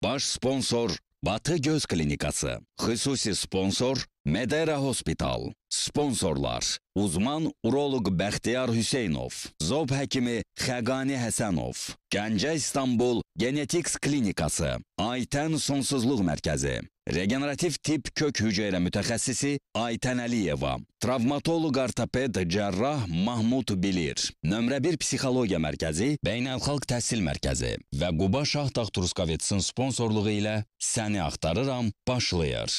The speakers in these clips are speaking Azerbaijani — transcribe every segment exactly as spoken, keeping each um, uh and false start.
Baş sponsor Batı Göz Klinikası. Xüsusi sponsor Medera Hospital. Sponsorlar uzman uroloq Bəxtiyar Hüseynov, zob həkimi Xəqani Həsənov, Gəncə İstanbul Genetics Klinikası, Aytən Sonsuzluq Mərkəzi, Regenerativ Tip Kök Hüceyrə Mütəxəssisi Aytən Əliyeva, Travmatoloq Ortoped Cərrah Mahmud Bilir, Nömrə bir Psixologiya Mərkəzi, Beynəlxalq Təhsil Mərkəzi və Quba Şahdağ Truskavitsin sponsorluğu ilə Səni Axtarıram başlayır.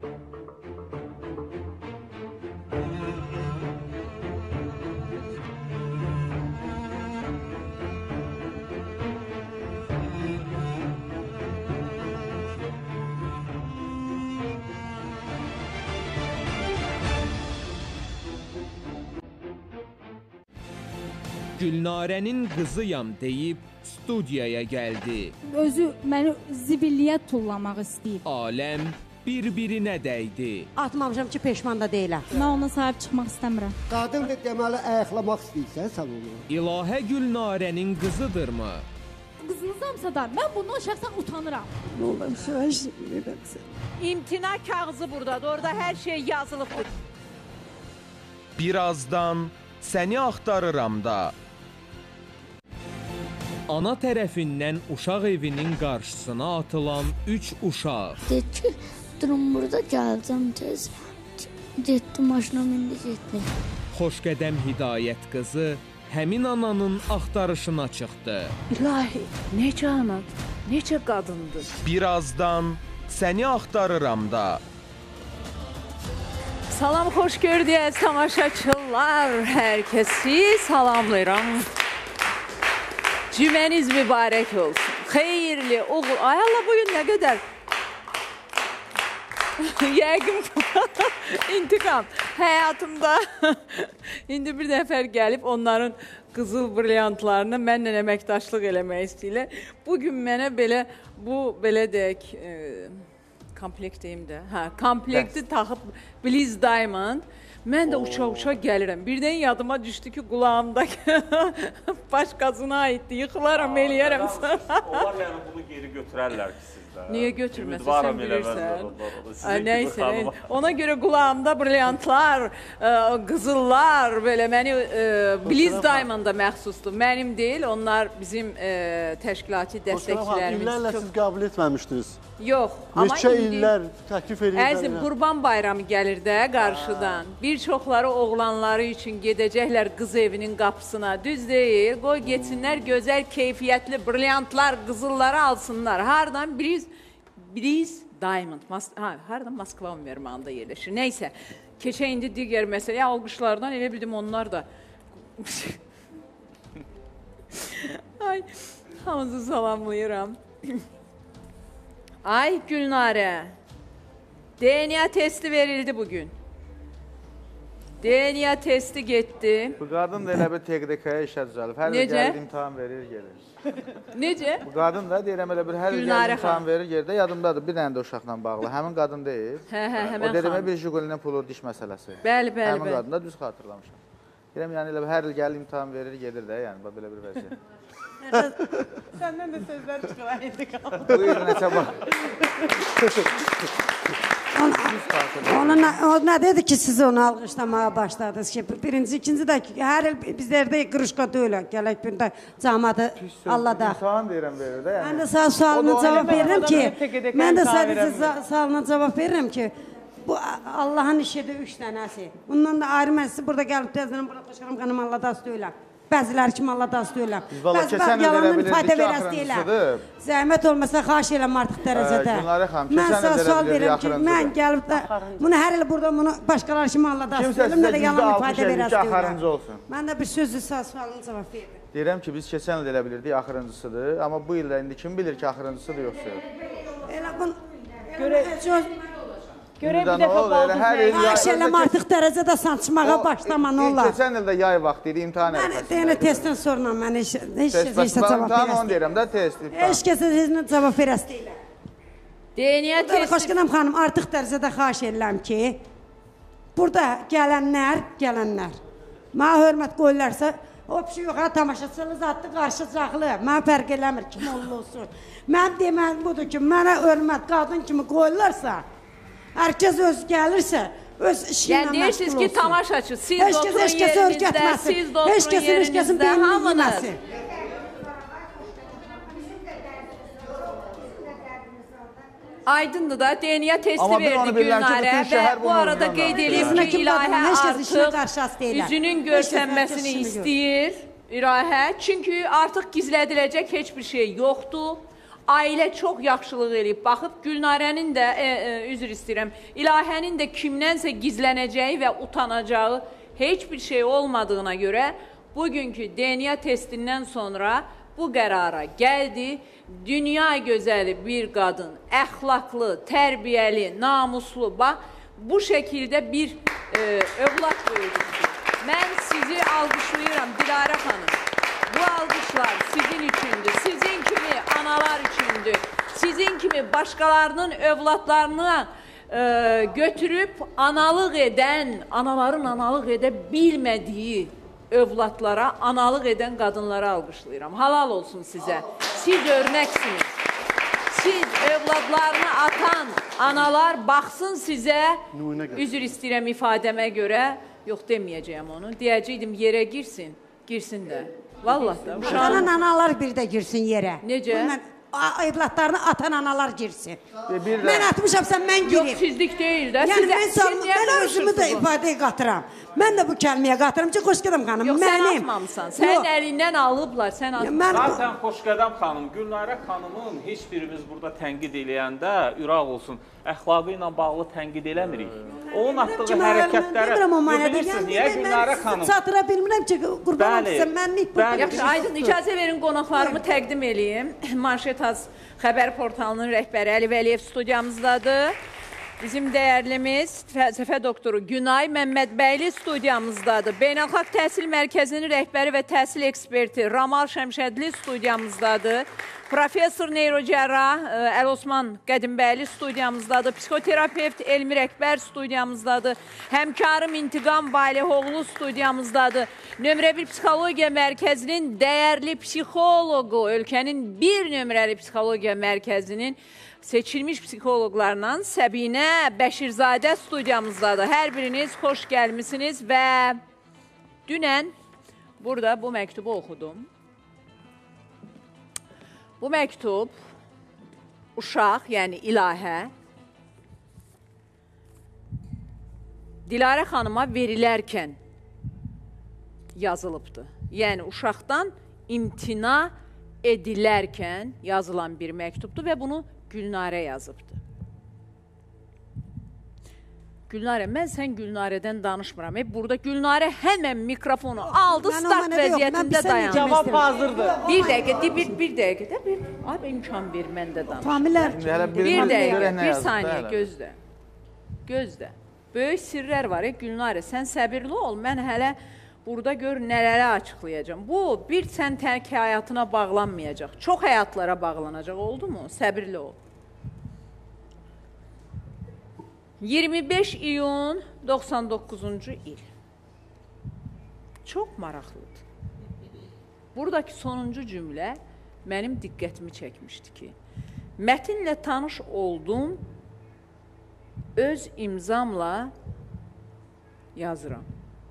Gülnarənin qızıyam deyib studiyaya gəldi. Özü məni zibilliyə tullamaq istəyib. Aləm bir-birinə dəydi. Atmamışam ki, peşman da deyiləm. Mən ona sahib çıxmaq istəmirəm. Qadın da deməli ayaqlamaq istəyirsən sən onu. İlahə Gülnarənin qızıdırmı? Qızınızamsa da mən bundan şəxsən utanıram. Nə olar, şəhər edirəm sən. İmtina kağızı buradadır, orada hər şey yazılıbdır. Birazdan Səni Axtarıram da. Ana tərəfindən uşaq evinin qarşısına atılan üç uşaq. Dedi ki, durum burada gələcəm tez. Getdi, maşına mindi, getdi. Xoşqədəm Hidayət qızı həmin ananın axtarışına çıxdı. İlahi, necə ana, necə qadındır. Birazdan Səni Axtarıram da. Salam, xoş gördük tamaşaçılar. Hər kəsi salamlayıram. Cüməniz mübarək olsun. Xeyirli, oğul. Ay Allah, bugün nə qədər? Yəqin intiqam. Həyatımda indi bir nəfər gəlib onların qızıl brilyantlarını mənlə əməkdaşlıq eləmək istəyirlər. Bugün mənə belə, bu belə deyək, e, komplekt deyim də, hə, komplekti taxıb Bliss Diamond. Mən də uça-uça gəlirəm. Birdən yadıma düşdü ki, qulağımdakı başqasına aiddir. Yıxılaram, eləyərəm sana. Onlar yəni bunu geri götürərlər ki, sizdə. Niyə götürməsə, sən bilirsən. Nəysə, ona görə qulağımda brilyantlar, qızıllar, belə məni Bliss Diamond'a məxsusdur. Mənim deyil, onlar bizim təşkilati dəstəkçilərimiz. İllərlə siz qəbul etməmişdiniz. Yox, amma neçə illər təklif edirlər. Əzim, Qurban Bayramı gəlir də qarşıdan. Bir çoxları oğlanları üçün gedəcəklər qız evinin qapısına. Düz deyil, qoy geçsinlər, gözəl, keyfiyyətli, brilyantlar, qızılları alsınlar. Hardan? Bliss, Bliss Diamond. Mas ha, hardan? Moskva ünvermanında yerləşir. Nəysə, keçə indi digər məsələ. Alqışlardan elə bildim onlar da. Ay, hamınızı salamlayıram. Ay Gülnarə, D N A testi verildi bugün. D N A testi getdi. Bu qadın da elə bir T Q D K-ya işə düzəlib. Hər il gəlir imtahan verir, gelir. Necə? Bu qadın da deyirəm elə bir hər il gəlir imtahan verir, gelir də. Yadımdadır, bir dənə də uşaqla bağlı. Həmin qadın deyil. Hə, hə, həmən xanım. O dedimə bir Jigulinin pulu diş məsələsi. Bəli, bəli, Həmin bəli. qadın da düz xatırlamışam. Deyirəm, yəni elə hər il gəlir imtahan verir, gedir də, yəni belə bir vəziyyət. Səndən də sözlər çıxıran indi qaldı. Bu il neçə bax. O nə dedi ki, siz onu alqışlamaya başladınız ki, birinci, ikinci də hər il bizlərdə qırışqa deyil, gələk bir də camadı Allah da. İmtahan deyirəm verir də. Mən də sağ sualına cavab verirəm ki, mən də sadəcə sualına cavab verirəm ki, bu Allahın işidir üç dənəsi. Bundan da ayrı mən sizi burada gəlib təzələn burada xoşqaram qanım Allah da istəyirəm. Bəziləri kimi Allah da istəyirəm. Bəziləri yalanın ifadə verəs deyirəm. Zəhmət olmasa xahiş eləm artıq dərəcədə. Mən sizə sual verirəm ki, mən gəlib də bunu hər il burada bunu başqaları kimi Allah da istəyirəm. Nə də yalan ifadə verəs deyirəm. Mən də bir sözlü sualına cavab verirəm. Deyirəm ki, biz keçən il elə bilirdik axırıncısıdır. Amma bu ildə indi kim bilir ki, axırıncısıdır yoxsa? Elə bunu... Görə bir dəfə baldır. Xahiş eləm artıq dərəcədə saçmağa başlama, nə olar? Keçən ildə yay vaxt idi, imtahan ərəfəsində. Mən deyənə testdən sonra mən heç kəsə cavab İmtahan onu deyirəm də, test. Heç kəsə cavab verəs deyiləm. D N A testi... Xoşqanam xanım, artıq dərəcədə xahiş edirəm ki, burada gələnlər, gələnlər, mənə hörmət qoyurlarsa, O pişi yoxara tamaşaçılı zatlı qarşıcaqlı. Mən fərq eləmir kim olursa olsun. Mən deməli budur ki, mənə hörmət qadın kimi qoyurlarsa, hər kəs öz gəlirsə, öz işinə yəni məşğul olsun. deyirsiniz ki, tamaşaçı, siz heç oturun kəs, heç yerinizdə, siz də heç oturun kəsin, heç kəsin yerinizdə, beynini hamınız. yeməsin. Aydındır da, D N A testi Amma bir onu verdi bilirəm ki, Gülnarə bütün və şəhər bu bunu arada oynayırlar. qeyd edeyim Bizimlə ki, kim İlahə qadın, heç kəs işinə artıq qarşısı deyilər. üzünün Heç kəs hər kəs görsənməsini işini gör. istəyir İlahə. Çünki artıq gizlədiləcək heç bir şey yoxdur. Ailə çox yaxşılıq eləyib. Baxıb Gülnarənin də, e, e, üzr istəyirəm, İlahənin də kimdənsə gizlənəcəyi və utanacağı heç bir şey olmadığına görə bugünkü D N A testindən sonra bu qərara gəldi. Dünya gözəli bir qadın, əxlaqlı, tərbiyəli, namuslu, bax, bu şəkildə bir e, övlad böyüdürsün. Mən sizi alqışlayıram Dilarə xanım. Bu alqışlar sizin üçündür, sizin kimi analar üçündür, sizin kimi başqalarının övladlarını e, götürüb analıq edən, anaların analıq edə bilmədiyi övladlara, analıq edən qadınlara alqışlayıram. Halal olsun sizə. Siz örnəksiniz. Siz övladlarını atan analar baxsın sizə, üzr istəyirəm ifadəmə görə, yox deməyəcəyəm onu, deyəcəkdim yerə girsin, girsin də. Vallahi da. Atan analar bir də girsin yerə. Necə? Evlatlarını atan analar girsin. Bir də... Mən atmışamsa mən girim. Yox, sizlik deyil də. Yəni Sizə, mən, siz niyə mən özümü də ifadəyə qatıram. Mən də bu kəlməyə qatıram ki, Xoşqədəm xanım, yox, mənim. sən atmamısan. Sənin əlindən alıblar, sən atmamsan. Zaten Xoşqədəm xanım, Gülnarə xanımın heç birimiz burada tənqid eləyəndə, üraq olsun, əxlaqı ilə bağlı tənqid eləmirik. Onun atdığı hərəkətlərə, bilirsiniz niyə Gülnarə xanım? Mən çatıra bilmirəm ki, qurban olsun, mənlik bu. Yaxşı, Aydın, icazə verin qonaqlarımı təqdim eləyim. Manşet Az xəbər portalının rəhbəri Əli Vəliyev studiyamızdadır. Bizim dəyərlimiz fəlsəfə doktoru Günay Məmmədbəyli studiyamızdadır. Beynəlxalq Təhsil Mərkəzinin rəhbəri və təhsil eksperti Ramal Şəmşədli studiyamızdadır. Profesor neyrocərrah Əli Osman Qədimbəli studiyamızdadır. Psixoterapevt Elmir Əkbər studiyamızdadır. Həmkarım İntiqam Valihoğlu studiyamızdadır. Nömrə bir Psixologiya Mərkəzinin dəyərli psixoloqu, ölkənin bir nömrəli Psixologiya Mərkəzinin seçilmiş psixoloqlarla Səbinə Bəşirzadə studiyamızdadır. Hər biriniz xoş gəlmisiniz və dünən burada bu məktubu oxudum. Bu məktub uşaq, yəni İlahə, Dilarə xanıma verilərkən yazılıbdır. Yəni uşaqdan imtina edilərkən yazılan bir məktubdur və bunu Gülnarə yazıbdır. Gülnarə, mən sən Gülnarədən danışmıram. Hep burada Gülnarə həmən mikrofonu aldı, start vəziyyətində dayandı. Cavab hazırdır. Bir dəqiqə, bir, bir dəqiqə, bir, abi imkan ver, mən də danışım. Familər. Bir dəqiqə, bir saniyə, gözlə. Gözlə. Böyük sirlər var, Gülnarə, sən səbirli ol, mən hələ burada gör nələri açıqlayacağım. Bu, bir sən tək həyatına bağlanmayacaq, çox həyatlara bağlanacaq, oldu mu? Səbirli ol. iyirmi beş iyun doxsan doqquzuncu il. Çox maraqlıdır. Buradakı sonuncu cümlə mənim diqqətimi çəkmişdi ki, mətnlə tanış oldum, öz imzamla yazıram.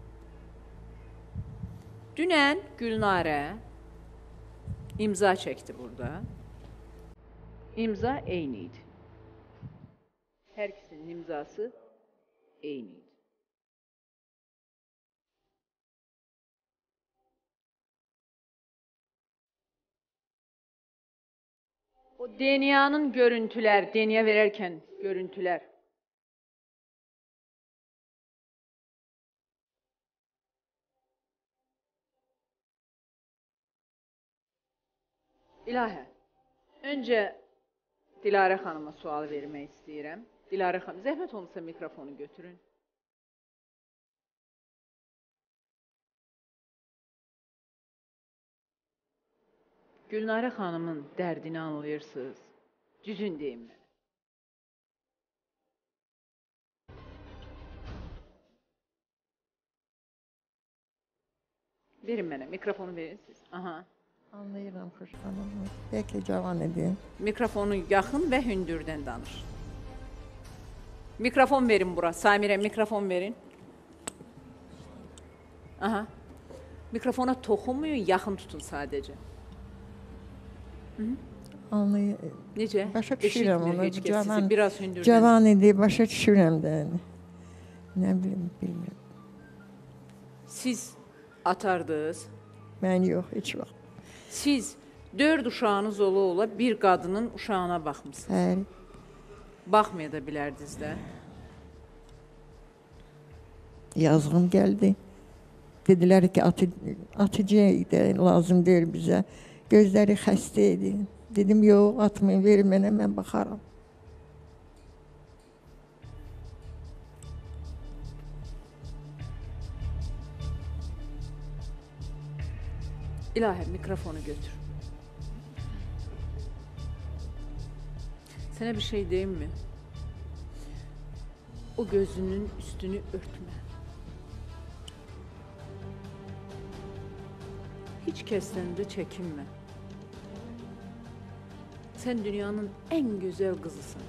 Dünən Gülnarə imza çəkdi burada. İmza eyni idi. Hər ikisinin imzası eyni idi. O D N A-nın görüntülər, D N A verərkən görüntülər. İlahə, öncə Dilarə xanıma sual vermək istəyirəm. Dilarə xanım, zəhmət olmasa mikrofonu götürün. Gülnarə xanımın dərdini anlayırsınız. Düzün deyim mənə. Verin mənə, mikrofonu verin siz. Aha. Anlayıram Xoş xanım. Bəlkə cavan edin. Mikrofonu yaxın və hündürdən danış. Mikrofon verin bura. Samirə, mikrofon verin. Aha. Mikrofona toxunmayın, yaxın tutun sadəcə. Anlayıram. Necə? Başa düşürəm onu. Heç kəs sizi biraz hündürdən. Cavan idi, başa düşürəm də. Nə bilim, bilmirəm. Siz atardınız. Mən yox, heç vaxt. Siz dörd uşağınız ola-ola bir qadının uşağına baxmısınız. Bəli. Baxmaya da bilərdiniz də. Yazğım gəldi. Dedilər ki, atıcı idi, lazım deyil bizə. Gözləri xəstə idi. Dedim, yox, atmayın, verin mənə, mən baxaram. İlahə, mikrofonu götür. Sənə bir şey deyim mi? O gözünün üstünü örtmə. Heç kəsdən də çəkinmə. Sən dünyanın ən gözəl qızısan.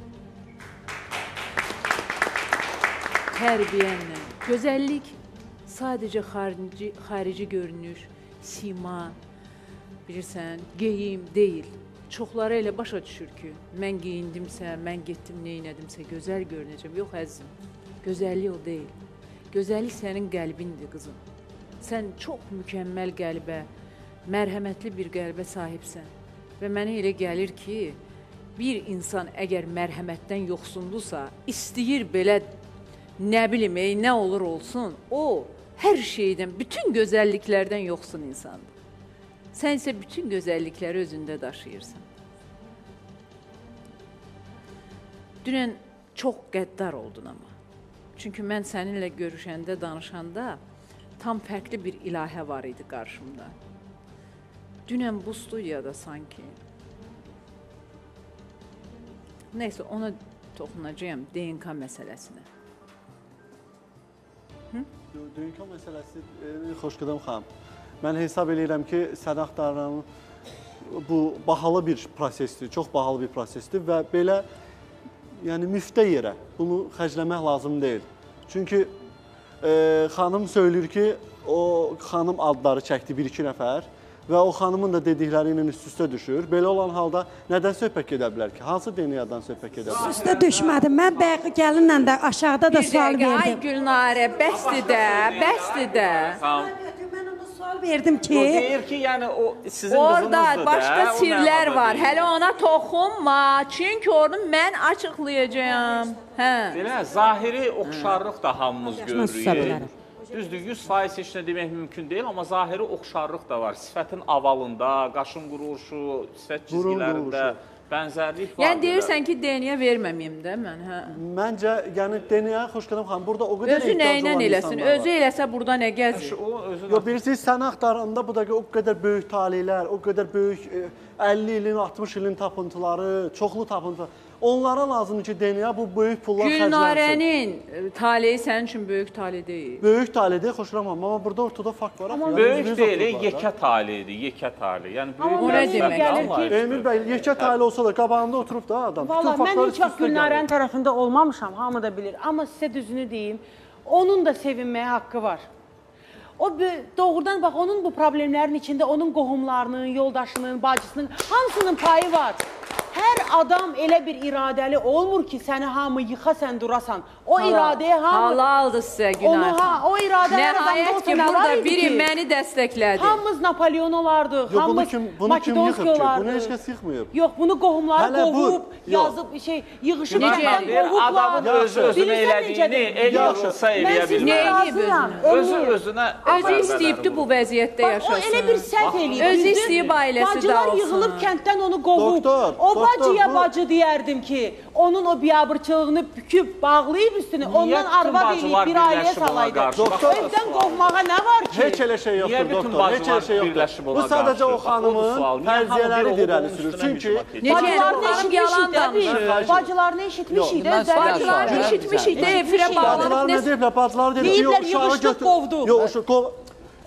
Tərbiyənlə. Gözəllik sadəcə xarici, xarici görünüş, sima, bilirsən, geyim deyil. Çoxları elə başa düşür ki, mən geyindimsə, mən getdim, neynədimsə, gözəl görünəcəm. Yox, əzizim, gözəllik o deyil. Gözəllik sənin qəlbindir, qızım. Sən çox mükəmməl qəlbə, mərhəmətli bir qəlbə sahibsən. Və mənə elə gəlir ki, bir insan əgər mərhəmətdən yoxsundursa, istəyir belə, nə bilim, ey, nə olur olsun, o, hər şeydən, bütün gözəlliklərdən yoxsun insandır. Sən isə bütün gözəllikləri özündə daşıyırsan. Dünən çox qəddar oldun amma. Çünki mən səninlə görüşəndə, danışanda tam fərqli bir ilahə var idi qarşımda. Dünən bu studiyada sanki. Neysə, ona toxunacağım, D N K məsələsinə. D N K məsələsi, Xoşqədəm xanım, mən hesab edirəm ki, sənə axtaran bu bahalı bir prosesdir, çox bahalı bir prosesdir və belə yəni müftə yerə bunu xərcləmək lazım deyil. Çünki e, xanım söylür ki, o xanım adları çəkdi bir-iki nəfər və o xanımın da dedikləri ilə üst-üstə düşür. Belə olan halda nədən söhbət gedə bilər ki? Hansı D N A-dan söhbət gedə bilər? Üstə düşmədim. Mən bəyə gəlinlə də aşağıda da sual verdim. Ay Gülnarə, bəsdir də, bəsdir də. Mən ona sual verdim ki... O deyir ki, yəni o sizin orada qızınızdır da. Orada başqa sirlər var. Hələ ona toxunma. Çünki onu mən açıqlayacağım. Hə. Belə, zahiri oxşarlıq da hamımız görürük. Düzdür, yüz faiz heç nə demək mümkün deyil, amma zahiri oxşarlıq da var. Sifətin avalında, qaşın quruluşu, sifət cizgilərində bənzərlik var. Yəni deyirsən ki, D N A verməməyim də mən, hə? Məncə, yəni D N A Xoşqədəm xanım, burada o qədər özü ehtiyac olan eləsin? insanlar var. Özü eləsə burada nə gəzir? Yox, bilirsiniz, səni axtaranda bu da o qədər böyük talihlər, o qədər böyük əlli ilin, altmış ilin tapıntıları, çoxlu tapıntılar. Onlara lazımdır ki, D N A bu böyük pullar xərclənsin. Gülnarənin taleyi sənin üçün böyük talih deyil. Böyük talih deyil, Xoşqədəm xanım, amma burada ortada fakt var. Amma böyük deyil, yekə talihdir, yekə talih. Yəni böyük o nə demək? Emil bəy, yekə talih olsa da qabağında oturub da adam. Valla, mən heç vaxt Gülnarənin tərəfində olmamışam, hamı da bilir. Amma sizə düzünü deyim, onun da sevinməyə haqqı var. O doğrudan bax, onun bu problemlərin içində onun qohumlarının, yoldaşının, bacısının, hamısının payı var. Hər adam elə bir iradəli olmur ki, səni hamı yıxa, sən durasan. O iradəyə hamı... Halaldır sizə, Günay. O iradə hər adamda olsa nə var idi ki? Biri məni dəstəklədi. Hamımız Napolyon olardıq, hamımız Makedonski olardıq. Bunu heç kəs yıxmayıb. Yox, bunu qohumları qovub, yazıb, şey, yığışıb, qovublar. Adamın özü-özünə elədiyini el yaxşısa eləyə bilmər. Özü-özünə... Özü istəyibdi bu vəziyyətdə yaşasın. O elə bir səhv eləyib. Özü istəyib ailəsi də olsun. Bacılar yığılıb kənddən onu qovub. O bacıya bacı deyərdim ki, onun o biabırçılığını büküb, bağlayıb üstünü, ondan arvad eləyib bir ailəyə salaydı. Evdən qovmağa nə var ki? Heç elə şey yoxdur, doktor, heç elə şey yoxdur. Bu sadəcə o xanımın fərziyələri irəli sürür. Çünki... Bacılarını eşitmişik də biz. Bacılarını eşitmişik də. Bacılarını eşitmişik də, efirə bağlanıb. Bacılar nə deyiblər, bacılar deyib ki, uşağı götür. Yox,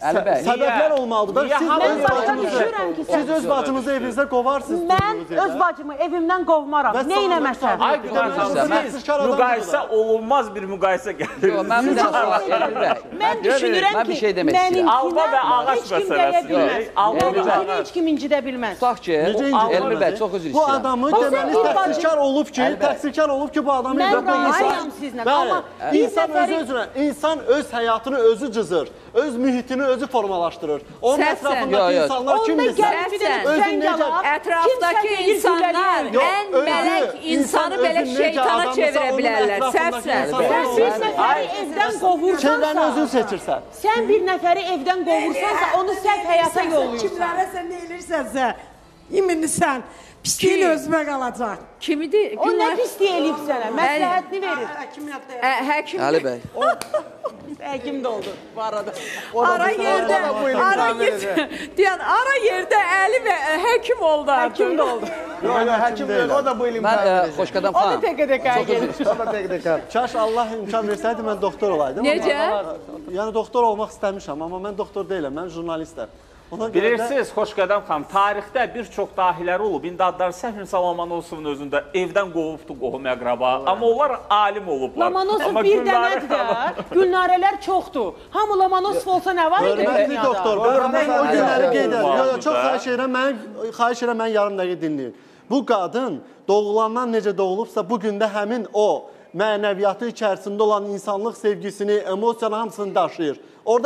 Səbəblər olmalıdır. Siz öz bacınızı evinizdə qovarsınız. Mən öz bacımı evimdən qovmaram. Nə eləməsəm? Ay siz müqayisə olunmaz bir müqayisə gəlir. Mən düşünürəm ki, mənimkinə heç kim gələ bilməz. Mənimkinə heç kim incidə bilməz. Tutaq ki, Elmi bəy, çox üzr istəyirəm. Bu adamı deməli təqsirkar olub ki, təqsirkar olub ki, bu adamı mən razıyam sizlə. Amma insan öz özünə, insan öz həyatını özü cızır, öz mühitini özü formalaşdırır. Onun ətrafındakı insanlar kimdir? Ətrafdakı insanlar ən mələk insanı belə şeytana çevirə bilərlər. Səhvsən. Sən bir nəfəri evdən qovursansa, özün seçirsən. Sən bir nəfəri evdən qovursansa, onu səhv həyata yollayırsan. Kimlərə sən nə eləyirsənsə, imini sən. Pisliyin özümə qalacaq. Kimidir? O nə pisliyi eləyib sənə? Məsləhətini verir. Həkim. Əli bəy. Həkim də oldu bu arada. Ara yerdə, ara yerdə, deyən, ara yerdə Əli və həkim oldu. Həkim də oldu. Həkim deyil, o da bu il imkan verir. Mən Xoşqədəm xanım. O da T Q D K-ya gelir. O da T Q D K. Kaş Allah imkan versəydi, mən doktor olaydım. Necə? Yəni doktor olmaq istəmişəm, amma mən doktor deyiləm, mən jurnalistəm. Bilirsiniz, Xoşqədəm xanım, tarixdə bir çox dahiləri olub. İndi adları səhvin Lomonosovun özündə evdən qovubdu qohum əqraba. Amma onlar alim olublar. Lomonosov bir dənədir də, Gülnarələr çoxdur. Hamı Lomonosov olsa nə var idi dünyada? Hörmətli doktor, mən o günləri qeyd edirəm. Çox xahiş edirəm, xahiş edirəm, mən yarım dəqiqə dinləyin. Bu qadın doğulandan necə doğulubsa, bugün də həmin o mənəviyyatı içərisində olan insanlıq sevgisini, emosiyanı hamısını daşıyır. Orada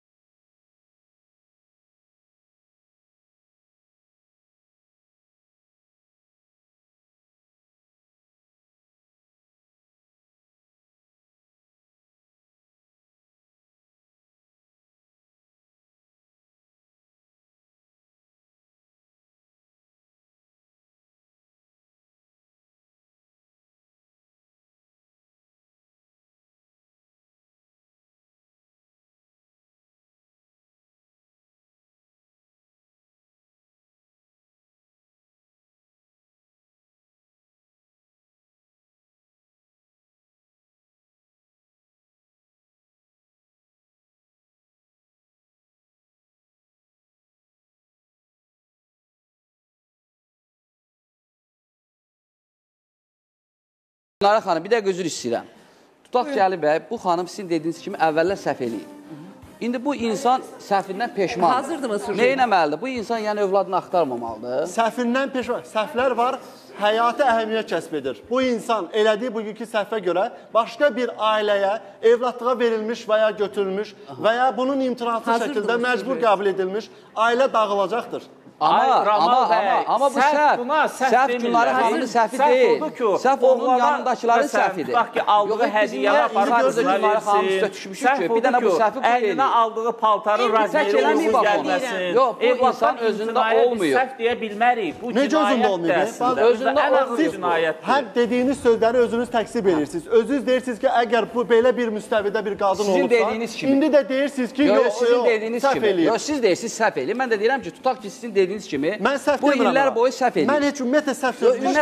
Nara xanım, bir dəqiqə özür istəyirəm. Tutaq ki, Əli bəy, bu xanım sizin dediyiniz kimi əvvəllər səhv eləyib. İndi bu insan səhvindən peşmandır. Hazırdırmı sürdür? Nə eləməlidir? Bu insan yəni övladını axtarmamalıdır. Səhvindən peşman. Səhvlər var, həyatı əhəmiyyət kəsb edir. Bu insan elədiyi bugünkü səhvə görə başqa bir ailəyə evlatlığa verilmiş və ya götürülmüş və ya bunun imtinasız şəkildə məcbur qəbul edilmiş ailə dağılacaqdır. Amma, amma, amma, amma bu səhv, səhv Gülnarə xanımın səhvi deyil. Səhv onun yanındakıların səhvidir. Tutaq ki, aldığı hədiyyəyə aparıcısına versin. Səhv bir dənə bu səhvi bu deyil. Əlinə aldığı paltarın razmeri olsun gəlməsin. Yox, bu insan özündə olmuyor. Səhv deyə bilmərik. Bu necə özündə olmuyor? Özündə olmuyor. Həm dediyiniz sözləri özünüz təksib edirsiniz. Özünüz deyirsiniz ki, əgər bu belə bir müstəvidə bir qadın olursa, indi də deyirsiniz ki, yox, səhv eləyir. Yox, siz deyirsiniz səhv eləyir. Mən də deyirəm ki, tutaq ki, sizin dediyiniz kimi bu illər boyu səhv edir. Mən heç ümumiyyətlə səhv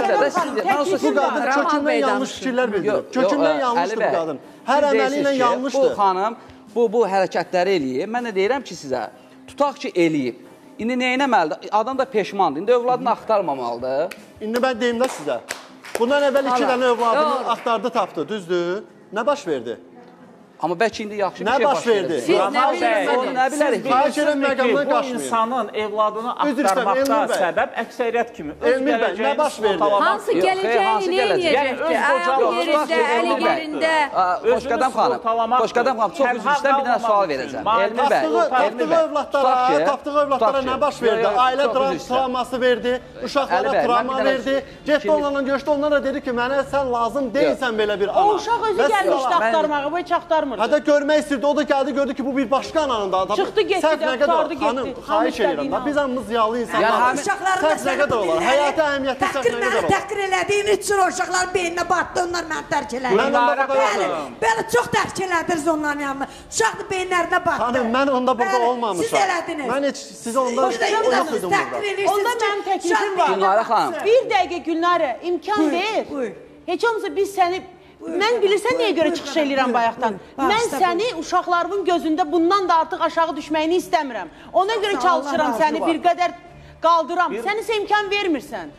sözünü bu qadın kökündən yanlış fikirlər bildirir. Kökündən yanlışdır bu qadın. Hər əməli ilə yanlışdır. Bu xanım bu hərəkətləri eləyir. Mən də deyirəm ki, sizə, tutaq ki, eləyib. İndi nə etməlidir? Adam da peşmandır. İndi övladını axtarmamalıdır. İndi mən deyim də sizə. Bundan əvvəl iki dənə övladını axtardı, tapdı, düzdür? Nə baş verdi? Amma bəlkə indi yaxşı bir nə şey baş verdi? Siz nə bilirsiniz? Nə bilərik? Xahiş edirəm məqamdan bu qaçmayın. insanın evladını axtarmaqda səbəb əksəriyyət kimi öz Elmir bəy, nə baş verdi? Hansı gələcəyini eləyəcəkdir? Ayaq yerində, əli yerində. Xoşqədəm xanım, Xoşqədəm xanım, çox üzr istəyirəm, bir dənə sual verəcəm. Elmir bəy, Tapdığı övladlara, tapdığı övladlara nə baş verdi? Ailə travması verdi, uşaqlara travma verdi. Getdi onlarla görüşdü, onlara dedi ki, mənə sən lazım deyilsən belə bir ana. O uşaq özü gəlmişdi axtarmağa, bu heç axtarmır. Hətta görmək istəyirdi, o da gəldi, gördü ki, bu bir başqa ananın da adamı. Çıxdı, getdi, qurtardı, getdi. Xanım, xahiş edirəm da, biz hamımız ziyalı insanlar. Səhv nə qədər olar? Həyatı əhəmiyyətli səhv nə qədər olar? Təhqir elədiyin üçün o uşaqlar beyninə batdı, onlar mən tərk elədim. Mən onda burada yoxdum. Belə çox tərk elədiniz onların yanına. Uşaq beyinlərinə batdı. Xanım, mən onda burada olmamışam. Siz elədiniz. Mən heç siz onda yoxuydum burada. Onda mənim təklifim var. Gülnarə xanım. Bir dəqiqə Gülnarə, imkan ver. Heç olmasa biz səni Mən bilirsən niyə görə çıxış eləyirəm bayaqdan? Mən səni uşaqlarımın gözündə bundan da artıq aşağı düşməyini istəmirəm. Ona görə çalışıram səni bir qədər qaldıram. Sən isə imkan vermirsən.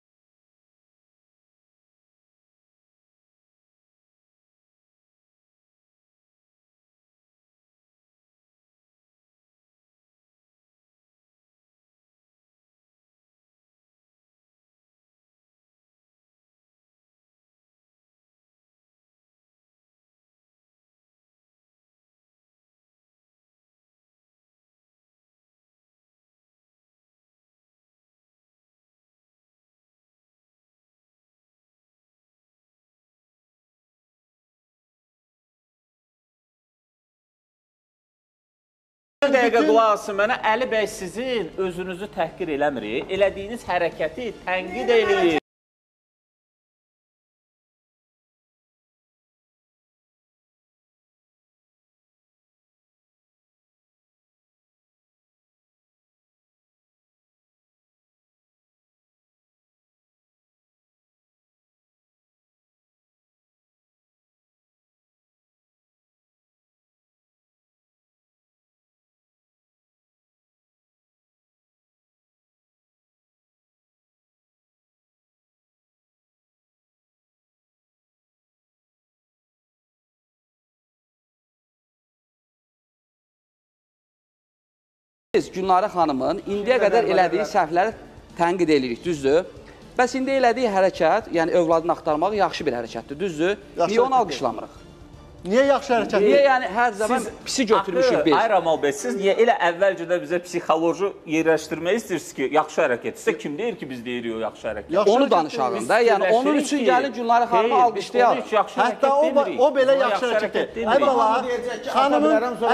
Bir dəqiqə qulaq asın mənə, Əli bəy sizin özünüzü təhqir eləmir, elədiyiniz hərəkəti tənqid eləyir. Gülnarə xanımın indiyə qədər elədiyi səhvləri tənqid edirik, düzdür? Bəs indi elədiyi hərəkət, yəni övladını axtarmaq yaxşı bir hərəkətdir, düzdür? Niyə onu alqışlamırıq? Niyə yaxşı hərəkət? Niyə yəni hər zaman pisi götürmüşük biz? Ay Ramal bəy, siz niyə elə əvvəlcədə bizə psixoloji yerləşdirmək istəyirsiniz ki, yaxşı hərəkət? Sizə kim deyir ki, biz deyirik o yaxşı hərəkət? Onu danışalım da, yəni onun üçün gəlin Gülnarə xanımı alqışlayalım. Hətta o belə yaxşı hərəkət deyil. Əvvəla, xanımın,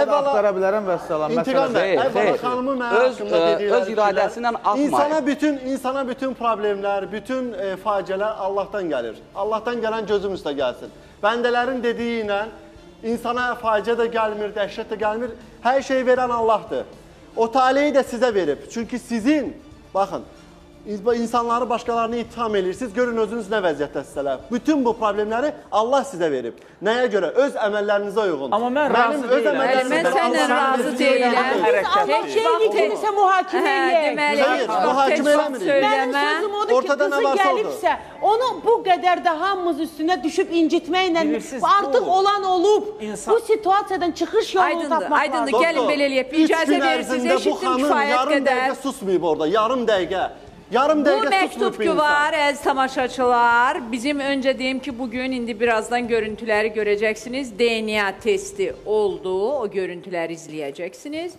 əvvəla, İntiqam bəy, əvvəla xanımın mənə haqqında dedikləri öz iradəsindən atmayın. İnsana bütün problemlər, bütün faciələr Allahdan gəlir. Allahdan gələn gözüm üstə gəlsin. Bəndələrin dediyi ilə insana faciə də gəlmir, dəhşət də gəlmir. Hər şeyi verən Allahdır. O taleyi də sizə verib. Çünki sizin, baxın, insanları başqalarını ittiham edirsiniz. Görün özünüz nə vəziyyətdəsizlər. Bütün bu problemləri Allah sizə verib. Nəyə görə? Öz əməllərinizə uyğun. Amma mən razı deyiləm. Mən səndən razı deyiləm. Biz Allah şeyini kimsə mühakimə eləyək. Hayır, mühakimə eləmirik. Mənim sözüm odur ki, qızı gəlibsə, onu bu qədər də hamımız üstünə düşüb incitməklə artıq olan olub. Bu situasiyadan çıxış yolunu tapmaq lazım. Aydındır, gəlin belə eləyək. İcazə verirsiniz, eşitdim kifayət yarım qədər. dəqiqə susmayıb orada, yarım dəqiqə. Yarım dəqiqə Bu məktub ki var, əziz tamaşaçılar. Bizim öncə deyim ki, bugün indi birazdan görüntüləri görəcəksiniz. D N A testi oldu, o görüntüləri izləyəcəksiniz.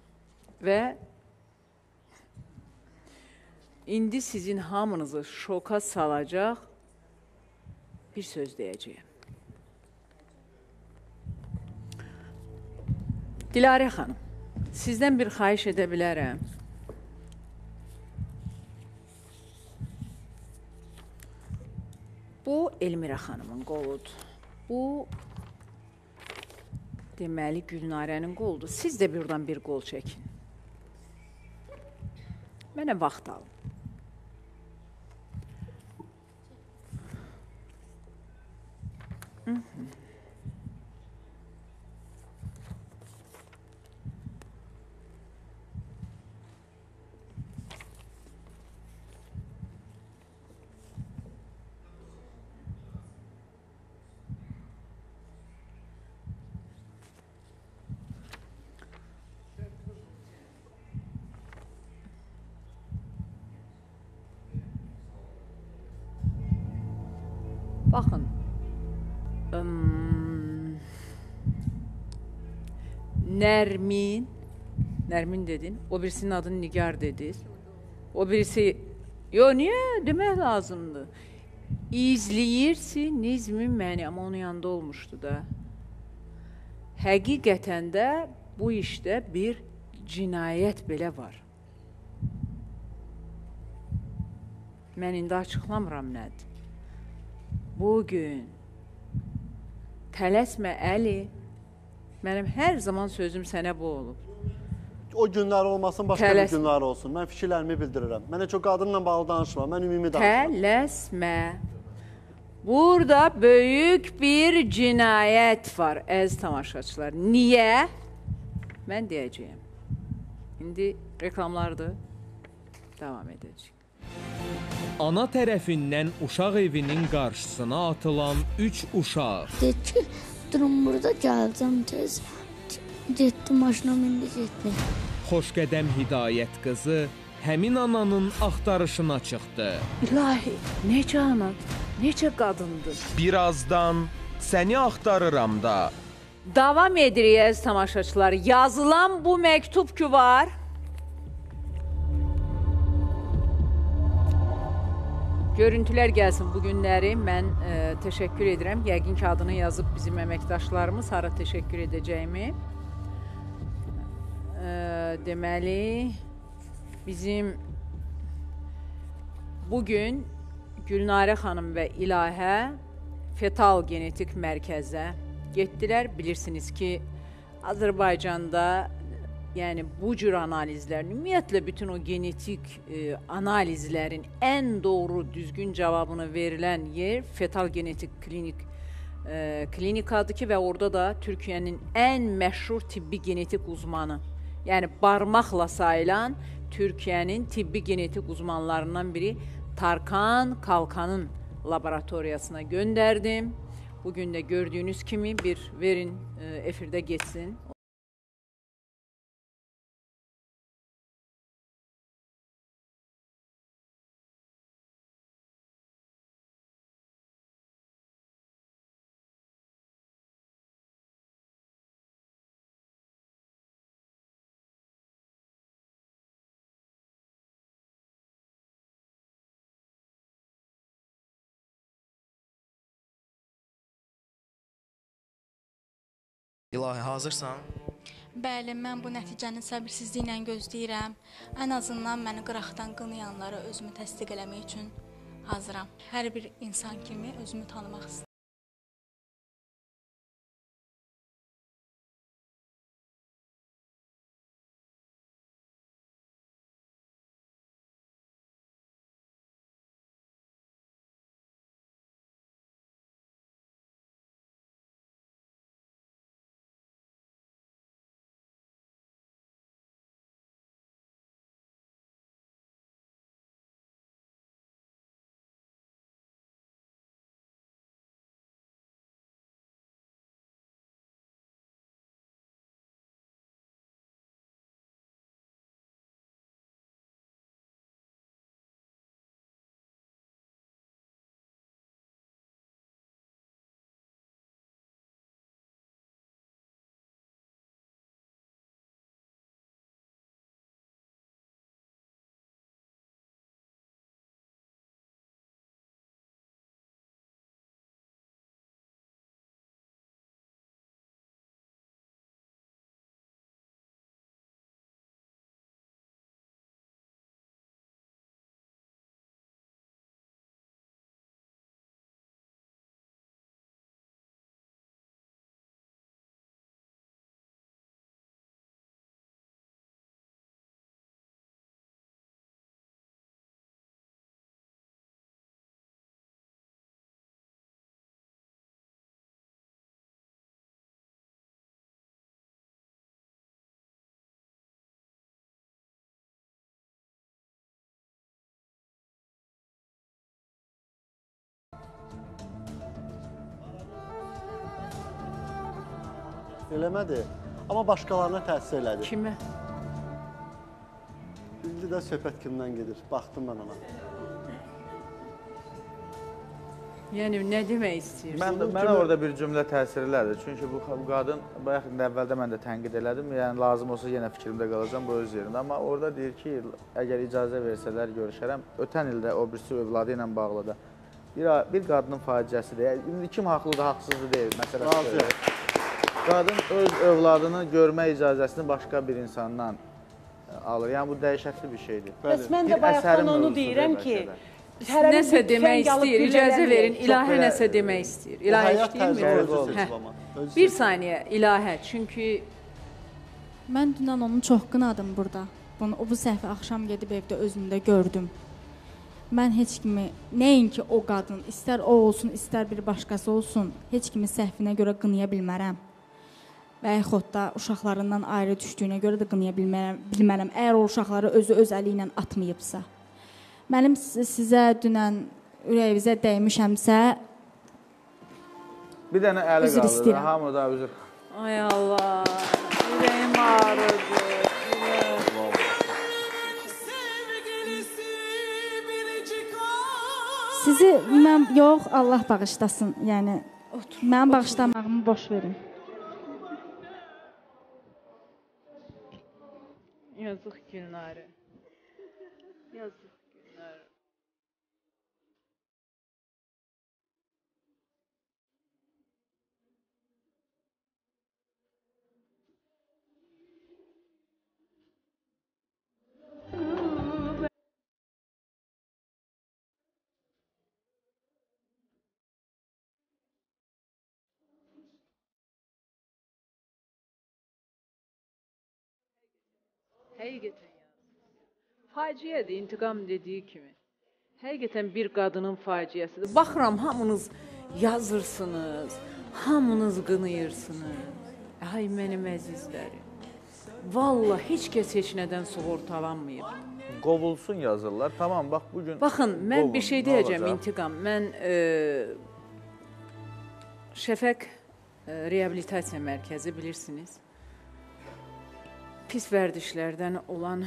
Və indi sizin hamınızı şoka salacaq bir söz deyəcəyim. Dilarə xanım, sizdən bir xahiş edə bilərəm. Bu Elmirə xanımın qoludur. Bu deməli Gülnarənin qoludur. Siz də buradan bir qol çəkin. Mənə vaxt alın. Hı -hı. Baxın, um, Nərmin, Nərmin dedin, o birisinin adını Nigar dediniz. O birisi, yo niyə demək lazımdır. İzləyirsiniz mi məni, amma onun yanında olmuşdu da. Həqiqətən də bu işdə bir cinayət belə var. Mən indi açıqlamıram nədir. Bugün tələsmə Əli, mənim hər zaman sözüm sənə bu olub. O günlər olmasın, başqa Tələs... bir günlər olsun. Mən fikirlərimi bildirirəm. Mən heç o qadınla bağlı danışmam, mən ümumi danışmam. Tələsmə. Burada böyük bir cinayət var, əziz tamaşaçılar. Niyə? Mən deyəcəyəm. İndi reklamlardır. Davam edəcək. Ana tərəfindən uşaq evinin qarşısına atılan üç uşaq. Dedi ki, durum burada gələcəm tez. Getdi, maşına mindi, getdi. Xoşqədəm Hidayət qızı həmin ananın axtarışına çıxdı. İlahi, necə ana, necə qadındır? Birazdan səni axtarıram da. Davam edirik, əziz tamaşaçılar. Yazılan bu məktub ki var. Görüntülər gəlsin bu günləri. Mən e, təşəkkür edirəm. Yəqin ki, adını yazıb bizim əməkdaşlarımız hara təşəkkür edəcəyimi. E, deməli, bizim bugün Gülnarə xanım və İlahə fetal genetik mərkəzə getdilər. Bilirsiniz ki, Azərbaycanda yəni bu cür analizlər, ümumiyyətlə bütün o genetik e, analizlərin ən doğru, düzgün cavabını verilən yer fetal genetik klinik e, klinikadır ki, və orada da Türkiyənin ən məşhur tibbi genetik uzmanı, yəni barmaqla sayılan Türkiyənin tibbi genetik uzmanlarından biri Tarkan Kalkan'ın laboratoriyasına göndərdim. Bugün də gördüyünüz kimi bir verin e, efirdə geçsin. İlahi, hazırsan? Bəli, mən bu nəticəni səbirsizliklə gözləyirəm. Ən azından məni qıraqdan qınayanlara özümü təsdiq eləmək üçün hazıram. Hər bir insan kimi özümü tanımaq istəyirəm. Eləmədi, amma başqalarına təsir elədi. Kimə? Bildi də söhbət kimdən gedir, baxdım mən ona. Yəni, nə demək istəyirsin? Mən, mənə orada bir cümlə təsir elədi. Çünki bu, bu qadın, bayaq əvvəldə mən də tənqid elədim, yəni lazım olsa yenə fikrimdə qalacam bu öz yerində. Amma orada deyir ki, əgər icazə versələr görüşərəm, ötən ildə o birisi övladı ilə bağlı da bir, bir qadının faciəsidir. İndi kim haqlıdır, haqsızdır deyil, məsələsi deyil. Qadın öz övladını görmə icazəsini başqa bir insandan alır. Yəni, bu dəhşətli bir şeydir. Bəs mən də bayaqdan onu deyirəm ki, nəsə demək istəyir, icazə verin, İlahə nəsə demək istəyir. İlahə işləyirmi? Bir saniyə, İlahə, çünki... Mən dünən onu çox qınadım burada. Bunu, o bu səhvi axşam gedib evdə özümdə gördüm. mən heç kimi, nəinki o qadın, istər o olsun, istər bir başqası olsun, heç kimi səhvinə görə qınaya bilmərəm. Və yaxud da uşaqlarından ayrı düşdüyünə görə də qınaya bilmərəm, bilmərəm. Əgər o uşaqları özü öz əli ilə atmayıbsa. Mənim sizə dünən ürəyinizə dəymişəmsə, bir dənə əli qalır, hamı da üzr. Ay Allah, ürəyim ağrıdır. Sizi mən, yox, Allah bağışlasın, yəni, mən bağışlamağımı boş verin. Yazıq Gülnarə. Yazıq Gülnarə. Həqiqətən faciədir, intiqam dediyi kimi. Həqiqətən bir qadının faciəsidir. Baxıram, hamınız yazırsınız, hamınız qınayırsınız. Ay, mənim əzizlərim. Vallahi heç kəs heç nədən sığortalanmayıb. Qovulsun yazırlar. Tamam, bax bugün... Baxın, mən bir şey deyəcəm, intiqam. Mən e, Şəfəq e, reabilitasiya mərkəzi bilirsiniz. Pis vərdişlərdən olan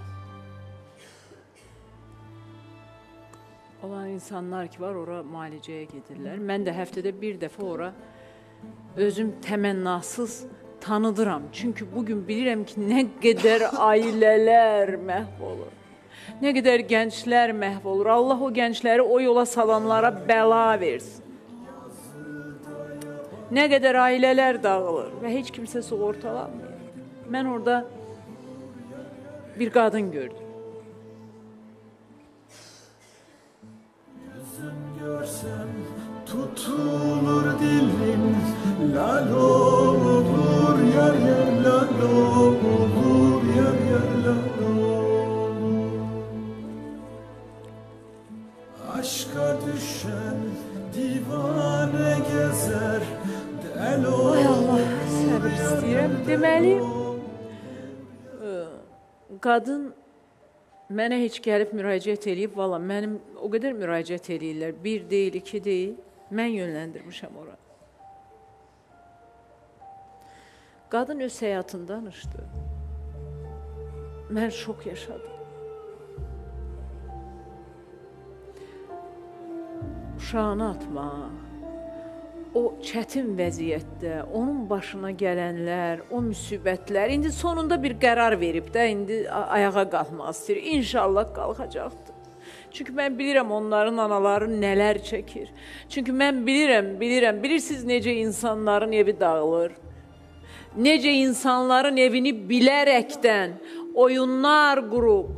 olan insanlar ki var, ora müalicəyə gedirlər. Mən də həftədə bir dəfə ora özüm təmənnasız tanıdıram. Çünki bugün bilirəm ki, nə qədər ailələr məhv olur. Nə qədər gənclər məhv olur. Allah o gəncləri o yola salanlara bəla versin. Nə qədər ailələr dağılır və heç kimsə sığortalanmıyor. Mən orada bir qadın gördüm. Yüzün görsem tutulur dilim, lal olur yar yar, lal olur yar yar, lal olur. Aşka düşen divane gezer, del olur. Ay Allah, səbir istəyirəm. Deməli, qadın mənə heç gəlib müraciət eləyib, valla mənim o qədər müraciət eləyirlər, bir deyil, iki deyil, mən yönləndirmişəm ora. Qadın öz həyatını danışdı. Mən şok yaşadım. Uşağını atmaq, o çətin vəziyyətdə, onun başına gələnlər, o müsibətlər, indi sonunda bir qərar verib də, indi ayağa qalxmaq istəyir. İnşallah qalxacaqdır. Çünki mən bilirəm onların anaları nələr çəkir. Çünki mən bilirəm, bilirəm, bilirsiniz necə insanların evi dağılır. Necə insanların evini bilərəkdən oyunlar qurub,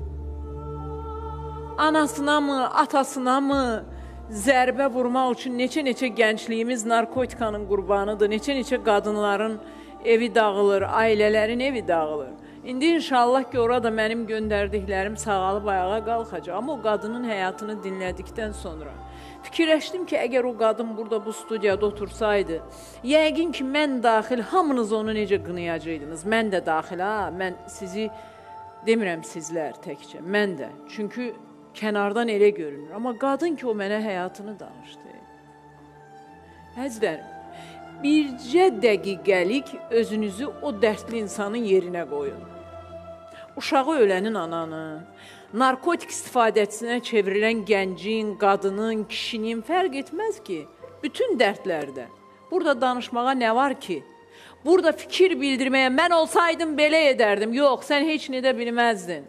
anasına mı, atasına mı, zərbə vurmaq üçün neçə-neçə gəncliyimiz narkotikanın qurbanıdır, neçə-neçə qadınların evi dağılır, ailələrin evi dağılır. İndi inşallah ki, orada mənim göndərdiklərim sağalıb ayağa qalxacaq. Amma o qadının həyatını dinlədikdən sonra fikirləşdim ki, əgər o qadın burada bu studiyada otursaydı, yəqin ki, mən daxil, hamınız onu necə qınayacaqdınız. Mən də daxil, ha, mən sizi demirəm sizlər təkcə, mən də. Çünki kənardan elə görünür. Amma qadın ki, o mənə həyatını danışdı. Əzizlərim, bircə dəqiqəlik özünüzü o dərdli insanın yerinə qoyun. Uşağı ölənin ananın, narkotik istifadəçisinə çevrilən gəncin, qadının, kişinin fərq etməz ki, bütün dərdlərdə. Burada danışmağa nə var ki? Burada fikir bildirməyə, mən olsaydım belə edərdim. Yox, sən heç nə də bilməzdin.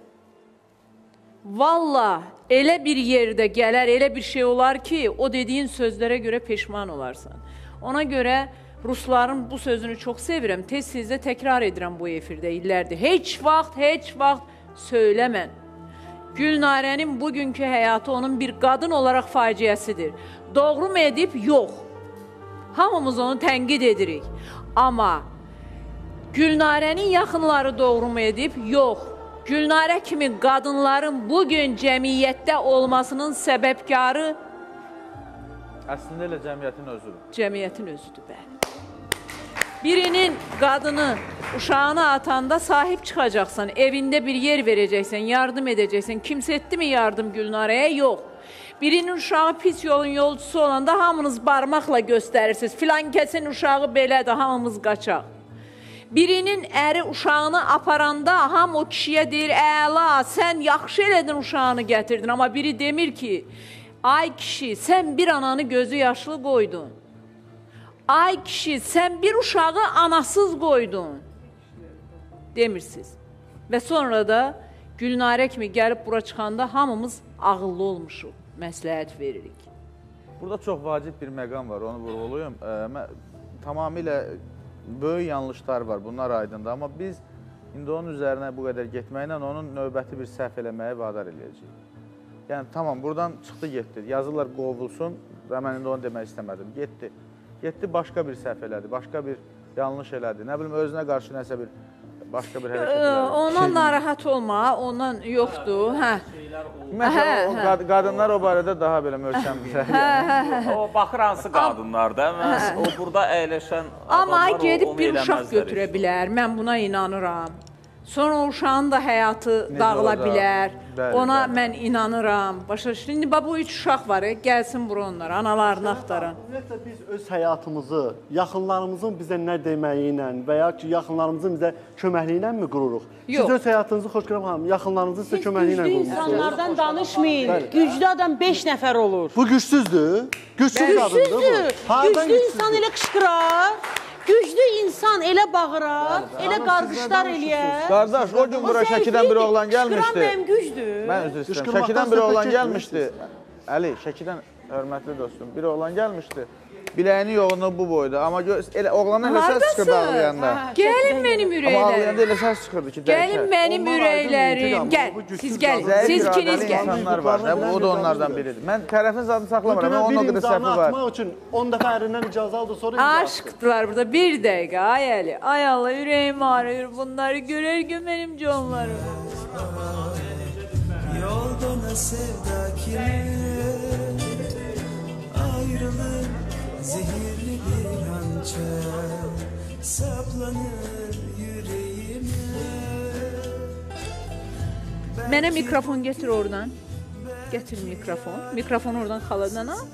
Valla elə bir yerdə gələr, elə bir şey olar ki, o dediyin sözlərə görə peşman olarsan. Ona görə Rusların bu sözünü çox sevirəm, tez sizdə təkrar edirəm bu efirdə illərdir. Heç vaxt, heç vaxt söyləmən. Gülnarənin bugünkü həyatı onun bir qadın olaraq faciəsidir. Doğru mu edib? Yox. Hamımız onu tənqid edirik. Amma Gülnarənin yaxınları doğru mu edib? Yox. Gülnarə kimi qadınların bugün cəmiyyətdə olmasının səbəbkarı əslində elə cəmiyyətin özüdür. Cəmiyyətin özüdür, bəli. Birinin qadını uşağını atanda sahib çıxacaqsan, evində bir yer verəcəksən, yardım edəcəksən. Kimsə etdi mi yardım Gülnarəyə? Yox. Birinin uşağı pis yolun yolcusu olanda hamınız barmaqla göstərirsiniz. Filan kəsin uşağı belədir, hamımız qaçaq. Birinin əri uşağını aparanda ham o kişiyə deyir, əla, sən yaxşı elədin uşağını gətirdin. Amma biri demir ki, ay kişi, sən bir ananı gözü yaşlı qoydun. Ay kişi, sən bir uşağı anasız qoydun. Demirsiniz. Və sonra da Gülnarə kimi gəlib bura çıxanda hamımız ağıllı olmuşuq, məsləhət veririk. Burada çox vacib bir məqam var, onu vurğuluyum. Tamamilə böyük yanlışlar var, bunlar aydındır. Amma biz indi onun üzərinə bu qədər getməklə onun növbəti bir səhv eləməyə vadar eləyəcəyik. Yəni, tamam, buradan çıxdı, getdi. Yazılar qovulsun və mən indi onu demək istəmədim. Getdi. Getdi, başqa bir səhv elədi, başqa bir yanlış elədi. Nə bilim, özünə qarşı nəsə bir, başqa bir hərəkət elədi. Ondan narahat olma, ondan yoxdur. Məsələn, qadınlar o barədə daha belə möhkəmdir. O, baxır hansı qadınlardır, o burada əyləşən adamlar Amma gedib bir eləməzlər uşaq götürə bilər, mən buna inanıram. Sonra o uşağın da həyatı dağıla bilər, ona mən inanıram. Başa düşün, indi bu üç uşaq var, gəlsin bura onlar, analarını axtaran. Ümumiyyətlə, biz öz həyatımızı, yaxınlarımızın bizə nə deməyi ilə və ya ki, yaxınlarımızın bizə köməkliyi ilə mi qururuq? Siz öz həyatınızı, Xoşgörəm xanım, yaxınlarınızın sizə köməkliyi ilə qurursunuz. Siz güclü insanlardan danışmayın. Güclü adam beş nəfər olur. Bu gücsüzdür. Gücsüz qadındır bu. Güclü insan elə qışqırar. Güclü insan elə bağırar, elə qarqışlar eləyər. Qardaş, o gün bura Şəkidən bir oğlan gəlmişdi. Qışqıran mənim gücdür. Mən üzr istəyirəm. Şəkidən bir oğlan gəlmişdi. Əli, Şəkidən hörmətli dostum, bir oğlan gəlmişdi. Biləyini yoğunu bu boyda. Amma oğlanın elə səs çıxırdı ağlayanda. Gəlin mənim ürəklərim. Amma ağlayanda elə səs çıxırdı ki, gəlin mənim ürəklərim. Gəl, siz gəlin, siz ikiniz gəlin. İnsanlar var, o da onlardan biridir. Mən tərəfin zadını saxlamıram, mən onun o qədər səhvi var. Atmaq üçün on dəfə ərindən icazə aldı, sonra imza atdı. Aşkdılar burada, bir dəqiqə, ay Əli. Ay Allah, ürəyim ağrıyor, bunları görər gün mənim canlarım. Yolda sevda kimi ayrılır. Zehirli bir hançer saplanır yüreğime. Mənə mikrofon getir oradan. Getir mikrofon. Mikrofon oradan xaladan al.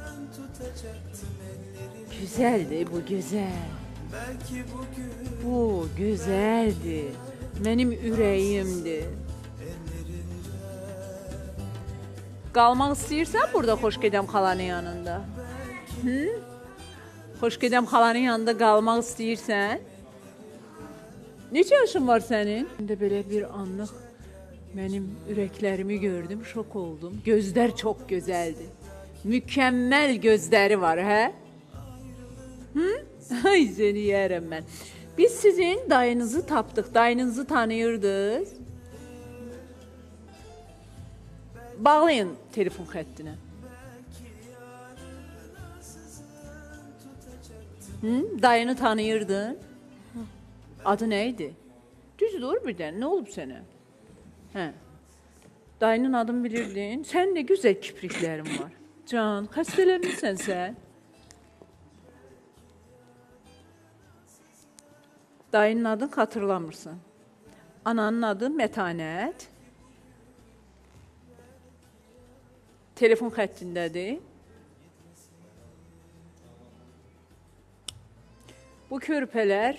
Güzeldir bu, güzel. Bu güzeldir. Mənim ürəyimdir. Qalmaq istəyirsən burada Xoşgədəm xalanın yanında? Hı? Xoşgədəm xalanın yanında qalmaq istəyirsən? Neçə yaşın var sənin? İndi belə bir anlıq mənim ürəklərimi gördüm, şok oldum. Gözlər çox gözəldir. Mükəmməl gözləri var, hə? Hı? Ay, səni yərəm mən. Biz sizin dayınızı tapdıq, dayınızı tanıyırdınız. Bağlayın telefon xəttinə. Hı? Dayını tanıyırdın. Adı nə idi? Düz dur birdən, nə olub sənə? Hə. Dayının adını bilirdin. Sən nə gözəl kipriklərin var. Can, xəstələnmirsən sən? Dayının adını xatırlamırsan. Ananın adı Mətanət. Telefon xəttindədir. Bu körpələr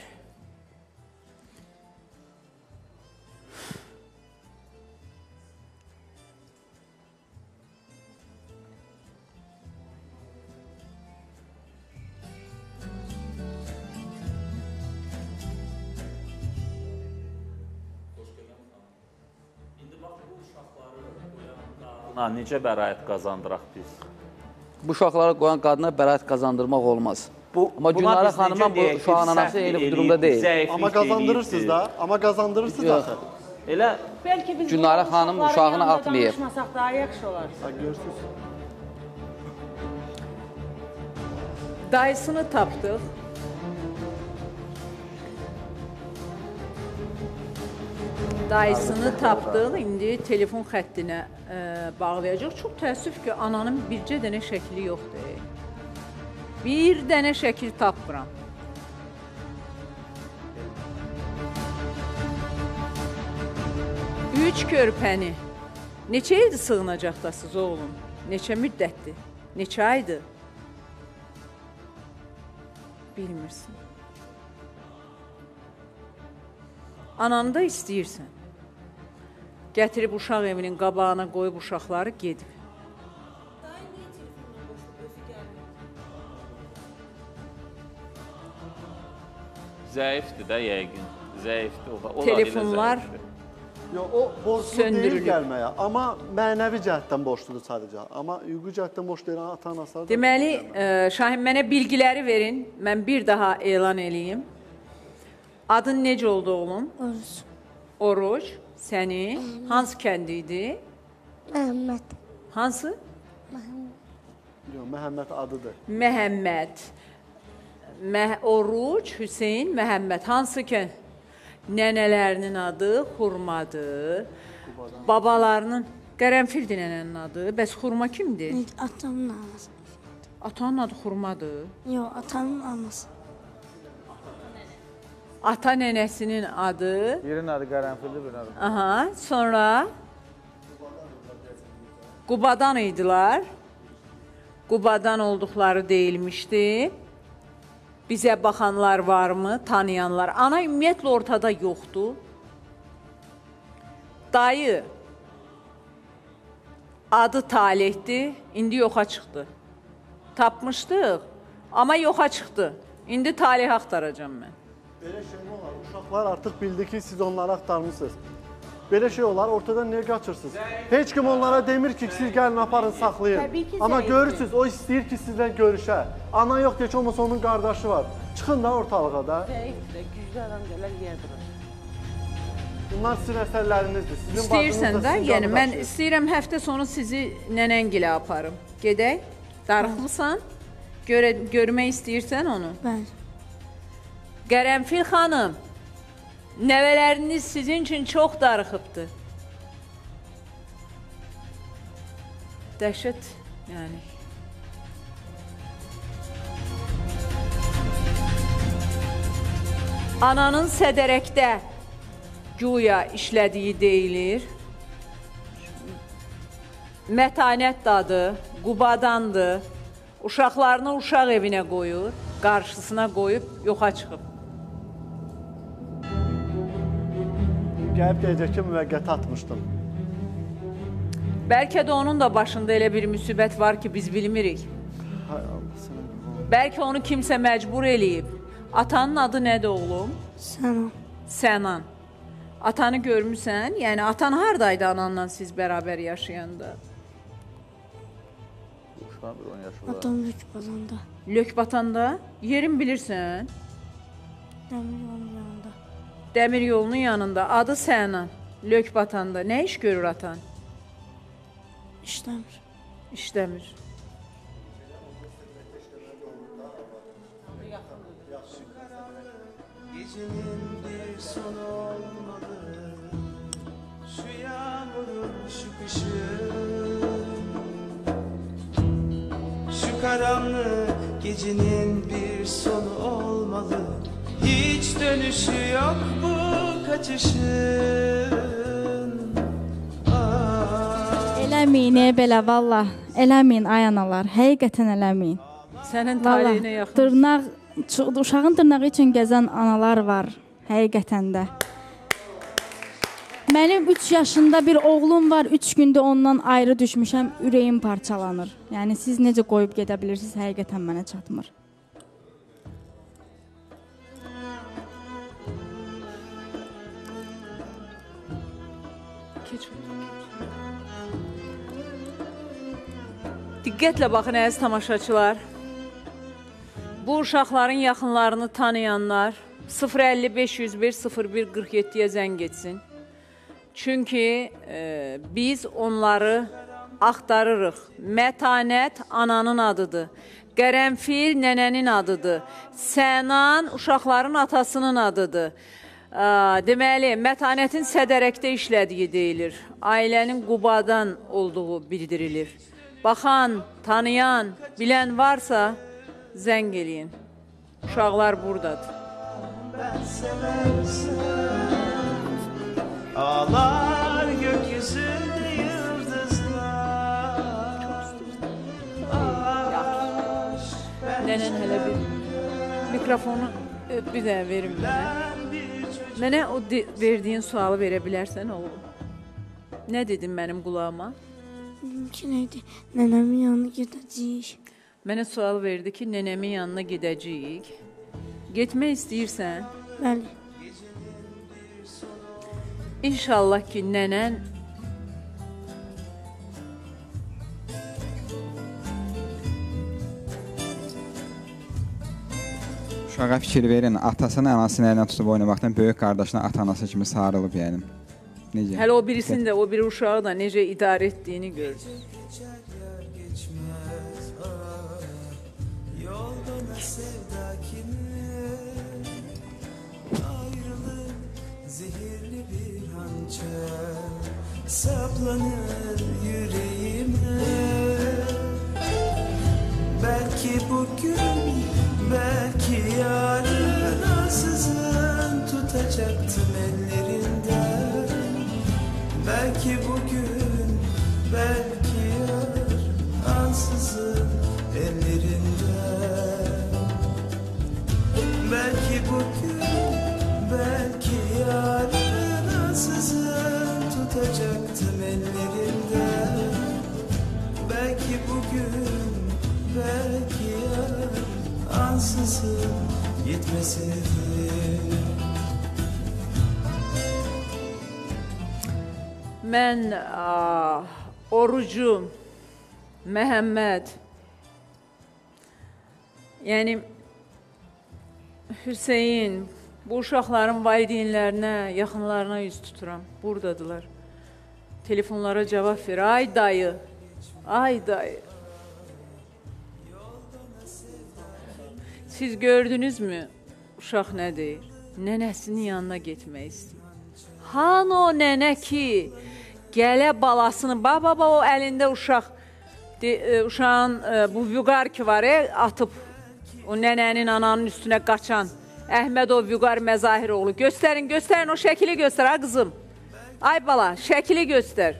necə bəraət qazandıraq biz? Bu uşaqlara qoyan qadına bəraət qazandırmaq olmaz. Bu, amma Gülnarə xanıma bu uşağın anası eyni bu durumda deyil. Amma qazandırırsınız da, amma qazandırırsınız da. Elə Gülnarə xanım uşağını atmayıb. Danışmasaq daha yaxşı olar. Görürsünüz. Dayısını tapdıq. Dayısını tapdıq, indi telefon xəttinə ə, bağlayacaq. Çox təəssüf ki, ananın bircə dənə şəkli yoxdur. Bir dənə şəkil tapmıram. Üç körpəni. Neçə idi sığınacaqdasınız oğlum? Neçə müddətdir? Neçə aydır? Bilmirsin. Ananı da istəyirsən. Gətirib uşaq evinin qabağına qoyub uşaqları gedib. Zəifdir də yəqin. Zəifdir o da. O Telefonlar Yox, o borclu deyil gəlməyə, amma mənəvi cəhətdən borcludur sadəcə. Amma hüquqi cəhətdən borc deyil, ata-anasılar da. Deməli, ə, Şahin, mənə bilgiləri verin. Mən bir daha elan eləyim. Adın necə oldu oğlum? Oruç. Oruç. Səni? Hansı kəndi idi? Məhəmməd. Hansı? Məhəmməd. Yox, Məhəmməd adıdır. Məhəmməd. Məh Oruç, Hüseyn, Məhəmməd. Hansı kənd? Nənələrinin adı Xurmadır. Babalarının, Qərənfildir nənənin adı. Bəs Xurma kimdir? Atamın anası. Atanın adı Xurmadır. Yox, atanın anası. Ata nənəsinin adı? Birinin adı Qərənfildir, birinin adı. Aha, sonra? Qubadan idilər. Qubadan olduqları deyilmişdi. Bizə baxanlar varmı, tanıyanlar? Ana ümumiyyətlə ortada yoxdur. Dayı adı Talihdir, indi yoxa çıxdı. Tapmışdıq, amma yoxa çıxdı. İndi Talih axtaracam mən. Belə şey olar, uşaqlar artıq bildi ki, siz onları axtarmışsınız. Belə şey olar, ortadan niyə qaçırsınız? Heç kim onlara demir ki, siz gəlin aparın, saxlayın. Amma görürsünüz, o istəyir ki, sizlə görüşə. Ana yox, heç olmasa onun qardaşı var. Çıxın da ortalığa da. Zəifdir, güclü adam gələr, yer durur. Bunlar sizin əsərlərinizdir. Sizin İstəyirsən də, yəni mən istəyirəm həftə sonu sizi nənəngilə aparım. Gedək, darıxmısan? Görə, görmək istəyirsən onu? Bəli. Qərənfil xanım, nəvələriniz sizin üçün çox darıxıbdır. Dəhşət, yəni. Ananın sədərəkdə güya işlədiyi deyilir. Mətanət dadı, Qubadandır. Uşaqlarını uşaq evinə qoyur, qarşısına qoyub yoxa çıxıb. Gəlib deyəcək ki, müvəqqəti atmışdım. Bəlkə də onun da başında elə bir müsibət var ki, biz bilmirik. Hay Allah, sənə. Bəlkə onu kimsə məcbur eləyib. Atanın adı nədir oğlum? Sənan. Sənan. Atanı görmüsən? Yəni, atan haradaydı ananla siz bərabər yaşayanda? Atam Lökbatanda. Lökbatanda? Yerin bilirsən? Dəmir yolunun yanında. Dəmir yolunun yanında. Adı Sənan. Lökbatanda. Nə iş görür atan? İşləmir. İşləmir. Gecenin bir sonu olmalı, şu yağmurun şu kışın, şu karanlık gecenin bir sonu olmalı, hiç dönüşü yok bu kaçışın. Ah. Eləməyin, belə vallah, eləməyin ay analar, həqiqətən eləməyin. Sənin taleyinə yaxın. Dırnaq Uşağın dırnağı üçün gəzən analar var, həqiqətən də. Mənim üç yaşında bir oğlum var, üç gündə ondan ayrı düşmüşəm, ürəyim parçalanır. Yəni, siz necə qoyub gedə bilirsiniz, həqiqətən mənə çatmır. Keç. Diqqətlə baxın, əziz tamaşaçılar. Bu uşaqların yaxınlarını tanıyanlar sıfır əlli beş yüz bir sıfır bir qırx yeddiyə zəng etsin. Çünki e, biz onları axtarırıq. Mətanət ananın adıdır. Qərənfil nənənin adıdır. Sənan uşaqların atasının adıdır. Deməli, mətanətin sədərəkdə işlədiyi deyilir. Ailənin Qubadan olduğu bildirilir. Baxan, tanıyan, bilən varsa zəng eləyin. Uşaqlar buradadır. Ben seversem ağlar gökyüzünde yıldızlar. Nənən hələ bir mikrofonu bir də verim mənə. Mənə o verdiyin sualı verə bilərsən oğlum. Nə dedin mənim qulağıma? Ki neydi? Nənəmin yanına gedəcəyik. Mənə sual verdi ki, nənəmin yanına gedəcəyik. Getmək istəyirsən? Bəli. İnşallah ki, nənən Uşağa fikir verin, atasının anasını əlinə tutub oynamaqdan böyük qardaşına ata-anası kimi sarılıb yəni. Necə? Hələ o birisini də, o biri uşağı da necə idarə etdiyini gördü. Yolda sevda kimi ayrılık zehirli bir hançer saplanır yüreğime. Belki bugün, belki yarın ansızın tutacaktım ellerinden. Belki bugün, belki yarın ansızın ellerinden. Belki bugün, belki yarın ansızın tutacaktım ellerinden. Belki bugün, belki yarın ansızın gitmeseydi. Mən ah, orucum, Məhəmməd, yəni Hüseyin, bu uşaqların valideynlərinə, yaxınlarına yüz tuturam. Buradadılar. Telefonlara cavab ver. Ay dayı, ay dayı. Siz gördünüzmü uşaq nə deyir? Nənəsinin yanına getmək istəyir. Han o nənə ki, gələ balasını, baba baba o əlində uşaq, de, e, uşağın e, bu vüqar ki var, e, atıb o nənənin ananın üstünə qaçan Əhməd o vüqar Məzahir oğlu. Göstərin, göstərin o şəkili göstər, ha qızım. Ay bala, şəkili göstər.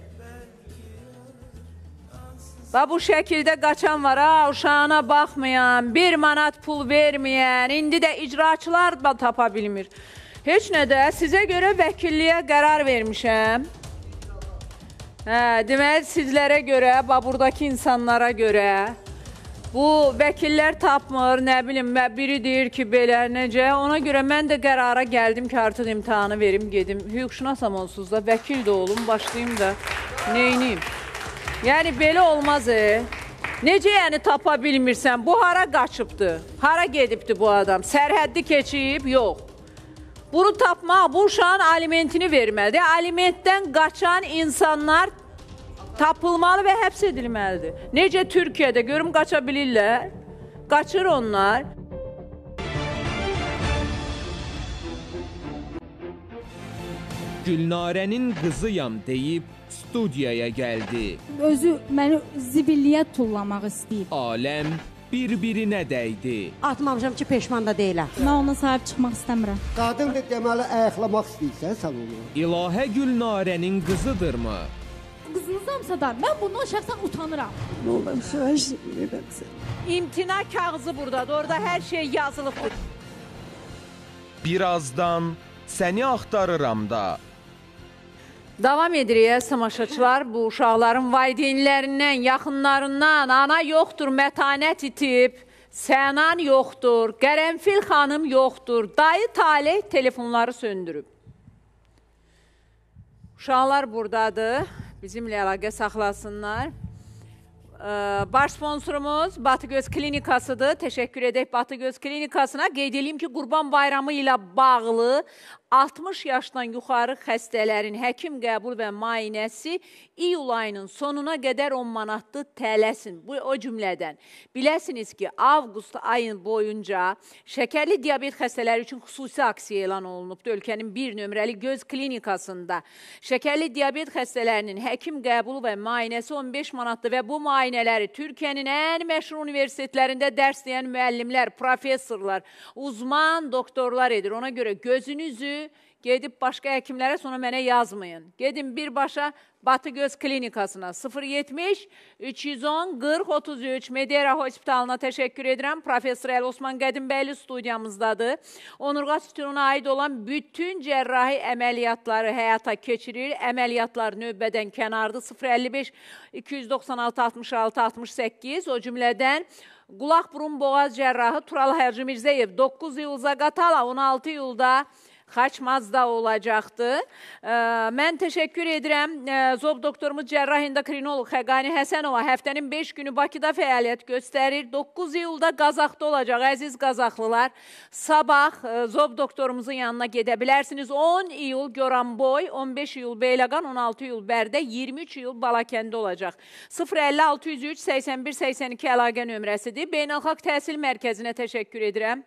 Bax bu şəkildə qaçan var, ha, uşağına baxmayan, bir manat pul verməyən, indi də icraçılar da tapa bilmir. Heç nə də, sizə görə vəkilliyə qərar vermişəm. Hə, deməli, sizlərə görə, bax buradakı insanlara görə, bu vəkillər tapmır, nə bilim, biri deyir ki, belə, necə, ona görə mən də qərara gəldim ki, artıq imtihanı verim, gedim. Hüquqşünasam onsuz da, vəkil də olum, başlayayım da, neyniyim? Yəni, belə olmaz, e. Necə yəni tapa bilmirsən? Bu hara qaçıbdır? Hara gedibdir bu adam? Sərhəddi keçib? Yox. Bunu tapmaq, bu uşağın alimentini verməlidir. Alimentdən qaçan insanlar tapılmalı və həbs edilməlidir. Necə Türkiyədə, görüm qaça bilirlər. Qaçır onlar. Gülnarənin qızıyam deyib studiyaya gəldi. Özü məni zibilliyə tullamaq istəyib. Aləm bir-birinə dəydi. Atmamışam ki, peşman da deyiləm. Mən ona sahib çıxmaq istəmirəm. Qadındır deməli, ayaqlamaq istəyirsən sən onu. İlahə Gülnarənin qızıdırmı? Qızınızamsa da mən bundan şəxsən utanıram. Nə olar, xahiş edirəm sən. İmtina kağızı buradadır, orada hər şey yazılıbdır. Birazdan səni axtarıram da. Davam edirik, samaşaçılar. Bu uşaqların valideynlərindən, yaxınlarından, ana yoxdur, mətanət itib, Sənan yoxdur, Qərənfil xanım yoxdur, dayı Talih telefonları söndürüb. Uşaqlar buradadır, bizimlə əlaqə saxlasınlar. Baş sponsorumuz Batıgöz Klinikasıdır. Təşəkkür edək Batıgöz Klinikasına. Qeyd edeyim ki, Qurban Bayramı ilə bağlı altmış yaşdan yuxarı xəstələrin həkim qəbul və müayinəsi iyul ayının sonuna qədər on manatdır, tələsin. Bu o cümlədən. Biləsiniz ki, avqust ayın boyunca şəkərli diabet xəstələri üçün xüsusi aksiya elan olunubdur. Ölkənin bir nömrəli göz klinikasında şəkərli diabet xəstələrinin həkim qəbulu və müayinəsi on beş manatdır və bu müayinələri Türkiyənin ən məşhur universitetlərində dərs deyən müəllimlər, professorlar, uzman doktorlar edir. Ona görə gözünüzü gedib başqa həkimlərə sonra mənə yazmayın. Gedin birbaşa Batı Göz Klinikasına sıfır yetmiş üç yüz on qırx otuz üç Medera Hospitalına təşəkkür edirəm. Profesör Əli Osman Qədimбəyli studiyamızdadır. Onurğa sütununa aid olan bütün cərrahi əməliyyatları həyata keçirir. Əməliyyatlar növbədən kənardır. sıfır əlli beş iki yüz doxsan altı altmış altı altmış səkkiz o cümlədən qulaq burun boğaz cərrahı Tural Hacı Mirzəyev doqquz iyul Zaqatala, on altı iyulda Xaçmazda olacaqdır. Mən təşəkkür edirəm. Zob doktorumuz cərrah endokrinoloq Xəqani Həsənova həftənin beş günü Bakıda fəaliyyət göstərir. doqquz iyulda Qazaxda olacaq, əziz Qazaxlılar. Sabah Zob doktorumuzun yanına gedə bilərsiniz. on iyul Goranboy, on beş iyul Beyləqan, on altı iyul Bərdə, iyirmi üç iyul Balakəndə olacaq. sıfır əlli altı yüz üç səksən bir səksən iki əlaqə nömrəsidir. Beynəlxalq Təhsil Mərkəzinə təşəkkür edirəm.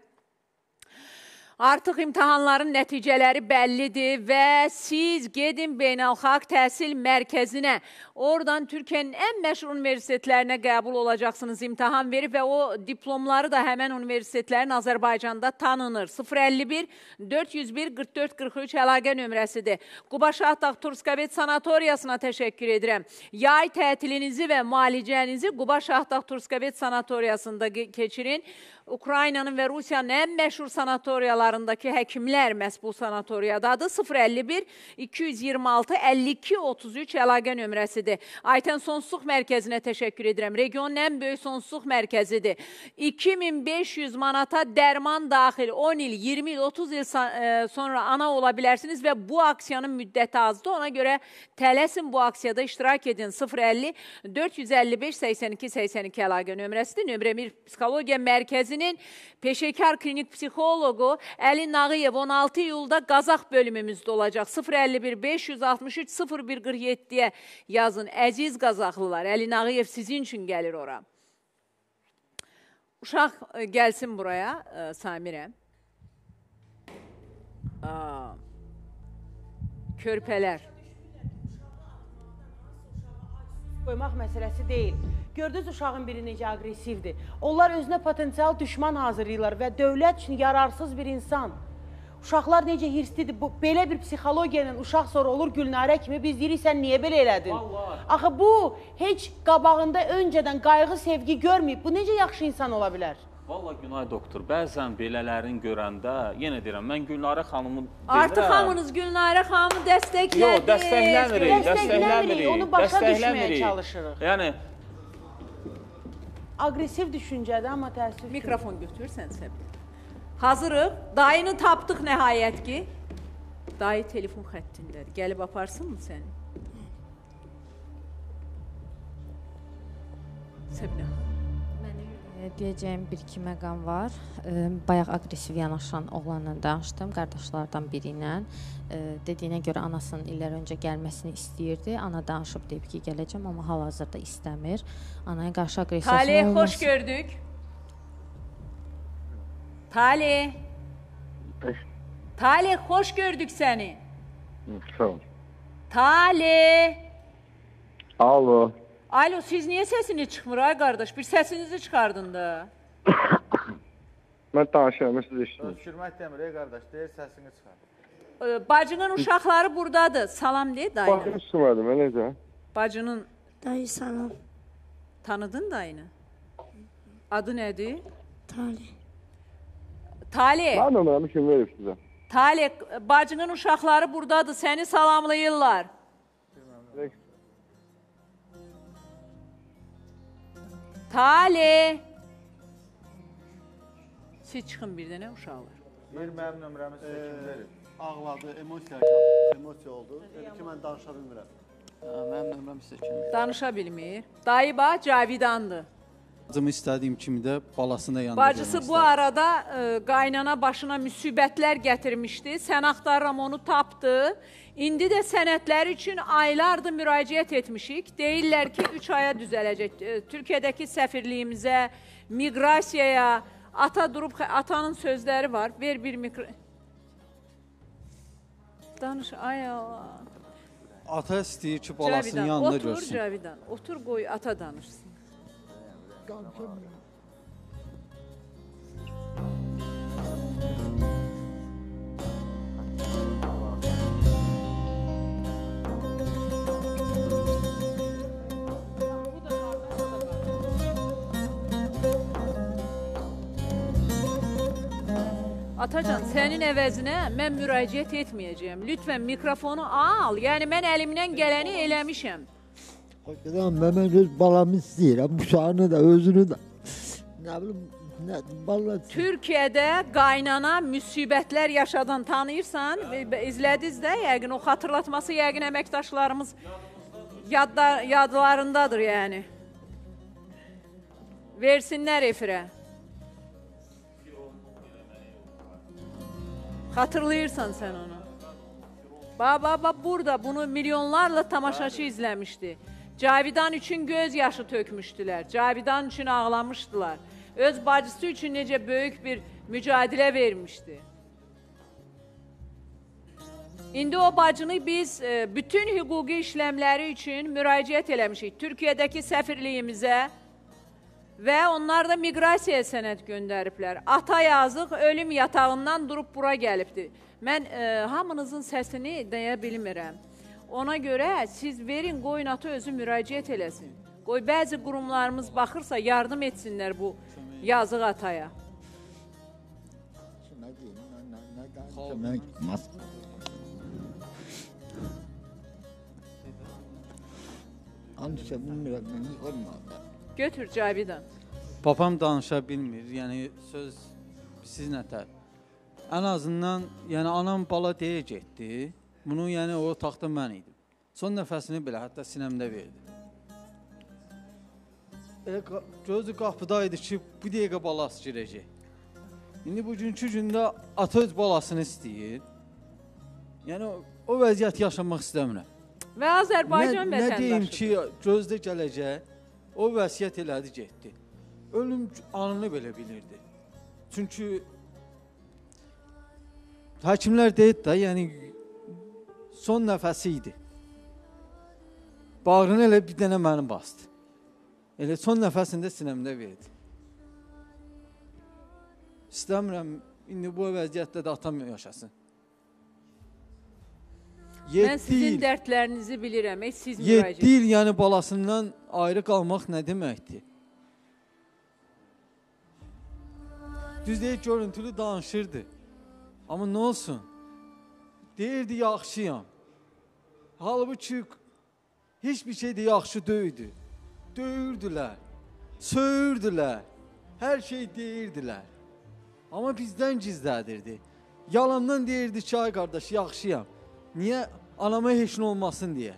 Artıq imtahanların nəticələri bəllidir və siz gedin Beynəlxalq Təhsil Mərkəzinə. Oradan Türkiyənin ən məşhur universitetlərinə qəbul olacaqsınız, imtahan verib və o diplomları da həmən universitetlərin Azərbaycanda tanınır. sıfır əlli bir dörd yüz bir qırx dörd qırx üç əlaqə nömrəsidir. Quba Şahdağ Turskavet Sanatoriyasına təşəkkür edirəm. Yay tətilinizi və müalicənizi Quba Şahdağ Turskavet Sanatoriyasında keçirin. Ukraynanın və Rusiyanın ən məşhur sanatoriyalarındakı həkimlər məhz bu sanatoriyadadır. sıfır əlli bir iki yüz iyirmi altı əlli iki otuz üç əlaqə nömrəsidir. Aytən Sonsuzluq Mərkəzinə təşəkkür edirəm. Regionun ən böyük sonsuzluq mərkəzidir. iki min beş yüz manata dərman daxil on il, iyirmi il, otuz il sonra ana ola bilərsiniz və bu aksiyanın müddəti azdır. Ona görə tələsin bu aksiyada iştirak edin. sıfır əlli dörd yüz əlli beş səksən iki səksən iki əlaqə nömrəsidir. Nömrə bir Psixologiya Mərkəzi peşəkar klinik psixoloqu Əli Nağıyev on altı iyulda Qazax bölümümüzdə olacaq. sıfır əlli bir beş yüz altmış üç sıfır bir qırx yeddiyə yazın. Əziz Qazaxlılar, Əli Nağıyev sizin üçün gəlir ora. Uşaq gəlsin buraya, Samirə. Körpələr. Qoymaq məsələsi deyil. Gördünüz uşağın biri necə aqressivdir. Onlar özünə potensial düşman hazırlayırlar və dövlət üçün yararsız bir insan. Uşaqlar necə hirslidir. Bu, belə bir psixologiya ilə uşaq sonra olur Gülnarə kimi biz deyirik, sən niyə belə elədin? Vallahi. Axı bu heç qabağında öncədən qayğı, sevgi görməyib. Bu necə yaxşı insan ola bilər? Vallahi Günay doktor, bəzən belələrin görəndə, yenə deyirəm, mən Gülnarə xanımı demirəm. Artıq hamınız Gülnarə xanımı dəstəklədik. Yox, dəstəkləmirik, dəstəkləmirik. Onu başa düşməyə çalışırıq. Yəni, aqressiv düşüncədir, amma təəssüf. Mikrofon götürürsən Səbir. Hazırıq. Dayını tapdıq nəhayət ki. Dayı telefon xəttindədir. Gəlib aparsın mı səni? Səbinə. Mənim deyəcəyim bir-iki məqam var. Bayaq aqressiv yanaşan oğlanla danışdım, qardaşlardan biri ilə. Dediyinə görə anasının illər öncə gəlməsini istəyirdi. Ana danışıb deyib ki, gələcəm, amma hal-hazırda istəmir. Anaya qarşı aqressiyasını Talih, olmasın. xoş gördük. Talih. Talih, xoş gördük səni. Sağ ol. Talih. Alo. Alo, siz niyə səsini çıxmır, ay qardaş? Bir səsinizi çıxardın da. Mən danışıram, siz eşitmir. Öpüşürmək demir, ey qardaş, deyir səsini çıxar. Bacının uşaqları buradadır. Salam deyil dayına. Baxın, üstümədim, necə? Bacının... Dayı salam. Tanıdın dayını? Adı nədir? Talih. Talih. Mən nömrəmi kim verib sizə? Talih, bacının uşaqları buradadır. Səni salamlayırlar. Talih. Siz çıxın bir dənə uşaqlar. Bir mənim nömrəmi sizə kim verib? Ağladı, emosiya, emosiya oldu. Dedi ki, mən danışa bilmirəm. Mənim nömrəmi sizə kim verib? Danışa bilmir. Dayı bax, Cavidandır. Bacımı istədiyim kimi də balasını da yanında Bacısı bu arada e, qaynana başına müsibətlər gətirmişdi. Sən axtarıram onu tapdı. İndi də sənədləri üçün aylardır müraciət etmişik. Deyirlər ki, üç aya düzələcək. E, Türkiyədəki səfirliyimizə, miqrasiyaya, ata durub, atanın sözləri var. Ver bir mikro... Danış, ay Allah. Ata istəyir ki, balasının yanında otur, görsün. Otur Cavidan, otur qoy ata danışsın. Atacan, sənin əvəzinə mən müraciət etməyəcəyəm. Lütfən mikrofonu al. Yəni mən əlimdən gələni eləmişəm. Hakikaten ben öz balamı istəyirəm, uşağını da, özünü də. Nə bilim, nə, vallahi... Türkiyədə qaynana müsibətlər yaşadan tanıyırsan, izlədiniz də, yəqin o xatırlatması yəqin əməkdaşlarımız yadda, yadlarındadır yəni. Versinlər efirə. Xatırlayırsan sən onu. Bax, bax, bax, burada bunu milyonlarla tamaşaçı izləmişdi. Cavidan üçün göz yaşı tökmüşdülər. Cavidan üçün ağlamışdılar. Öz bacısı üçün necə böyük bir mücadilə vermişdi. İndi o bacını biz bütün hüquqi işləmləri üçün müraciət eləmişik. Türkiyədəki səfirliyimizə və onlar da miqrasiyaya sənəd göndəriblər. Ata yazıq ölüm yatağından durub bura gəlibdir. Mən e, hamınızın səsini deyə bilmirəm. Ona görə siz verin, qoyun ata özü müraciət eləsin. Qoy bəzi qurumlarımız baxırsa yardım etsinlər bu yazıq ataya. Götür Cavidan. Babam danışa bilmir, yəni söz siz nətər. Ən azından, yəni anam bala deyə getdi, bunu yəni o otaqda mən idim. Son nəfəsini belə hətta sinəmdə verdi. Elə gözü qapıdaydı ki, bu dəqiqə balası girəcək. İndi bugünkü gündə ata öz balasını istəyir. Yəni o, o vəziyyət yaşamaq istəmirəm. Və Azərbaycan vətəndaşıdır. Nə deyim ki, gözdə gələcək, o vəsiyyət elədi, getdi. Ölüm anını belə bilirdi. Çünki həkimlər deyib də, yəni son nəfəsi idi. Bağrını elə bir dənə məni bastı. Elə son nəfəsində sinəmdə verdi. İstəmirəm, indi bu vəziyyətdə də atam yaşasın. Mən sizin dərdlərinizi bilirəm, siz müraciət. yeddi il yəni balasından ayrı qalmaq nə deməkdir? Düz deyək, görüntülü danışırdı. Amma nə olsun? Deyirdi, yaxşıyam. Halbuki heç bir şey də yaxşı döydü. Döyürdülər, söyürdülər, hər şey deyirdilər. Amma bizdən gizlədirdi. Yalandan deyirdi ki, ay qardaş, yaxşıyam. Niyə? Anama heç nə olmasın deyə.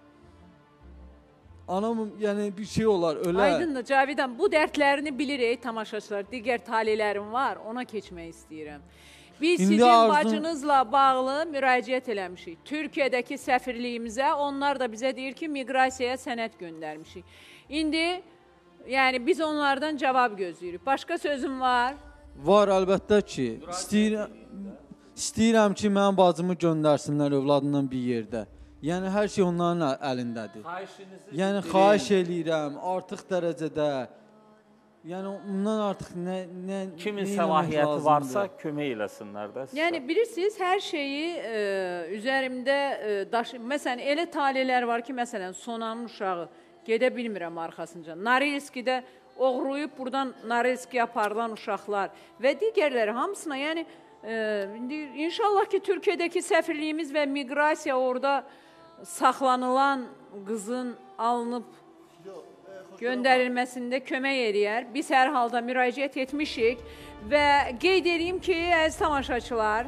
Anam, yəni bir şey olar, ölər. Aydındır, Cavidan, bu dərdlərini bilirik tamaşaçılar. Digər talilərim var, ona keçmək istəyirəm. Biz İndi sizin arzum... bacınızla bağlı müraciət eləmişik. Türkiyədəki səfirliyimizə, onlar da bizə deyir ki, miqrasiyaya sənəd göndərmişik. İndi, yəni biz onlardan cavab gözləyirik. Başqa sözüm var? Var, əlbəttə ki. İstəyirəm, istəyirəm ki, mənim bacımı göndərsinlər övladından bir yerdə. Yəni, hər şey onların əlindədir. Yəni, xahiş eləyirəm, artıq dərəcədə. Yəni, ondan artıq nə... nə Kimin səlahiyyəti varsa, kömək eləsinlər də. Yəni, bilirsiniz, hər şeyi e, üzərimdə e, daşı... Məsələn, elə talilər var ki, məsələn, Sonanın uşağı gedə bilmirəm arxasınca. Norilskidə oğruyub buradan Norilskiyə aparılan uşaqlar və digərləri hamısına, yəni, e, inşallah ki, Türkiyədəki səfirliyimiz və miqrasiya orada saxlanılan qızın alınıb göndərilməsində kömək edər. Biz hər halda müraciət etmişik və qeyd edeyim ki, əziz tamaşaçılar,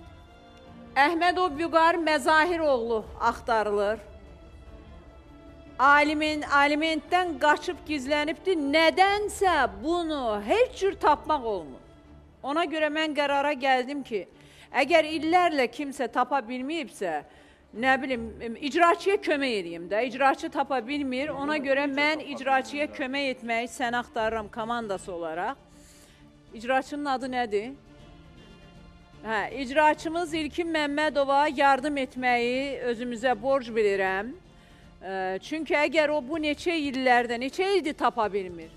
Əhmədov Vüqar Məzahiroğlu axtarılır. aliment, alimentdən qaçıb gizlənibdir. Nədənsə bunu heç cür tapmaq olmur. Ona görə mən qərara gəldim ki, əgər illərlə kimsə tapa bilməyibsə, nə bilim, icraçıya kömək edeyim də. İcraçı tapa bilmir. Ona görə mən icraçıya kömək etməyi səni axtarıram komandası olaraq. İcraçının adı nədir? Hə, icraçımız İlkin Məmmədova yardım etməyi özümüzə borc bilirəm. Çünki əgər o bu neçə illərdə, neçə ildir tapa bilmir.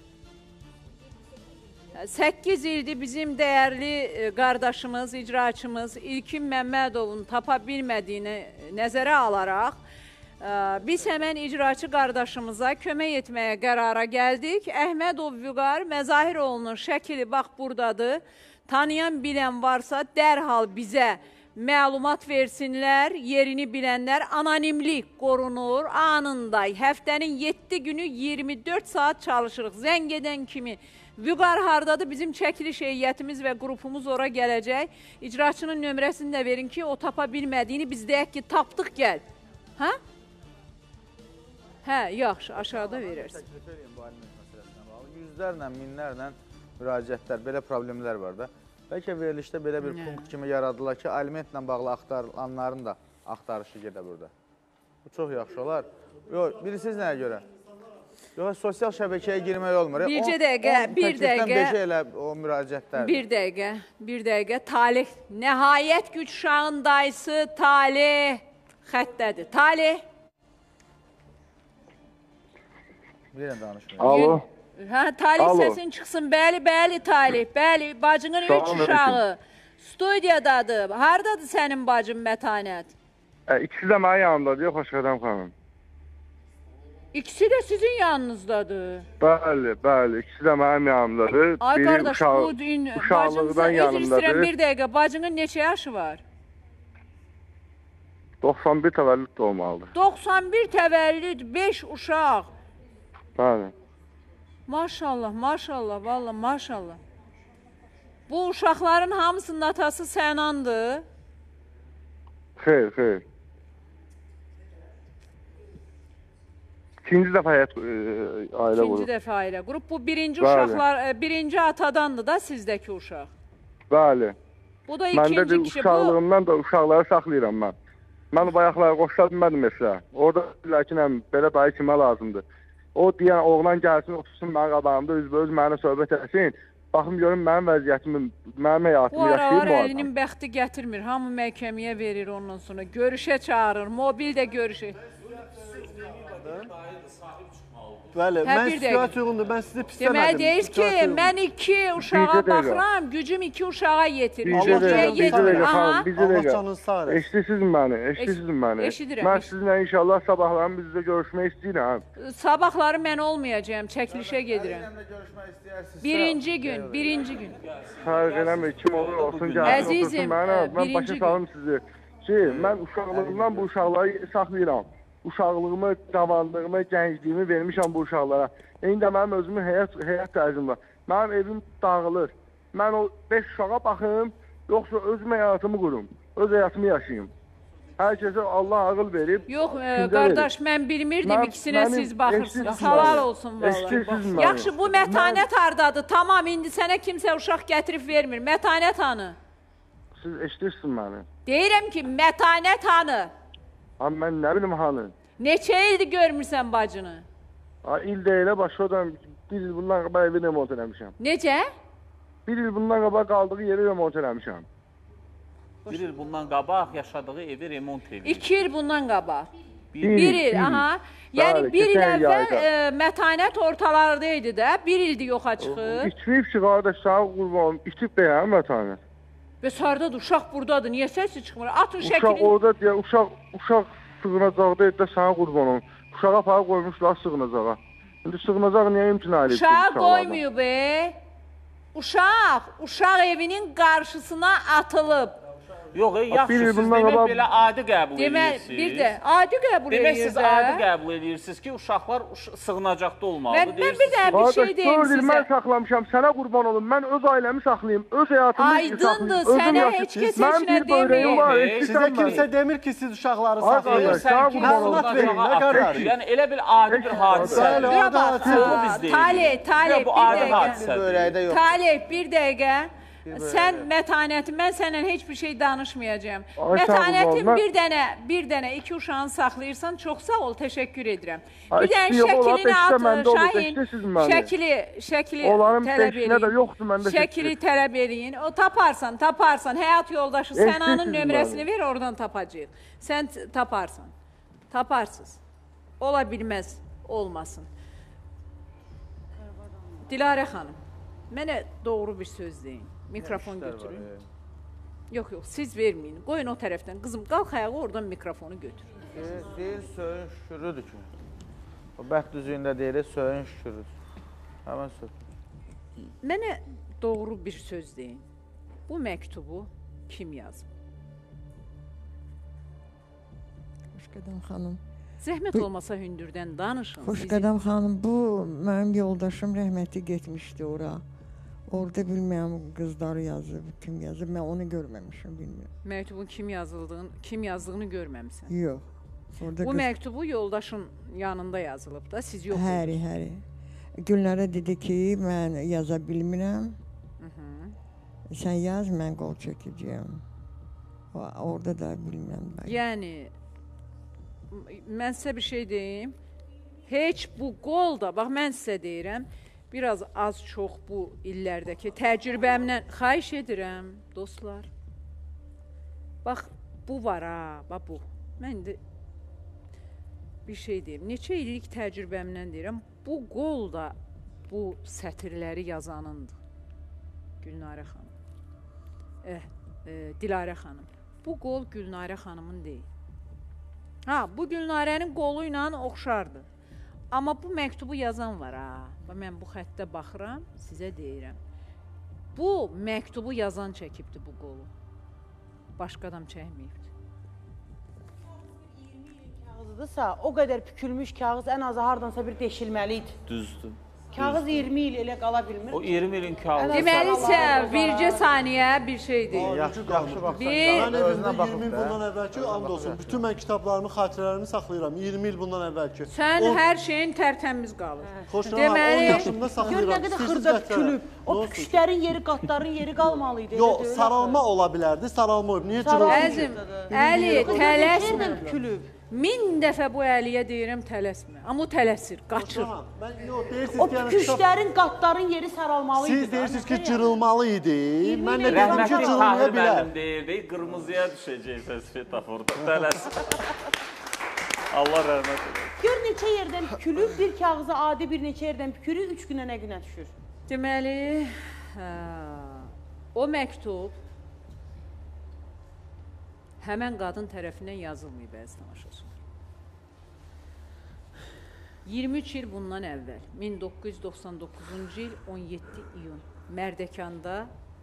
səkkiz ildir bizim dəyərli qardaşımız, icraçımız İlkin Məmmədovun tapa bilmədiyini nəzərə alaraq, biz həmən icraçı qardaşımıza kömək etməyə qərara gəldik. Əhmədov Vüqar Məzahiroğlu'nun şəkili bax buradadır. Tanıyan, bilən varsa dərhal bizə məlumat versinlər, yerini bilənlər. Anonimlik qorunur, anında. Həftənin yeddi günü iyirmi dörd saat çalışırıq. Zəng edən kimi Vüqar hardadır? Bizim çəkiliş heyətimiz və qrupumuz ora gələcək. İcraçının nömrəsini də verin ki, o tapa bilmədiyini biz deyək ki, tapdıq, gəl. Hə? Hə, yaxşı, aşağıda verirsin. Yüzlərlə, minlərlə müraciətlər, belə problemlər var da. Bəlkə verilişdə belə bir punkt kimi yaradılar ki, alimentlə bağlı axtarılanların da axtarışı gedə burada. Bu çox yaxşı olar. Yox, bilirsiniz nəyə görə? Yox, sosial şəbəkəyə girmək olmur. Bircə dəqiqə, bir dəqiqə. Elə o müraciətlər. Bir dəqiqə, bir dəqiqə. Talih, nəhayət güc uşağın dayısı Talih xəttədir. Talih. Bilən danışmayın. Alo. Hə, Talih səsin çıxsın. Bəli, bəli Talih, bəli. Bacının üç uşağı studiyadadır. Haradadır sənin bacın Mətanət? İkisi də mənim yanımdadır, yox, Xoşqədəm xanım. İkisi də sizin yanınızdadır. Bəli, bəli, ikisi də mənim yanımdadır. Ay qardaş, bu gün uşaqlıqdan yanımdadır. Bir dəqiqə, bacının neçə yaşı var? doxsan bir təvəllüd də olmalıdır. doxsan bir təvəllüd, beş uşaq. Bəli. Maşallah, maşallah, valla maşallah. Bu uşaqların hamısının atası Sənandır. Xeyr, xeyr. İkinci dəfə həyat e, ailə qrup. İkinci dəfə ailə qrup. Bu birinci Bəli. uşaqlar, birinci atadandır da sizdəki uşaq. Bəli. Bu da ikinci Məndə də kişi. uşaqlığımdan da uşaqları saxlayıram mən. Mən bayaqları qoşula bilmədim mesela. Orada deyirlər ki, belə dayı kimə lazımdır. O deyən oğlan gəlsin, otursun mənim qabağımda, üzbəüz mənə söhbət etsin. Baxım görüm mənim vəziyyətimi, mənim həyatımı yaşayır mı? Bu aralar əlinin bəxti gətirmir. Hamı məhkəməyə verir ondan sonra. Görüşə çağırır, mobildə görüşə. Bəli, hə, mən şikayət uyğundur, mən sizi pisləmədim. Deməli, deyir ki, mən iki uşağa baxıram, gücüm iki uşağa yetirir. Bizə deyil, bizə deyil, xanım, bizə deyil. Allah canınızı sağ eləsin. Eşitsiz məni, eşitsiz məni. Eşidirəm. Mən sizinlə inşallah sabahlarım bizdə görüşmək istəyirəm. Sabahları mən olmayacağım, çəkilişə gedirəm. Birinci gün, birinci gün. Fərq eləmir, kim olur olsun, gəlsin, otursun mənə. Mən başa salım sizi. Ki, mən uşaqlığımdan bu uşaqları saxlayıram. Uşaqlığımı, cavanlığımı, gəncliyimi vermişəm bu uşaqlara. İndi də mənim özümün həyat, həyat tərzim var. Mənim evim dağılır. Mən o beş uşağa baxım, yoxsa özüm həyatımı qurum, öz həyatımı yaşayayım. Hər kəsə Allah ağıl verib. Yox, e, qardaş, mən bilmirdim mən, ikisinə mənim, siz baxırsınız. Halal olsun valla. Yaxşı, bu Mətanət hardadır? Tamam, indi sənə kimsə uşaq gətirib vermir. Mətanət hanı? Siz eşitirsiniz məni. Deyirəm ki, Mətanət hanı? Abi mən nə bilim hanı? Neçə ildir görmürsən bacını? İl deyilə başladan bir il bundan qabaq evi remont eləmişəm. Necə? Bir il bundan qabaq qaldığı yeri remont eləmişəm. Bir il bundan qabaq yaşadığı evi remont edib. İki il bundan qabaq. Bir, bir, bir il, aha. Yəni Bəli, bir il əvvəl e, Mətanət ortalardaydı da, bir ildir yoxa çıxıb. İçməyib ki, qardaş, sağ qurbanım, içib deyəm Mətanət. Və sardadır, uşaq buradadır, niyə səsi çıxmır? Atın şəkilin. Uşaq orada deyə, uşaq, uşaq sığınacaqda da sana qurbanım. Uşağa para qoymuşlar sığınacağa. İndi sığınacaq niyə imtina edib? Uşağı qoymuyor be. Uşaq, uşaq evinin qarşısına atılıb. Yox, yaxşı, siz demək belə adi qəbul edirsiniz. Bir də, adi qəbul edirsiniz. Demək, siz adi qəbul edirsiniz ki, uşaqlar sığınacaqda olmalıdır. Mən bir də bir şey deyim sizə. Mən saxlamışam, sənə qurban olum. Mən öz ailəmi saxlayayım, öz həyatımı saxlayayım. Aydındır, sənə heç kəs heç nə demir. Sizə kimsə demir ki, siz uşaqları saxlayın. Məlumat verin, nə qərar? Yəni, elə bil adi bir hadisədir. Talib, Talib, bir dəqiqə. Talib, bir dəqiqə. Sən mətanətin, mən səndən heç bir şey danışmayacağım. Mətanətin bir dənə, bir dənə iki uşağını saxlayırsan, çox sağ ol, təşəkkür edirəm. Bir dənə şəklini at, Şahin, şəkili, şəkili tələb eləyin. Şəkili tələb eləyin. O taparsan, taparsan, həyat yoldaşı Sənanın nömrəsini ver, oradan tapacaq. Sən taparsan, taparsınız. Ola bilməz, olmasın. Dilarə xanım, mənə doğru bir söz deyin. Mikrofon götürün. Yox, yox, siz verməyin. Qoyun o tərəfdən. Qızım, qalx ayağı, oradan mikrofonu götür. Deyil, söyün şükürüdür ki. O bəxt düzüyündə deyilir, söyün şükürüdür. Həmən söz. Mənə doğru bir söz deyin. Bu məktubu kim yazıb? Xoşqədəm xanım. Zəhmət olmasa hündürdən danışın. Xoşqədəm xanım, bu mənim yoldaşım rəhmətli getmişdi ora. Orada bilməyəm, qızları yazıb, kim yazıb, mən onu görməmişim, bilmirəm. Məktubun kim yazıldığını, kim yazdığını görməmsən? Yox. Bu məktubu yoldaşın yanında yazılıb da, siz yox edin. Həri, həri. Gülnara dedi ki, mən yaza bilmirəm. Sən yaz, mən qol çəkəcəyəm. Orada da bilmirəm. Yəni, mən sizə bir şey deyim. Heç bu qol da, bax mən sizə deyirəm, biraz az-çox bu illərdəki təcrübəmlə xahiş edirəm, dostlar. Bax, bu var ha, bax bu. Mən indi bir şey deyim. Neçə illik təcrübəmlə deyirəm, bu qol da bu sətirləri yazanındır. Gülnarə xanım. Eh, e, Dilarə xanım. Bu qol Gülnarə xanımın deyil. Ha, bu Gülnarənin qolu ilə oxşardı. Amma bu məktubu yazan var ha. Mən bu xəttə baxıram, sizə deyirəm. Bu məktubu yazan çəkibdi bu qolu. Başqa adam çəkməyibdi. Kağızdırsa, o qədər pükülmüş kağız ən azı hardansa bir deşilməliydi. Düzdür. Kağız iyirmi il elə qala bilmir. O iyirmi ilin kağızı. Deməlisə, bircə saniyə bir şey deyil. Yaxşı baxın. Mən evimdə iyirmi il bundan əvvəlki, and olsun, bütün mən kitablarımı, xatirələrimi saxlayıram. iyirmi il bundan əvvəlki. Sən hər şeyin tərtəmiz qalır. Deməli, on yaşımda saxlayıram. Gör nə qədər xırda pükülüb. O püküşlərin yeri, qatların yeri qalmalıydı. Yox, saralma ola bilərdi, saralma olub. Niyə cür olsun? Əzim, Əli, tələsmə. Min dəfə bu Əliyə deyirəm, tələsmə. Amma o tələsir, qaçır. O püküşlərin, qatların yeri saralmalıydı. Siz deyirsiniz ki, cırılmalı idi. Mən də deyirəm ki, cırılmaya bilər. Mənim deyirdi, qırmızıya düşəcəksən svetoforda. Tələsmə. Allah rəhmət edin. Gör neçə yerdən pükülür, bir kağıza adi bir neçə yerdən pükülür, üç günə nə günə düşür. Deməli, o məktub həmən qadın tərəfindən yazılmayıb, əziz tamaşaçılar. iyirmi üç il bundan əvvəl, min doqquz yüz doxsan doqquzuncu il on yeddi iyun Mərdəkanda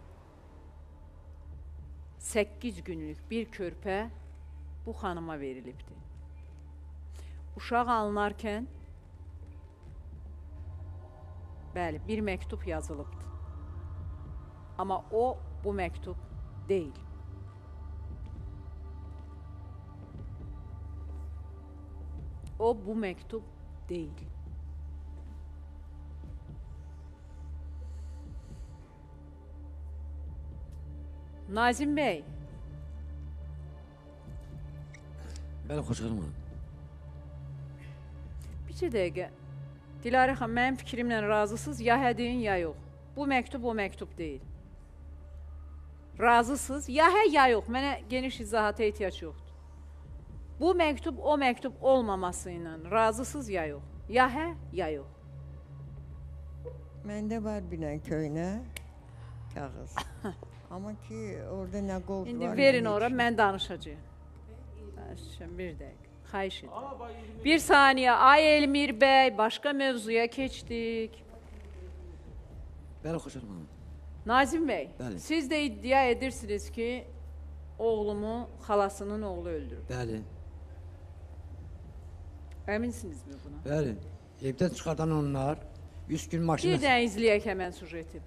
səkkiz günlük bir körpə bu xanıma verilibdir. Uşaq alınarkən bəli, bir məktub yazılıbdır. Amma o, bu məktub deyil. O, bu məktub deyil. Nazim bəy. Bəli, xoş gəlmə. Bir dəqiqə. Dilarə xan, mənim fikrimlə razısınız, ya hə deyin, ya yox. Bu məktub o məktub deyil. Razısınız, ya hə, ya yox. Mənə geniş izahata ehtiyac yoxdur. Bu məktub o məktub olmaması ilə razısınız, ya yox. Ya hə, ya yox. Məndə var bir dənə köynə kağız. Amma ki, orada nə qol var. İndi verin ora, mən danışacağım. Danışacağım, bir dəqiqə. Xahiş edim. Bir saniyə, ay Elmir bəy, başqa mövzuya keçdik. Bəli, xoş gəlmə. Nazim bəy, siz də iddia edirsiniz ki, oğlumu xalasının oğlu öldürüb. Bəli, Əminsinizmi buna? bəli. Evdən çıxardan onlar üç gün maşına... Bir dənə izləyək həmən sujeti.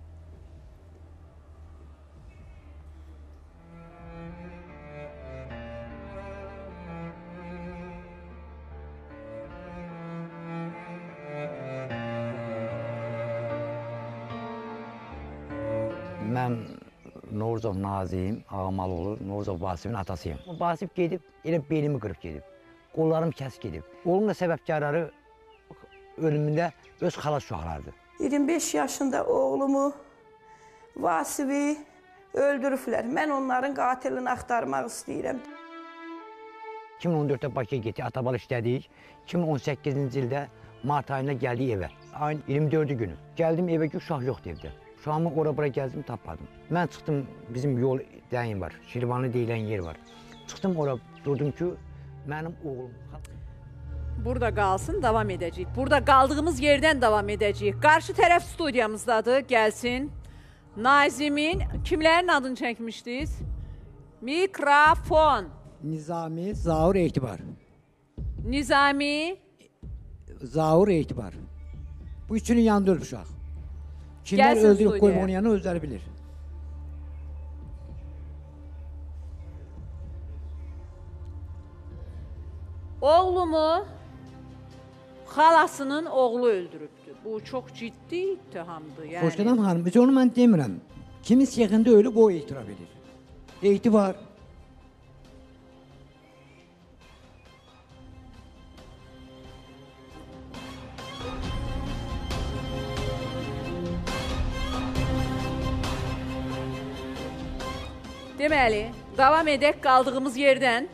Mən Novruzov Nazim, Ağamalıoğlu, Novruzov Vasifin atasıyım. Vasif gedib, elə belimi qırıb gedib. Qollarım kəsib gedib. Oğlum da səbəbkarları ölümündə öz xala uşaqlardır. iyirmi beş yaşında oğlumu, Vasifi öldürüblər. Mən onların qatilini axtarmaq istəyirəm. iki min on dörddə Bakıya getdik, Atabal işlədik. iki min on səkkizinci ildə mart ayında gəldik evə. Ayın iyirmi dördü günü. Gəldim evə ki, uşaq yoxdur evdə. Uşağımı ora-bura gəzdim, tapmadım. Mən çıxdım, bizim yol dəyin var, Şirvanlı deyilən yer var. Çıxdım ora, durdum ki, mənim oğlum... Burada qalsın, davam edəcəyik. Burada qaldığımız yerdən davam edəcəyik. Qarşı tərəf studiyamızdadır, gəlsin. Nazimin, kimlərin adını çəkmişdiniz? Mikrofon. Nizami, Zaur Etibar. Nizami. Zaur Etibar. Bu üçünün yanında ölüb uşaq. Kimlər öldürüb qoyub onun yanına özləri bilir. Oğlumu xalasının oğlu öldürübdür. Bu çox ciddi ittihamdır. Yəni... Xoşqədəm xanım, biz onu mən demirəm. Kimin siyəxində ölüb o etiraf edir. Eyti var. Deməli, davam edək qaldığımız yerdən.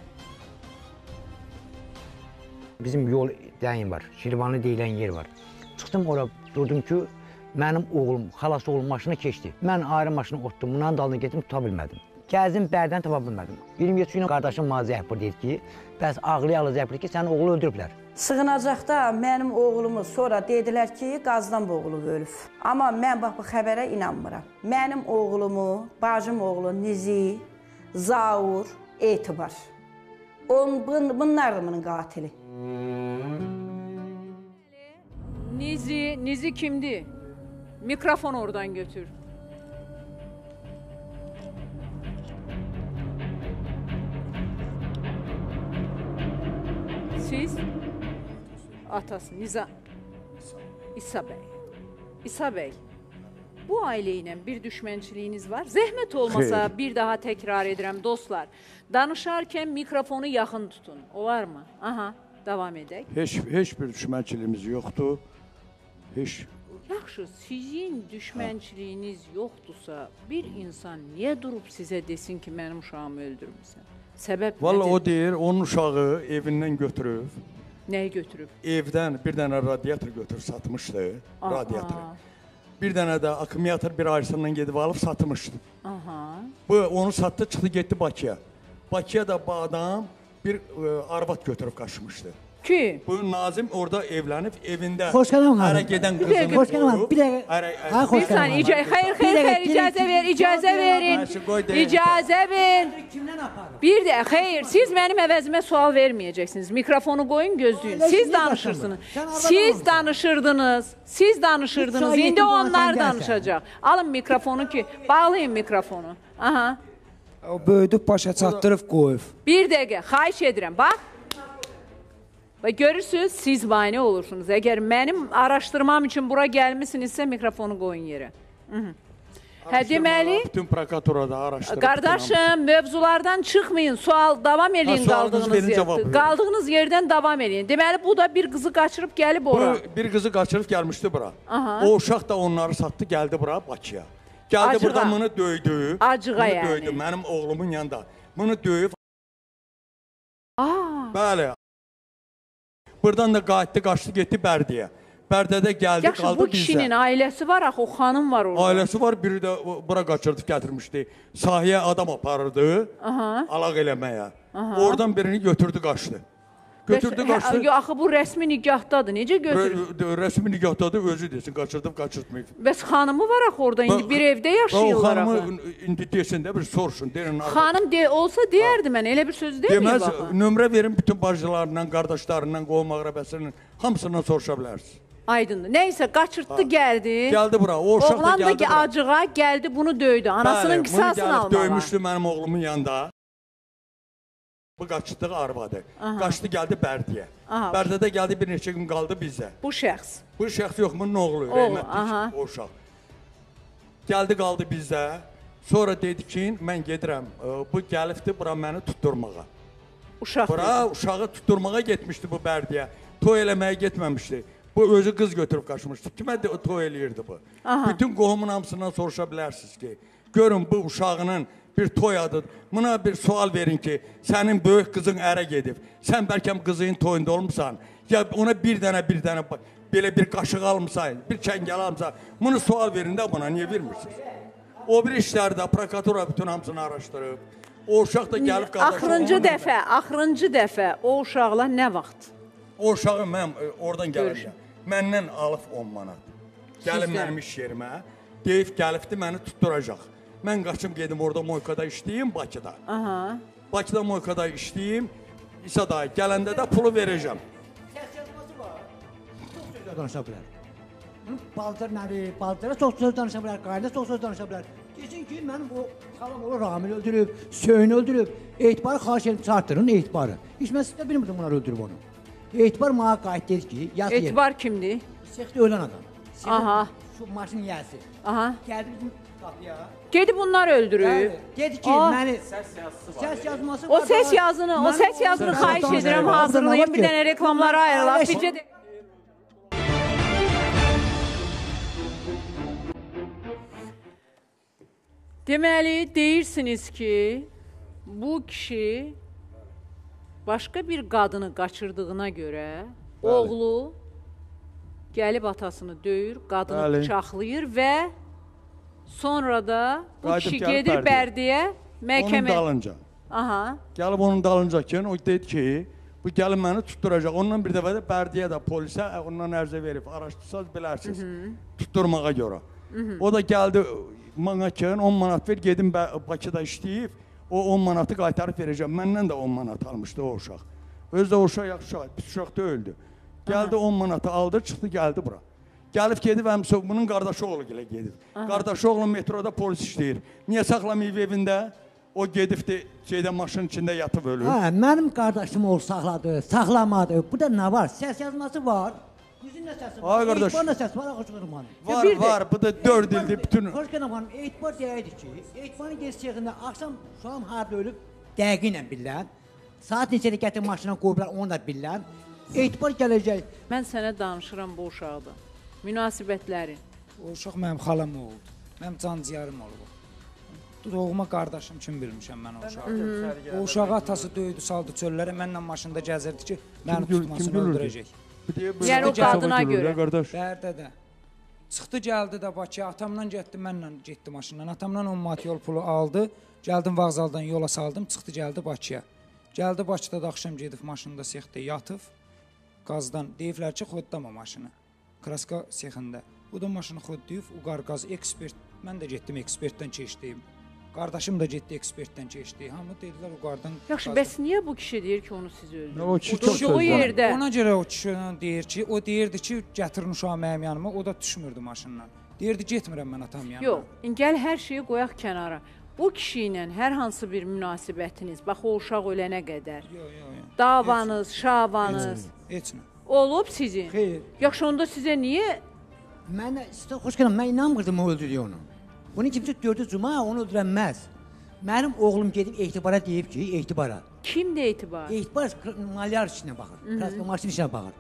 Bizim yol dəyin var, Şirvanlı deyilən yer var. Çıxdım ora, durdum ki, mənim oğlum, xalası oğlum maşına keçdi. Mən ayrı maşına otdum, bunların dalına getdim, tuta bilmədim. Gəzdim, bərdən tapa bilmədim. iyirmi yeddi gün qardaşım Mazəhbur deyir ki, bəs ağlayalı Zəhbur ki, sənin oğlu öldürüblər. Sığınacaqda mənim oğlumu sonra dedilər ki, qazdan boğulub ölüb. Amma mən bax bu xəbərə inanmıram. Mənim oğlumu, bacım oğlu Nizi, Zaur, Etibar. Bunlardır bunun qatili. Nizi, Nizi kimdi? Mikrofon oradan götür. Siz? Atası Nizam. İsa bəy. İsa bəy. Bu ailə ilə bir düşmənçiliyiniz var. Zəhmət olmasa Xeyr. Bir daha təkrar edirəm dostlar. Danışarkən mikrofonu yaxın tutun. Olar mı? Aha, davam edək. Heç, heç bir düşmənçiliyimiz yoxdur. Heç... Yaxşı, sizin düşmənçiliyiniz yoxdursa, bir insan niyə durub sizə desin ki, mənim uşağımı öldürmüsən? Səbəb nədir? Valla o deyir, onun uşağı evindən götürüb. Nəyi götürüb? Evdən bir dənə radiator götürüb satmışdı, Aha. radiatoru. Bir dənə də akkumulyator bir ayrısından gedib alıb satmışdı. Aha. Bu onu satdı, çıxdı, getdi Bakıya. Bakıya da bu adam bir ə, arvad götürüb qaçmışdı. Ki? Bu Nazim orada evlənib, evində ərə gedən qızını vurub. Bir dəqiqə, bir saniyə, xeyr, xeyr, xeyr, icazə ver, icazə verin, icazə ver. Bir də, xeyr, siz mənim əvəzimə sual verməyəcəksiniz. Mikrofonu qoyun, gözləyin. Siz danışırsınız. Siz danışırdınız, siz danışırdınız. İndi onlar danışacaq. Alın mikrofonu ki, bağlayın mikrofonu. Aha. O böyüdüb başa çatdırıb qoyub. Bir dəqiqə, xahiş edirəm, bax. Və görürsünüz, siz mane olursunuz. Əgər mənim araşdırmam üçün bura gəlmisinizsə, mikrofonu qoyun yerə. Hə, deməli, bütün prokuraturada araşdırıb. Qardaşım, mövzulardan çıxmayın, sual davam edin qaldığınız yerdən. Qaldığınız yerdən davam edin. Deməli, bu da bir qızı qaçırıb gəlib ora. Bu bir qızı qaçırıb gəlmişdi bura. O uşaq da onları satdı, gəldi bura Bakıya. Gəldi burada bunu döydü. Acığa yəni. Bunu döydü mənim oğlumun yanında. Bunu döyüb. Bəli. Buradan da qayıtdı, qaçdı, getdi Bərdəyə. Bərdədə gəldi, Yaxşı, qaldı bizdə. Bu kişinin ailəsi var, axı, o xanım var orada. Ailəsi var, biri də bura qaçırdı, gətirmişdi. Sahəyə adam aparırdı, alaq eləməyə. Oradan birini götürdü, qaçdı. Götürdü, qaçdı. Hə, axı bu rəsmi nigahdadır. Necə götürür? Rəsmi nigahdadır, özü desin, qaçırdım, qaçırtmayıb. Bəs xanımı var axı orada, indi bir evdə yaşayırlar axı. O xanımı indi desin də bir soruşun. Xanım olsa deyərdi mən, elə bir söz deməyib axı. Deməz, nömrə verin bütün bacılarından, qardaşlarından, qovum ağrəbəsinin hamısından soruşa bilərsiniz. Aydındır. Nəysə, qaçırtdı, gəldi. Gəldi bura, o uşaq da Oğlan gəldi da bura. acığa gəldi, bunu döydü. Anasının qisasını almağa. Bunu gəlib döymüşdü mənim oğlumun yanında. Bu qaçdığı arvadı. Qaçdı, gəldi Bərdiyə. Bərdədə gəldi, bir neçə gün qaldı bizdə. Bu şəxs. Bu şəxs yox, bunun oğlu, rəhmətlik o uşaq. Gəldi, qaldı bizdə. Sonra dedi ki, mən gedirəm, bu gəlibdi bura məni tutturmağa. Uşaq. Bura uşağı tutturmağa getmişdi bu Bərdiyə. Toy eləməyə getməmişdi. Bu özü qız götürüb qaçmışdı. Kimə toy eləyirdi bu? Bütün qohumun hamısından soruşa bilərsiniz ki, görün bu uşağının bir toy adıdır. Buna bir sual verin ki, sənin böyük qızın ərə gedib. Sən bəlkə qızın toyunda olmuşsan, ya ona bir dənə bir dənə belə bir qaşıq almışsan, bir çəngəl almışsan, bunu sual verin də buna, niyə vermirsiniz? O bir işlərdə prokuratura bütün hamısını araşdırıb. O uşaq da gəlib qardaşı... Axırıncı dəfə, axırıncı dəfə o uşaqla nə vaxt? O uşağı mən oradan gəlirəm. Məndən alıb on manat. Gəlib mənim iş yerimə, deyib gəlibdi məni tutturacaq. Mən qaçım gedim orada Moykada işləyim Bakıda. Aha. Bakıda Moykada işləyim, İsa dayı gələndə də pulu verəcəm. Səs yazması var. Çox söz danışa bilər. Baldır nədir, baldıra çox söz danışa bilər, qaynada çox söz danışa bilər. Desin ki, mənim o xalam oğlu Ramil öldürüb, Söyünü öldürüb. Etibarı xahiş edib çartdırın, etibarı. Heç mən sizdə bilmirdim bunlar öldürüb onu. Etibar mənə qayıt deyir ki, yaz yer. Etibar kimdir? Sexdə ölən adam. Aha. Şu maşın yiyəsi. Aha. Gəldi bizim qapıya. Gedib bunlar öldürüb. Dedi ki, məni... Səs yazısı var. Səs yazması var. O səs yazını, o səs yazını xahiş edirəm, hazırlayın. Bir dənə reklamlara ayrılaq. Bircə də... Deməli, deyirsiniz ki, bu kişi başqa bir qadını qaçırdığına görə oğlu gəlib atasını döyür, qadını bıçaqlayır və sonra da bu kişi gedir Bərdiyə məhkəmə... Onun dalınca. Aha. Gəlib onun dalınca ki, o dedi ki, bu gəlib məni tutturacaq. Ondan bir dəfə də Bərdiyə də polisə ondan ərzə verib, araşdırsaz bilərsiniz, tutturmağa görə. O da gəldi, mənə ki, on manat ver, gedim Bakıda işləyib, o on manatı qaytarıb verəcəm. Məndən də on manat almışdı o uşaq. Özü də o uşaq yaxşı uşaq, pis uşaq da öldü. Gəldi on manatı aldı, çıxdı, gəldi bura. Gəlib gedib, bunun qardaşı oğlu ilə gedib. Qardaşı oğlu metroda polis işləyir. Niyə saxlamayıb evində? O gedibdi, şeydə maşının içində yatıb ölür. Hə, mənim qardaşım oğlu saxladı, saxlamadı. Burada nə var? Səs yazması var. Yüzün nə səsi var? Ay qardaş. Etibar nə səsi var, Xoşqanım xanım? Var, var, bu da dörd ildir bütün... Xoşqanım xanım, etibar deyəydi ki, etibarın geçişində axşam şam harada ölüb, dəqiqlə bilən, saat neçədə gətirib maşına qoyublar, onu da bilən, etibar gələcək. Mən sənə danışıram bu uşaqda, münasibətləri. O uşaq mənim xalam oldu, mənim canciyarım oldu. Doğuma qardaşım kimi bilmişəm mən o uşağı. O uşağı atası döydü, saldı çöllərə, mənlə maşında gəzirdi ki, məni tutmasını öldürəcək. Yəni o qadına görə. Bərdədə. Çıxdı, gəldi də Bakıya, atamdan getdi, mənlə getdi maşından. Atamdan on manat yol pulu aldı, gəldim vağzaldan yola saldım, çıxdı, gəldi Bakıya. Gəldi Bakıda da axşam gedib maşında sexdə yatıb, qazdan deyiblər ki, xoddama maşını, kraska sexində. O da maşını xodduyub, o qar qaz ekspert, mən də getdim ekspertdən keçdiyim. Qardaşım da getdi ekspertdən keçdi. Hamı dedilər o qardan... Yaxşı, bəs niyə bu kişi deyir ki, onu siz öldürür? O kişi çox söz var. Ona görə o kişi deyir ki, o deyirdi ki, gətirin uşağı mənim yanıma, o da düşmürdü maşından. Deyirdi, getmirəm mən atam yanıma. Yox, gəl hər şeyi qoyaq kənara. Bu kişi ilə hər hansı bir münasibətiniz, bax o uşaq ölənə qədər, davanız, şavanız olub sizin? Xeyr. Yaxşı, onda sizə niyə... Mən Xoşqanım, mən inanmırdım o öldürdüyü onu. Bunu kimsə gördü cuma, onu öldürənməz. Mənim oğlum gedib etibara deyib ki, etibara. Kimdir etibar? Etibar maliyar işinə baxır, kraska maşın işinə baxır.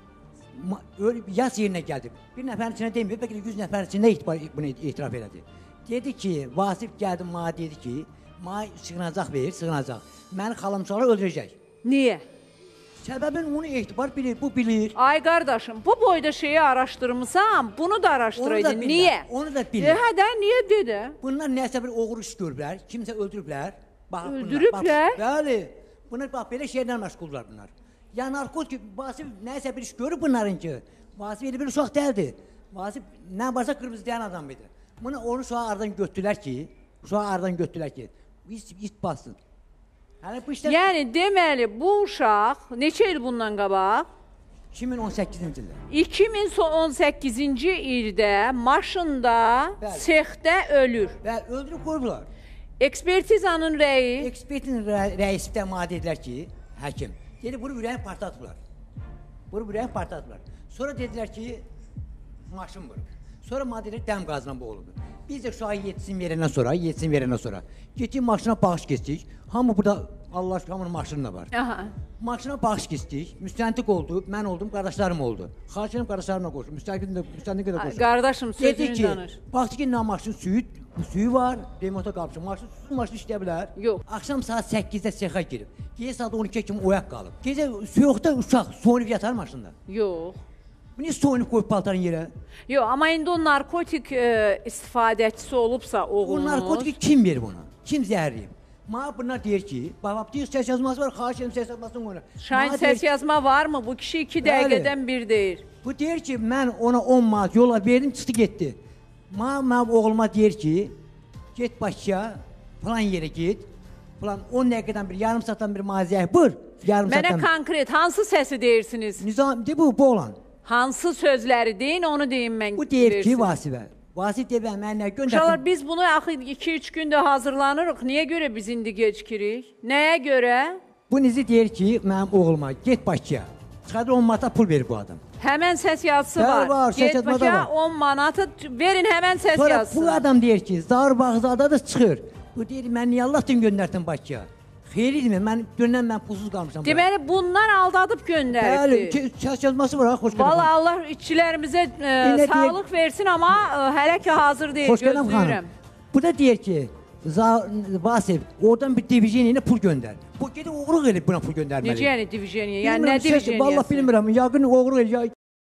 Öyle yaz yerinə gəldi. Bir nəfərin içinə demir, bəlkə yüz nəfərin içində etibar bunu etiraf elədi. Dedi ki, Vasif gəldi, mənə dedi ki, mənə sığınacaq verir, sığınacaq. Məni xalamçaları öldürəcək. Niyə? Səbəbin onu etibar bilir, bu bilir. Ay qardaşım, bu boyda şeyi araşdırmışsam, bunu da araşdıraydın. Niyə? Onu da bilir. E, hə də, niyə dedi? Bunlar nəsə bir oğur iş görüblər, kimsə öldürüblər. Öldürüblər? Bəli. Bunlar bax, belə şeylərlə məşğullar bunlar. Ya narkotik, Vasif nəysə bir iş görüb bunların ki. Vasif elə bir uşaq dəldi. Vasif nə varsa qırmızı deyən adam idi. Bunu onu şu an aradan götürdülər ki, şu an aradan götürdülər ki, it, it bassın. Yəni, bu işlər... yəni deməli bu uşaq neçə il bundan qabaq? iki min on səkkizinci ildə. iki min on səkkizinci ildə maşında, sexdə ölür. Bəli, öldürüb qoyublar. Ekspertizanın rəyi? Ekspertizanın rə rəisi də maddə edilər ki, həkim. Dedi, bunu ürəyin partladıblar. Bunu ürəyin partladıblar. Sonra dedilər ki, maşın vurub. Sonra maddelər dəm qazına boğulubdur. Biz də uşağı yetsin verəndən sonra, yetsin verəndən sonra getdik maşına bağış keçdik. Hamı burada, Allah aşkına hamının maşını da var. Aha. Maşına bağış keçdik. Müstəntiq oldu, mən oldum, qardaşlarım oldu. Xarşınım qardaşlarımla qoşum, müstəntiqə də qoşum. Qardaşım, sözünü danış. Baxdı ki, nə maşın suyu, suyu var, remota qalmışım. Maşın su maşını işləyə bilər. Yox. Axşam saat səkkizdə sexə girib. Gecə saat on ikiyə kimi oyaq qalıb. Gecə soyuqda uşaq soyunub yatar maşında. Yox. Bu niyə soyunub qoyub paltarın yerə? Yox, amma indi o narkotik e, istifadəçisi olubsa oğlunuz... O narkotiki kim verir buna? Kim zəhərləyib? Mənə bunlar deyir ki, babab deyir, səs yazması var, xahiş edim səs yazmasını qoyun. Şahin, səs yazma var mı? Bu kişi iki dəqiqədən bir deyir. Bu deyir ki, mən ona on manat yola verdim, çıxdı getdi. Mənə, mənim oğluma deyir ki, get Bakıya, falan yerə get, falan on dəqiqədən bir, yarım saatdan bir maziyyə, buyur, yarım saatdan bir. Mənə konkret, hansı səsi deyirsiniz? Nizam, de bu, bu olan. Hansı sözləri deyin, onu deyin mən. Bu deyir ki, Vasifə. Vasif deyir, mən nə göndərdim. Uşaqlar, biz bunu axı iki üç gündə hazırlanırıq. Niyə görə biz indi gecikirik? Nəyə görə? Bu nizi deyir ki, mənim oğluma, get Bakıya. Çıxadır on manata pul verir bu adam. Həmən səs yazısı var. var get Bakıya on manatı verin, həmən səs Sonra yazısı. Sonra bu adam deyir ki, Zahir Bağzada da çıxır. Bu deyir, mən niyə Allah'tan göndərdin Bakıya? Xeyirdir mi? Mən dönən mən pulsuz qalmışam. Deməli, bunlar aldadıb göndəribdir. Bəli, səs yazması var ha, xoş gələm. Valla Allah işçilərimizə e, sağlıq deyir, versin, amma e, hələ ki hazır deyil, gözləyirəm. Bu da deyir ki, Vasif, oradan bir diviziyoniyə pul göndər. Bu gedib oğruq edib buna pul göndərməli. Necə yəni diviziyoniyə? Yəni nə divizijoniyəsi? Valla bilmirəm, yaqın oğruq edib.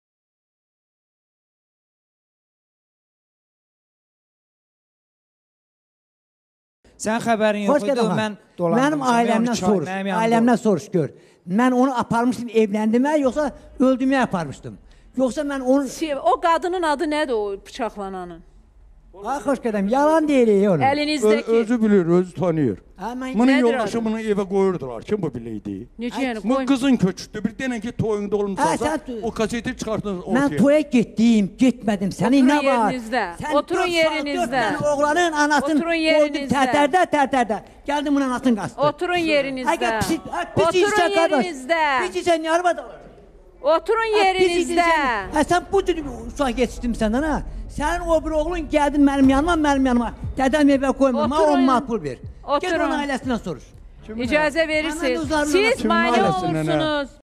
Sən xəbərin yox idi, mən dolandım. Mənim ailəmdən soruş, ailəmdən soruş gör. Mən onu aparmışdım evləndimə, yoxsa öldürməyə aparmışdım. Yoxsa mən onu... O qadının adı nədir o bıçaqlananın? Ay, xoş qədəm, yalan deyirik onu. Əlinizdəki... Özü bilir, özü tanıyır. Bunun yoldaşı bunu evə qoyurdular, kim bu biləydi? Necə yəni qoyun? Qızın köçüdü, bir denən ki, toyunda olmuşsa, o kaseti çıxartdınız ortaya. Mən toya getdim, getmədim, səni nə var? Oturun yerinizdə. Sən oğlanın anasını qoydum tərtərdə, tərtərdə. Gəldim bunun anasını qastı. Oturun yerinizdə. Oturun yerinizdə. Biz isə nə arvad alır? Oturun yerinizdə. Sən bu cür uşaq yetişdim səndən, ha? Sənin o bir oğlun gəldin mənim yanıma, mənim yanıma. Dədəm evə qoyma, mənə on manat pul ver. Get onun ailəsindən soruş. İcazə verirsiniz. Siz mane olursunuz.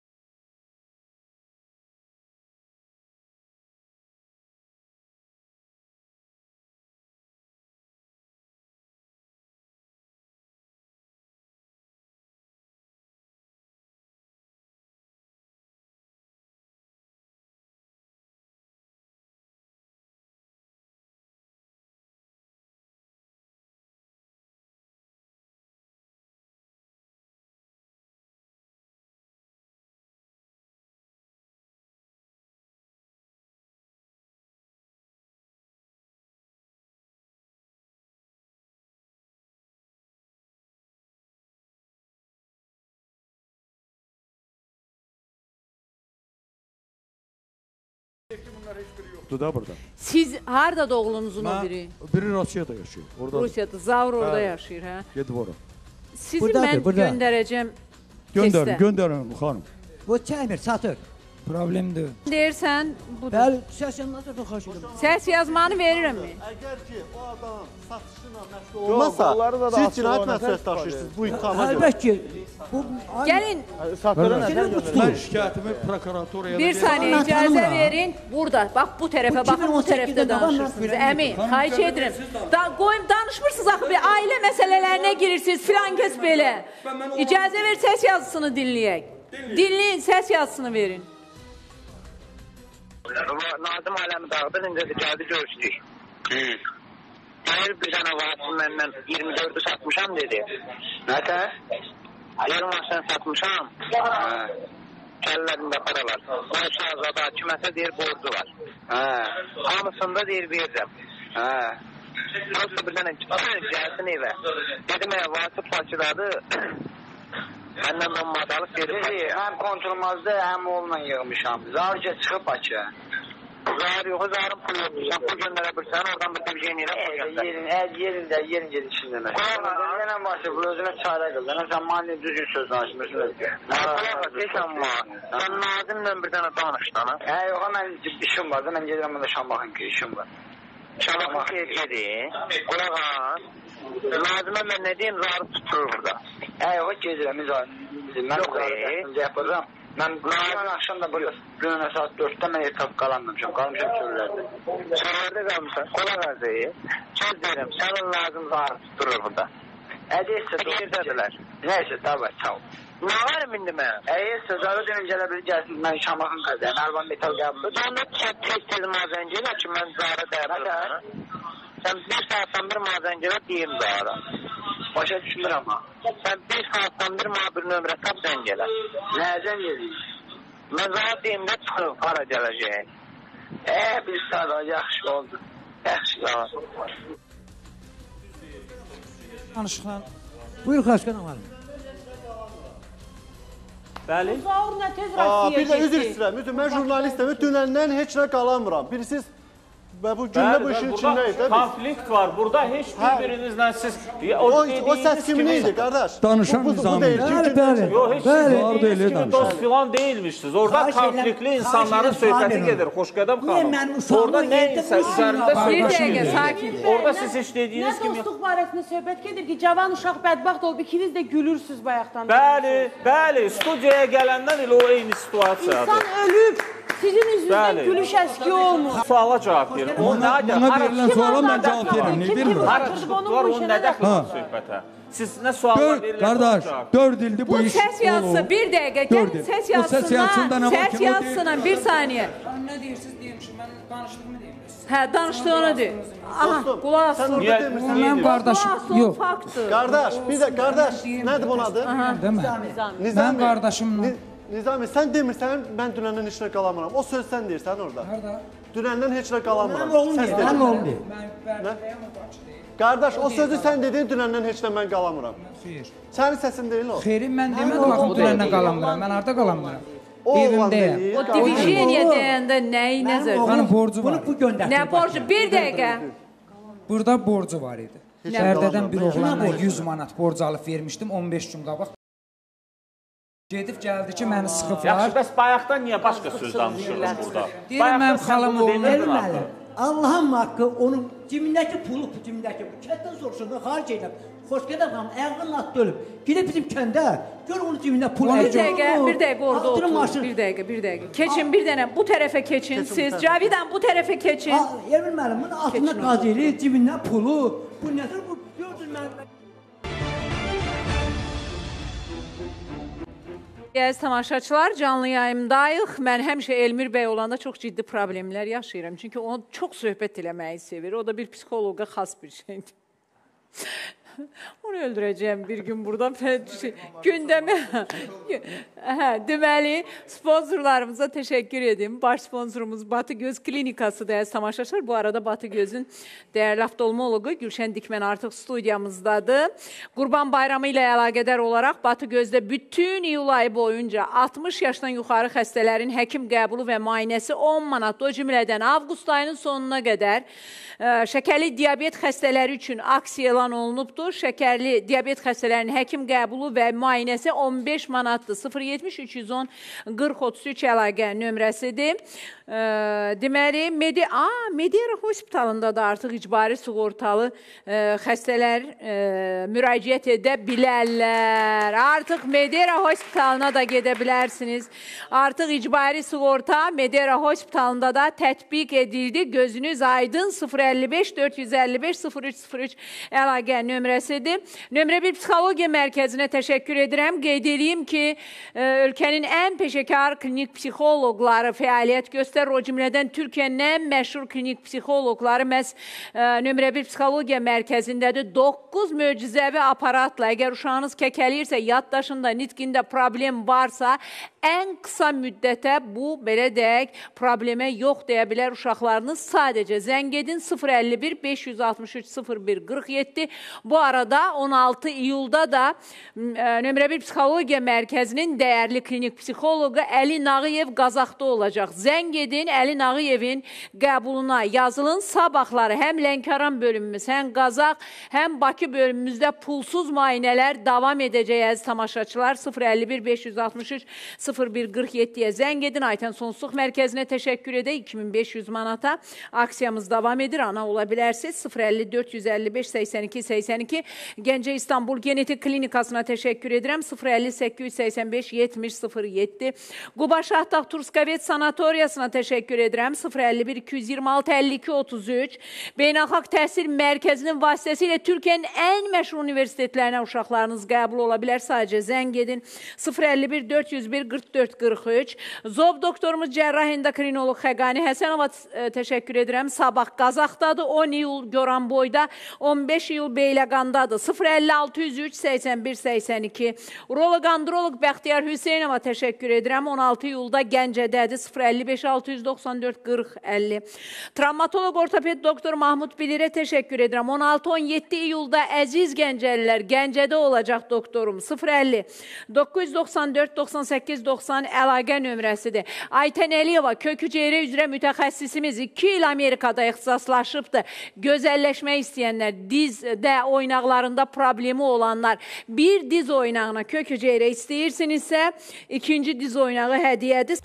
Yoktu da burada. Siz harda oğlunuzun o biri? Biri Rusiyada yaşıyor. Orada. Rusiyada, Zavr orada yaşayır, hə? Gedib ora. Sizi buradadır, mən burada. Göndərəcəm Göndərin, göndərin xanım. Bu çəmir, satır. Problemdir. Deyirsən, budur. Bəli, səs yazmanı da xoş edirəm. Səs yazmanı verirəm mi? Əgər ki, o adam satışıyla məşğul olmasa, siz cinayət məsuliyyəti daşıyırsınız bu ittihama görə. Əlbəttə ki, bu... Gəlin. Satırı nədən göndərin? Mən şikayətimi prokuratoraya... Bir saniyə, icazə verin. Burada, bax bu tərəfə, baxın bu tərəfdə danışırsınız. Əmi, xahiş edirəm. Qoyum, danışmırsınız axı, bir ailə məsələlərinə girirsiniz, filan kəs belə. İcazə ver, səs yazısını dinləyək. Dinləyin, səs yazısını verin. Nazım aləmi dağıdır, incə gəldi görüşdük. Deyir, bir dənə vaxtın məndən iyirmi dördü satmışam dedi. Nətə? Yer maşını satmışam. Kəllərində paralar. Onun şahzada kiməsə deyir borcu var. Hamısında deyir verəcəm. Prosta bir dənə gəlsin evə. Dedim, Vasif Bakıdadır. Məndən on madalı verir. Həm kontrolmazda, həm oğlunla yığmışam. Zarca çıxıb Bakı. Zar yox, zarın pul yoxdur. Sən pul göndərə bilsən, oradan bir bir şeyin yerə qoyacaqsan. Yerində, yerin gedir içində. Yenə Vasif, özünə çarə qıl. Sən mani düzgün söz danışmıyorsun. Deyirsən ma, sən Nazimlə bir dənə danışdana. Hə, yox, mən işim var da, mən gedirəm burada Şambaxın ki, işim var. Şambaxın keyfiyyədir, qulaq az. Nazimə mən nə deyim, zarı tuturur burada. Hə, yox, gedirəm, mən zarı yapacağım. Mən Nazimən axşam da burada, gününə saat dörddə mən etap qalanmışam, qalmışam çöllərdə. Çöllərdə qalmışam, qulaq az deyil. Söz deyirəm, sənin Nazim zarı tuturur burada. Ədiysə, doğrudadılar. Nəysə, davay, sağ ol. Nə varım indi mən? Əyəsə, zarı dönün gələ bilir, gəlsin, mən Şambaxın qazayım, Əlvan Metal qəbulur. Onda tez-tez mazən gələ ki, mən zarı dəyərəm. Sən bir saatdan bir mazən gələ deyim zarı. Başa düşünür ama. Sən bir saatdan bir ma bir nömrə tap sən gələ. Nədən gələyim? Mən zarı deyim də çıxır, para gələcək. Ə, bir saat yaxşı oldu. Yaxşı oldu. Danışıqla. Buyur Xaçqan amalım. Bəli. Zaur nə tez Aa, Rusiyaya bir də üzr getdi. istəyirəm. Üzr, mən jurnalistəm. Dünəndən heç nə qalamıram. Birisiz və bu gündə bu işin içindəyik də biz. Konflikt var. Burada heç bir-birinizlə siz O, o səs kimin idi, qardaş? Danışan bu, bu, bu Nizami. deyil. Bəli, bəli. Yox, heç siz dediyiniz kimi dost filan deyilmişsiniz. Orada Xahiş konfliktli edirəm, insanların xahiş edirəm, söhbəti Samirim. gedir. Xoşqədəm Niyə xanım. mənim uşağıma Orada nə yeddi isə bu üzərində uşağa? Bir dəqiqə, sakin. Orada siz heç dediyiniz Nə kimi... dostluq barəsində söhbət gedir ki, cavan uşaq bədbaxt olub, ikiniz də gülürsüz bayaqdan. Bəli, bəli. Studiyaya gələndən elə o eyni situasiyadır. İnsan ölüb, sizin üzünüzdən Bəli. gülüş əski olmur. Suala cavab verin. O Ona, nədir? ona Hara- verilən suala mən cavab verirəm. Niyə vermirəm? Hara çıxıblar, onun nə dəxli var söhbətə? Siz nə suallar verirlər? Qardaş, dörd ildir bu Bu iş səs yazısı, olub. bir dəqiqə, Dörd gəlin il. səs Bu səs yazısında nə yazısına, var ki, səs o deyil. yazısına bir saniyə. Nə deyirsiniz deymişim, mən danışdığımı deyim. Hə, danışdığını de. Aha, qulaq Sən asın. orada demirsən. Mən qardaş, Qulaq asın, yox. faktdır. Qardaş, bir də qardaş, nədir bunun adı? Demə. Mən qardaşımla. Ni- Nizami, sən demirsən, mən dünəndən heç nə qalamıram. O söz sən deyirsən orada. Harda? Dünəndən heç nə qalamıram. Mənim oğlum Səs deyir, deyil. mənim oğlum deyir. Mən Bərdəyəm o Bakıdayım. Qardaş, o sözü sən dedin, dünəndən heç nə mən qalamıram. Xeyr. Sənin səsin deyil o. Xeyri mən demədim axı dünəndən qalamıram. Mən harda qalamıram? O oğlan Evimdəyəm. deyil. O diviziyaya deyəndə nəyi nəzər? Mənim borcu var. Bunu bu göndərdi. Nə borcu? Bir dəqiqə. Burada borcu var idi. Heç Bərdədən bir qalamıram. oğlanla yüz manat borc alıb vermişdim on beş gün qabaq. Gedib gəldi ki, məni Yaxşı, sıxıblar. bəs bayaqdan niyə başqa söz danışırıq burada? Deyirəm, mənim xalam oğlum. Elməli. Allahın haqqı onun cibindəki pulu, bu cibindəki bu kətdən soruşanda xaric edib. Xoşgədəm xanım ayağının atdı ölüb. Gidib bizim kəndə, gör onun cibində pul. Bir dəqiqə, bir dəqiqə orada otur. Bir dəqiqə, bir dəqiqə. Keçin bir dənə bu tərəfə keçin. Siz Cavidan bu tərəfə keçin. Elmin müəllim, bunun altında qazeli, cibindən pulu. Bu nədir bu? Gördünüz mənim. Əziz tamaşaçılar, canlı yayımdayıq. Mən həmişə Elmir bəy olanda çox ciddi problemlər yaşayıram. Çünki o çox söhbət eləməyi sevir. O da bir psixoloqa xas bir şeydir. Onu öldürəcəyəm bir gün burada. Gündəmə. Hə, deməli, sponsorlarımıza təşəkkür edim. Baş sponsorumuz Batı Göz Klinikası da tamaşaçılar. Bu arada Batı Gözün dəyərli oftalmoloqu Gülşən Dikmən artıq studiyamızdadır. Qurban Bayramı ilə əlaqədar olaraq Batı Gözdə bütün iyul ayı boyunca altmış yaşdan yuxarı xəstələrin həkim qəbulu və müayinəsi on manat, o cümlədən avqust ayının sonuna qədər şəkərli diabet xəstələri üçün aksiya elan olunubdur. Şəkərli diabet xəstələrinin həkim qəbulu və müayinəsi on beş manatdır. sıfır yetmiş üç yüz on qırx otuz üç əlaqə nömrəsidir. E, deməli, Medi A, Medera Hospitalında da artıq icbari sığortalı e, xəstələr e, müraciət edə bilərlər. Artıq Medera Hospitalına da gedə bilərsiniz. Artıq icbari sığorta Medera Hospitalında da tətbiq edildi. Gözünüz aydın sıfır əlli beş dörd yüz əlli beş sıfır üç sıfır üç əlaqə nömrəsidir. Nömrə bir psixologiya mərkəzinə təşəkkür edirəm. Qeyd edeyim ki, ölkənin ən peşəkar klinik psixoloqları fəaliyyət göstərir. göstərir. O cümlədən Türkiyənin ən məşhur klinik psixoloqları məhz nömrə bir psixologiya mərkəzindədir. doqquz möcüzəvi aparatla, əgər uşağınız kəkəliyirsə, yaddaşında, nitqində problem varsa, ən qısa müddətə bu, belə deyək, problemə yox deyə bilər uşaqlarınız. Sadəcə zəng edin sıfır əlli bir beş yüz altmış üç sıfır bir qırx yeddi. Bu arada on altı iyulda da nömrə bir psixologiya mərkəzinin dəyərli klinik psixoloqu Əli Nağıyev Qazaxda olacaq. Zəng edin, Əli Nağıyevin qəbuluna yazılın. Sabahları həm Lənkəran bölümümüz, həm Qazax, həm Bakı bölümümüzdə pulsuz müayinələr davam edəcək əziz tamaşaçılar. sıfır əlli bir beş yüz altmış üç sıfır bir qırx yeddiyə zəng edin. Aytən Sonsuzluq Mərkəzinə təşəkkür edək. iki min beş yüz manata aksiyamız davam edir. Ana ola bilərsiniz. sıfır əlli dörd yüz əlli beş səksən iki səksən iki Gəncə İstanbul Genetik Klinikasına təşəkkür edirəm. sıfır əlli səkkiz yüz səksən beş yetmiş sıfır yeddi Quba Şahtaq Turskavet Sanatoriyasına təşəkkür edirəm. sıfır əlli bir iki yüz iyirmi altı əlli iki otuz üç Beynəlxalq Təhsil Mərkəzinin vasitəsilə Türkiyənin ən məşhur universitetlərinə uşaqlarınız qəbul ola bilər. Sadəcə zəng edin. sıfır əlli bir dörd yüz bir qırx dörd qırx üç Zob doktorumuz cərrah endokrinoloq Xəqani Həsənova təşəkkür edirəm. Sabah Qazaxdadır. on iyul Goranboyda, on beş iyul Beyləqandadır. sıfır əlli altı yüz üç səksən bir səksən iki Uroloq androloq Bəxtiyar Hüseynova təşəkkür edirəm. on altı iyulda Gəncədədir. sıfır əlli beş altı yüz doxsan dörd qırx əlli Travmatoloq ortoped doktor Mahmud Bilirə təşəkkür edirəm. on altı on yeddi iyulda əziz Gəncəlilər Gəncədə olacaq doktorum. sıfır əlli doqquz yüz doxsan dörd doxsan səkkiz doxsan əlaqə nömrəsidir. Aytən Əliyeva kök hüceyrə üzrə mütəxəssisimiz iki il Amerikada ixtisaslaşıbdır. Gözəlləşmək istəyənlər, dizdə oynaqlarında problemi olanlar, bir diz oynağına kök hüceyrə istəyirsinizsə, ikinci diz oynağı hədiyyədir.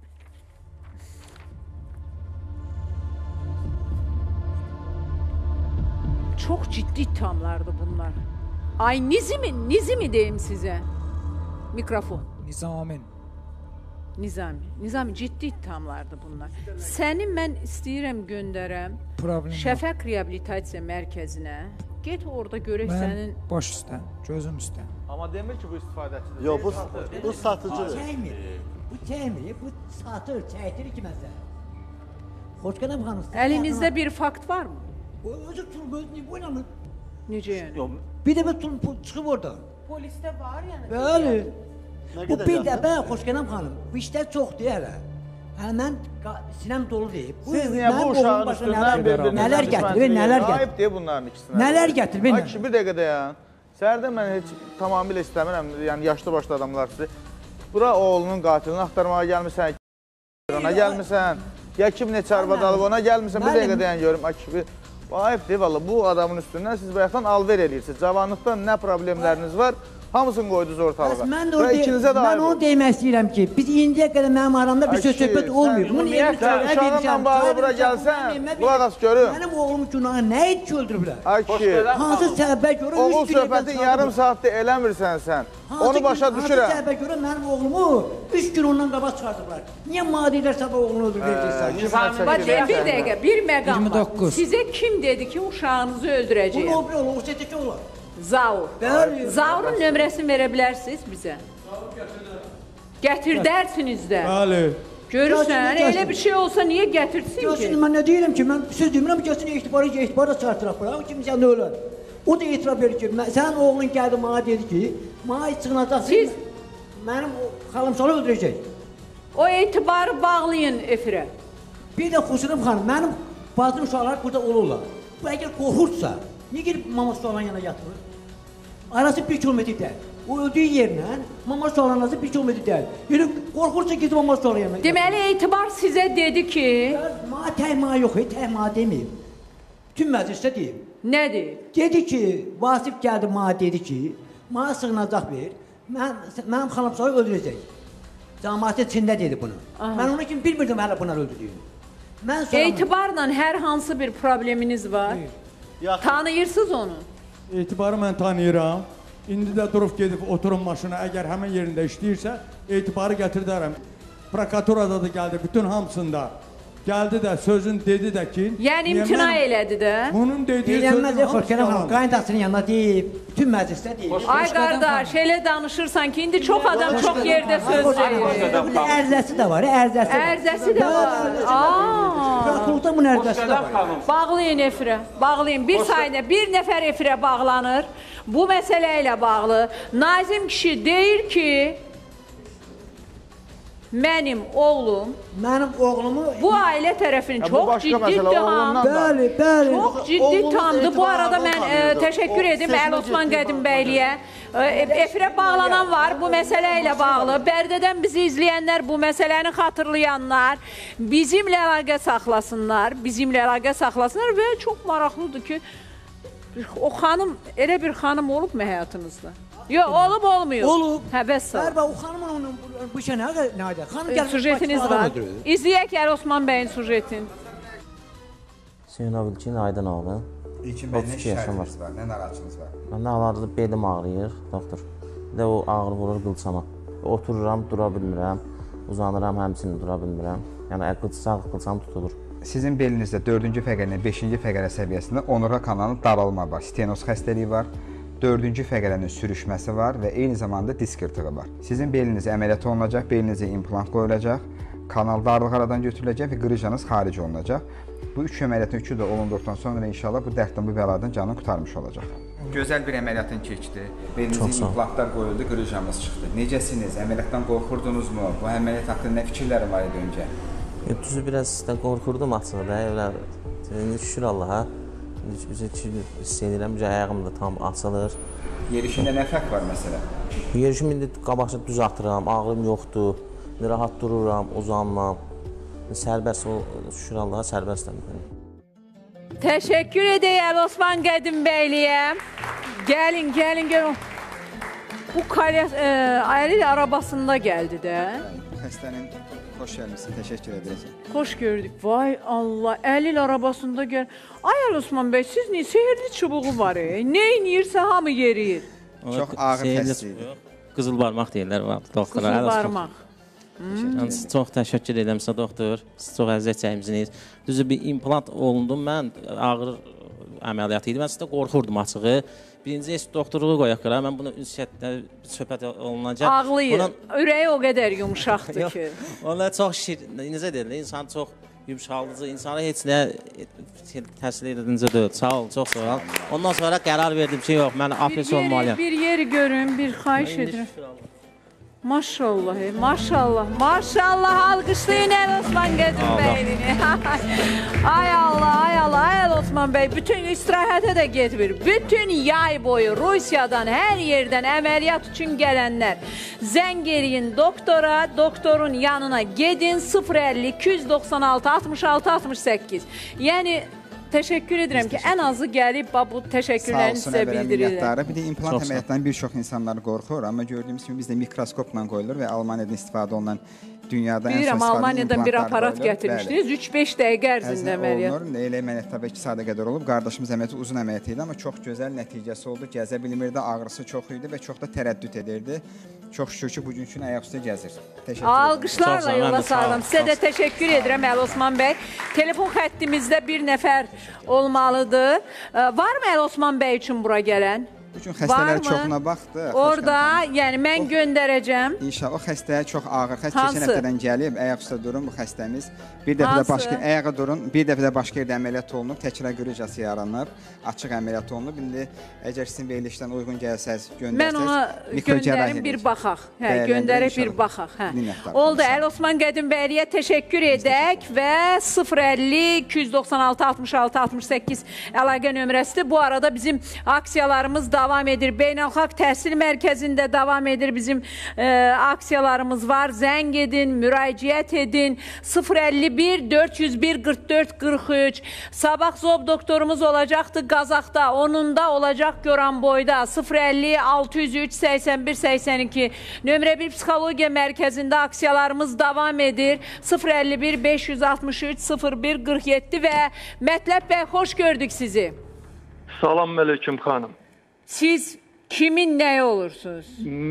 Çox ciddi ithamlardır bunlar. Ay Nizimi, Nizimi deyim sizə. Mikrofon. Nizamin. Nizami. Nizami ciddi ithamlardır bunlar. Səni mən istəyirəm göndərəm Problem Şəfəq Reabilitasiya Mərkəzinə. Get orada görək sənin... Mən baş üstə, gözüm üstə. Amma demir ki, bu istifadəçidir. Yox, bu, bu satıcıdır. Çəkmir. Bu çəkmir. Bu satır, çəkdirir ki məsələ. Xoşqanam xanım. Əlinizdə bir fakt var mı? O özü tulum özünü oynamır. Necə yəni? Bir dəfə tulum çıxıb orada. Polisdə var yəni. Bəli. Bu bir dəfə Xoşqanam xanım, bu işlər çoxdur hələ. Hələ mən sinəm dolu deyib. Siz niyə bu uşağın üstündən bir-birinizdən nələr gətirir, nələr gətirir. Ayıb deyib bunların ikisinə. Nələr gətirir, bilməm. Ay kişi, bir dəqiqə dayan. Səhərdən mən heç tamamilə istəmirəm, yəni yaşlı başlı adamlar sizi. Bura oğlunun qatilini axtarmağa gəlmirsən, ona gəlmirsən, ya kim neçə arvad alıb ona gəlmirsən, bir dəqiqə dayan görüm. Ay kişi, ayıb deyib valla, bu adamın üstündən siz bayaqdan alver edirsiniz. Cavanlıqdan nə problemləriniz var? Hamısını qoydunuz ortalığa. Mən, mən onu demək istəyirəm ki, biz indiyə qədər mənim aramda bir söz söhbət olmuyor. Sən uşağınla bağlı bura gəlsən, qulaq as görüm. Mənim oğlumun günahı nə idi ki öldürüblər? Ay kişi, hansı səbəbə görə oğul söhbətin yarım saatda eləmirsən sən. Onu başa düşürəm. Hansı səbəbə görə mənim oğlumu üç gün ondan qabaq çıxardıblar. Niyə madilər sabah oğlunu öldürəcəksən? Bacım, bir dəqiqə, bir məqam var. Sizə kim dedi ki, uşağınızı öldürəcəyəm? Bunu o bir olur, o sətəki olur. Zaur. Zaurun nömrəsini verə bilərsiniz bizə? Gətirdərsiniz də. Bəli. Görürsən, elə bir şey olsa niyə gətirsin ki? Görsün, mən nə deyirəm ki, mən söz demirəm ki, görsün, etibarı etibarı çartıraq bırak, kimsə nə ölər. O da etiraf verir ki, sənin oğlun gəldi, mənə dedi ki, mənə çıxınacaqsın, Siz... mənim xalımsalı öldürəcək. O etibarı bağlayın efirə. Bir də Xüsrəm xanım, mənim bazı uşaqlar burada olurlar. Bu əgər qorxursa, niyə gelib maması olan yana yatırır? Arası bir kilometr deyil. O öldüyü yerlə maması olan arası bir kilometr deyil. Yəni qorxursa gidib maması olan yana yatırır. Deməli, etibar sizə dedi ki... Mənə təhma yox, təhma deməyim. Tüm məclisdə deyim. Nə deyib? Dedi ki, Vasif gəldi, mənə dedi ki, mənə sığınacaq ver, mənim xanımsalı öldürəcək. Cəmaatın içində dedi bunu. Mən ona kimi bilmirdim hələ bunlar öldürdüyünü. Etibarla hər hansı bir probleminiz var? Tanıyırsınız onu? Etibarı mən tanıyıram. İndi də durub gedib oturun maşına, əgər həmin yerində işləyirsə, etibarı gətirdərəm. Prokuraturada da gəldi, bütün hamısında Gəldi də sözün dedi də ki... Yəni imtina elədi də. Bunun dediyi sözün hamısı qaynadasının yanına deyib, bütün məclisdə deyib. Ay qardaş, elə danışırsan ki, indi çox adam çox yerdə söz deyir. Ərzəsi də var, ərzəsi var. Ərzəsi də var. Prokurorda bunun ərzəsi də var. Bağlayın efirə, bağlayın. Bir saniyə, bir nəfər efirə bağlanır. Bu məsələ ilə bağlı. Nazim kişi deyir ki, mənim oğlum, mənim oğlumu bu ailə tərəfini çox ciddi ittiham, bəli, bəli, çox ciddi ittihamdır. Bu arada mən e, təşəkkür edim Əli Osman Qədimbəyliyə. E, efirə bağlanan var bu məsələ ilə bağlı. Bərdədən bizi izləyənlər, bu məsələni xatırlayanlar bizimlə əlaqə saxlasınlar, bizimlə əlaqə saxlasınlar və çox maraqlıdır ki, o xanım, elə bir xanım olubmu həyatınızda? Yox, olub, olmuyor. Olub. Hə, bəs sağ ol. Bərba, o xanımın bu şey nə qədər? Xanım gəlib... Sujetiniz var. İzləyək Əli Osman bəyin sujetin. Hüseyin Abilkin, Aydın oğlu. İlkin bəy, nə şikayətiniz var, nə narahatçınız var? Məndə hal-hazırda belim ağrıyır, doktor. Bir də o ağrı vurur qılçama. Otururam, dura bilmirəm, uzanıram, həmçinin dura bilmirəm. Yəni, sağ qılçam tutulur. Sizin belinizdə dördüncü fəqənin beşinci fəqərə səviyyəsində onurğa kanalının daralma var, stenoz xəstəliyi var. Dördüncü fəqərənin sürüşməsi var və eyni zamanda disk yırtığı var. Sizin beliniz əməliyyat olunacaq, belinizə implant qoyulacaq, kanal darlıq aradan götürüləcək və qrıjanız xaric olunacaq. Bu üç əməliyyatın üçü də olunduqdan sonra inşallah bu dərddən, bu bəladan canını qurtarmış olacaq. Gözəl bir əməliyyatın keçdi, belinizə implantlar qoyuldu, qrıjanız çıxdı. Necəsiniz? Əməliyyatdan qorxurdunuzmu? Bu əməliyyat haqqında nə fikirlərim var idi öncə? Düzü biraz da qorxurdum aslında. Şükür Allaha. Hiss edirəm, ayağım da tam açılır. Yerişində nə fərq var məsələ? Yerişim indi qabaqca düz atıram, ağrım yoxdur, rahat dururam, uzanmam. Sərbəst, şükür Allaha sərbəstəm. Təşəkkür edək Əli Osman Qədimbəyliyə. Gəlin, gəlin, gəlin. Bu Əli arabasında gəldi də. Xəstənin xoş gəlmişsin, təşəkkür edəcəm. Xoş gördük. Vay Allah, Əli arabasında gəl. Ay Əli Osman bəy, siz niyə sehirli çubuğu var, e? Nə inirsə hamı yeriyir. Çox ağır xəstəydi. Qızıl barmaq deyirlər doktora. Qızıl barmaq. Siz çox təşəkkür edirəm sizə doktor. Siz çox əziyyət çəkmisiniz. Düzü bir implant olundum mən, ağır əməliyyatı idi. Mən sizdə qorxurdum açığı. Birinci heç doktorluğu qoyaq qıra. Mən bunu ünsiyyətlə söhbət olunacaq. Ağlayır. Ürəyi o qədər yumuşaqdır ki. Onlar çox şir, necə deyirlər, insan çox yumuşaqlıcı, insana heç nə təsir edincə deyil. Sağ olun, çox sağ olun. Ondan sonra qərar verdim ki, yox, mən afis olmalıyam. Bir yeri görün, bir xahiş edirəm. Maşallah, maşallah, maşallah, alqışlayın Əli Osman Qədimbəyli. Ay Allah, ay Allah, ay Əli Osman bəy, bütün istirahətə də getmir. Bütün yay boyu Rusiyadan, hər yerdən əməliyyat üçün gələnlər zəng eləyin doktora, doktorun yanına gedin sıfır əlli iki yüz doxsan altı altmış altı altmış səkkiz. Yəni, təşəkkür edirəm ki, ən azı gəlib bu təşəkkürlərini sizə bildirirlər. Bir də implant əməliyyatlarından bir çox insanlar qorxur, amma gördüyümüz kimi bizdə mikroskopla qoyulur və Almaniyadan istifadə olunan dünyada ən çox Bilirəm, Almaniyadan bir aparat gətirmişdiniz, üç beş dəqiqə ərzində əməliyyat. Elə əməliyyat tabii ki, sadə qədər olub. Qardaşımız əməliyyatı uzun əməliyyat idi, amma çox gözəl nəticəsi oldu. Gəzə bilmirdi, ağrısı çox idi və çox da tərəddüd edirdi. Çox şükür ki, bugün üçün ayaq üstə gəzir. Alqışlarla yola saldım. Sizə də təşəkkür edirəm Əli Osman bəy. Telefon xəttimizdə bir nəfər olmalıdır. Varmı Əli Osman bəy üçün bura gələn? Bütün xəstələr çoxuna baxdı. Orada, yəni mən göndərəcəm. İnşallah o xəstəyə çox ağır. Xəstə keçən həftədən gəlib, ayaq üstə durun bu xəstəmiz. Bir dəfə də başqa ayağa durun, bir dəfə də başqa yerdə əməliyyat olunub, təkrar qrıjası yaranıb, açıq əməliyyat olunub. İndi əgər sizin verilişdən uyğun gəlsəz, göndərsəz, mən ona göndərim bir baxaq. Hə, göndərib bir baxaq. Hə. Oldu. Əli Osman Qədimbəyliyə təşəkkür edək və sıfır əlli iki yüz doxsan altı altmış altı altmış səkkiz əlaqə nömrəsidir. Bu arada bizim aksiyalarımız davam edir. Beynəlxalq Təhsil Mərkəzində davam edir. Bizim e, aksiyalarımız var. Zəng edin, müraciət edin. sıfır əlli bir dörd yüz bir qırx dörd qırx üç. Sabah zob doktorumuz olacaqdı Qazaxda. Onun da olacaq Goranboyda. sıfır əlli altı yüz üç səksən bir səksən iki. Nömrə bir Psixologiya Mərkəzində aksiyalarımız davam edir. sıfır əlli bir beş yüz altmış üç sıfır bir qırx yeddi və Mətləb bəy, xoş gördük sizi. Salam əleykum xanım. Siz kimin nəyi olursunuz?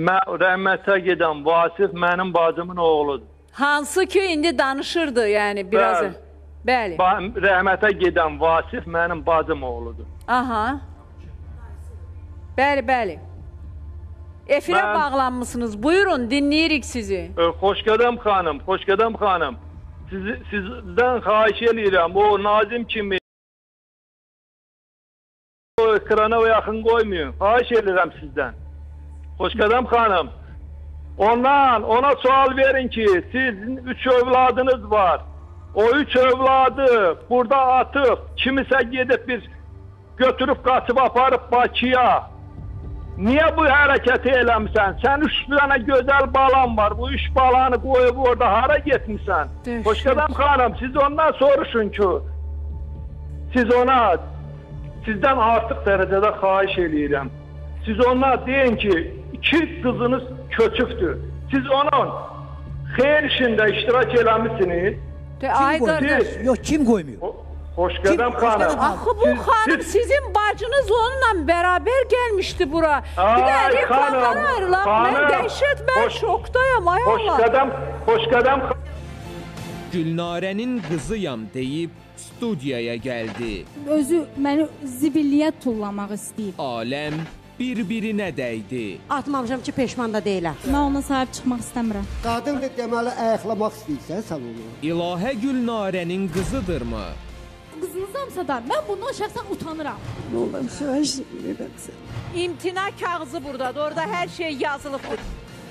Rəhmətə gedən Vasif mənim bacımın oğludur. Hansı ki indi danışırdı, yəni biraz. Bəli, Bəli. Rəhmətə gedən Vasif mənim bacım oğludur. Aha. Bəli, bəli. Efirə Mən... bağlanmışsınız. Buyurun, dinləyirik sizi. Xoşqədəm xanım, xoşqədəm xanım. Siz, sizdən xahiş edirəm, o Nazim kimi o ekrana yaxın qoymayın. Xahiş edirəm sizdən. Xoşqədəm xanım. Ondan, ona sual verin ki, sizin üç övladınız var. O üç övladı burada atıb, kimisə gedib bir götürüb, qaçıb, aparıb Bakıya. Niyə bu hərəkəti eləmişsən? Sən üç dənə gözəl balan var. Bu üç balanı qoyub orada hara getmişsən? Xoşqədəm xanım, siz ondan soruşun ki, siz ona, sizdən artıq dərəcədə xahiş eləyirəm. Siz ona deyin ki, iki qızınız köçübdür. Siz onun xeyir işində iştirak eləmişsiniz. Ay qardaş. Yox, kim qoymuyor? Xoşqədəm xanım. Axı bu xanım sizin bacınız onunla bərabər gəlmişdi bura. Bir də reklamdan ayrılaq. Mən dəhşət, mən şokdayam, ay Allah. Xoşqədəm, xoşqədəm. Gülnarənin qızıyam deyib studiyaya gəldi. Özü məni zibilliyə tullamaq istəyib. Aləm bir-birinə dəydi. Atmamışam ki, peşman da deyiləm. Mən ona sahib çıxmaq istəmirəm. Qadın da deməli ayaqlamaq istəyirsən sən onu. İlahə Gülnarənin qızıdırmı? Qızınızamsa da mən bundan şəxsən utanıram. Nə olam, şəhər edəm sən. İmtina kağızı buradadır, orada hər şey yazılıbdır.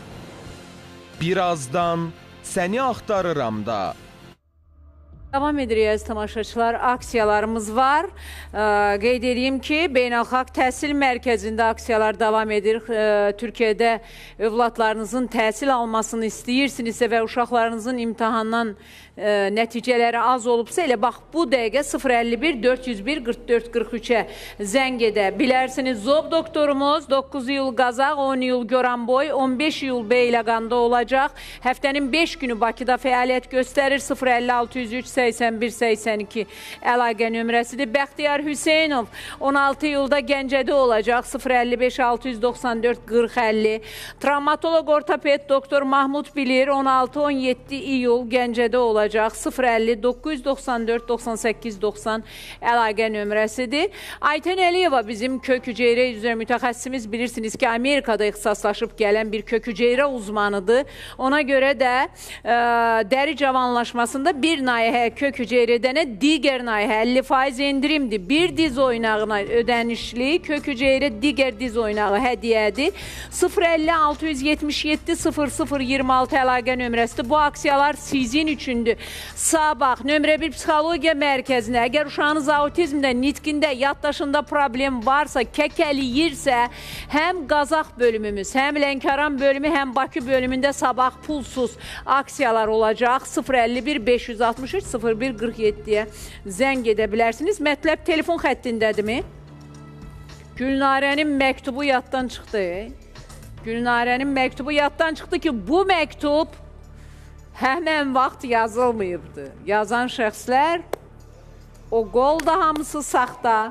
Birazdan səni axtarıram da. Davam edirik əziz tamaşaçılar, aksiyalarımız var. Ə, qeyd edeyim ki, Beynəlxalq Təhsil Mərkəzində aksiyalar davam edir. Ə, Türkiyədə övladlarınızın təhsil almasını istəyirsinizsə və uşaqlarınızın imtahandan ə, nəticələri az olubsa, elə bax bu dəqiqə sıfır əlli bir dörd yüz bir qırx dörd qırx üçə zəng edə bilərsiniz. Zob doktorumuz doqquz iyul Qazaq, on iyul Goranboy, on beş iyul Beyləqanda olacaq. Həftənin beş günü Bakıda fəaliyyət göstərir. sıfır əlli altı yüz üç səksən bir səksən iki əlaqə nömrəsidir. Bəxtiyar Hüseynov on altı iyulda Gəncədə olacaq. sıfır əlli beş altı yüz doxsan dörd qırx əlli. Travmatoloq ortoped doktor Mahmud Bilir on altı on yeddi iyul Gəncədə olacaq. sıfır əlli doqquz yüz doxsan dörd doxsan səkkiz doxsan əlaqə nömrəsidir. Aytən Əliyeva bizim kök hüceyrə üzrə mütəxəssisimiz, bilirsiniz ki, Amerikada ixtisaslaşıb gələn bir kök hüceyrə uzmanıdır. Ona görə də ə, dəri cavanlaşmasında bir nayihə kök hüceyrədənə digər nayihə əlli faiz endirimdir. Bir diz oynağına ödənişli kök hüceyrə digər diz oynağı hədiyyədir. sıfır əlli altı yüz yetmiş yeddi sıfır sıfır iyirmi altı əlaqə nömrəsidir. Bu aksiyalar sizin üçündür. Sabah nömrə bir psixologiya mərkəzinə, əgər uşağınız autizmdə, nitqində, yaddaşında problem varsa, kəkəliyirsə, həm Qazaq bölümümüz, həm Lənkəran bölümü, həm Bakı bölümündə sabah pulsuz aksiyalar olacaq. sıfır əlli bir beş yüz altmış üç sıfır bir qırx yeddiyə zəng edə bilərsiniz. Mətləb telefon xəttindədirmi? Gülnarənin məktubu yaddan çıxdı. Gülnarənin məktubu yaddan çıxdı ki, bu məktub həmən vaxt yazılmayıbdı. Yazan şəxslər, o qol da hamısı saxta.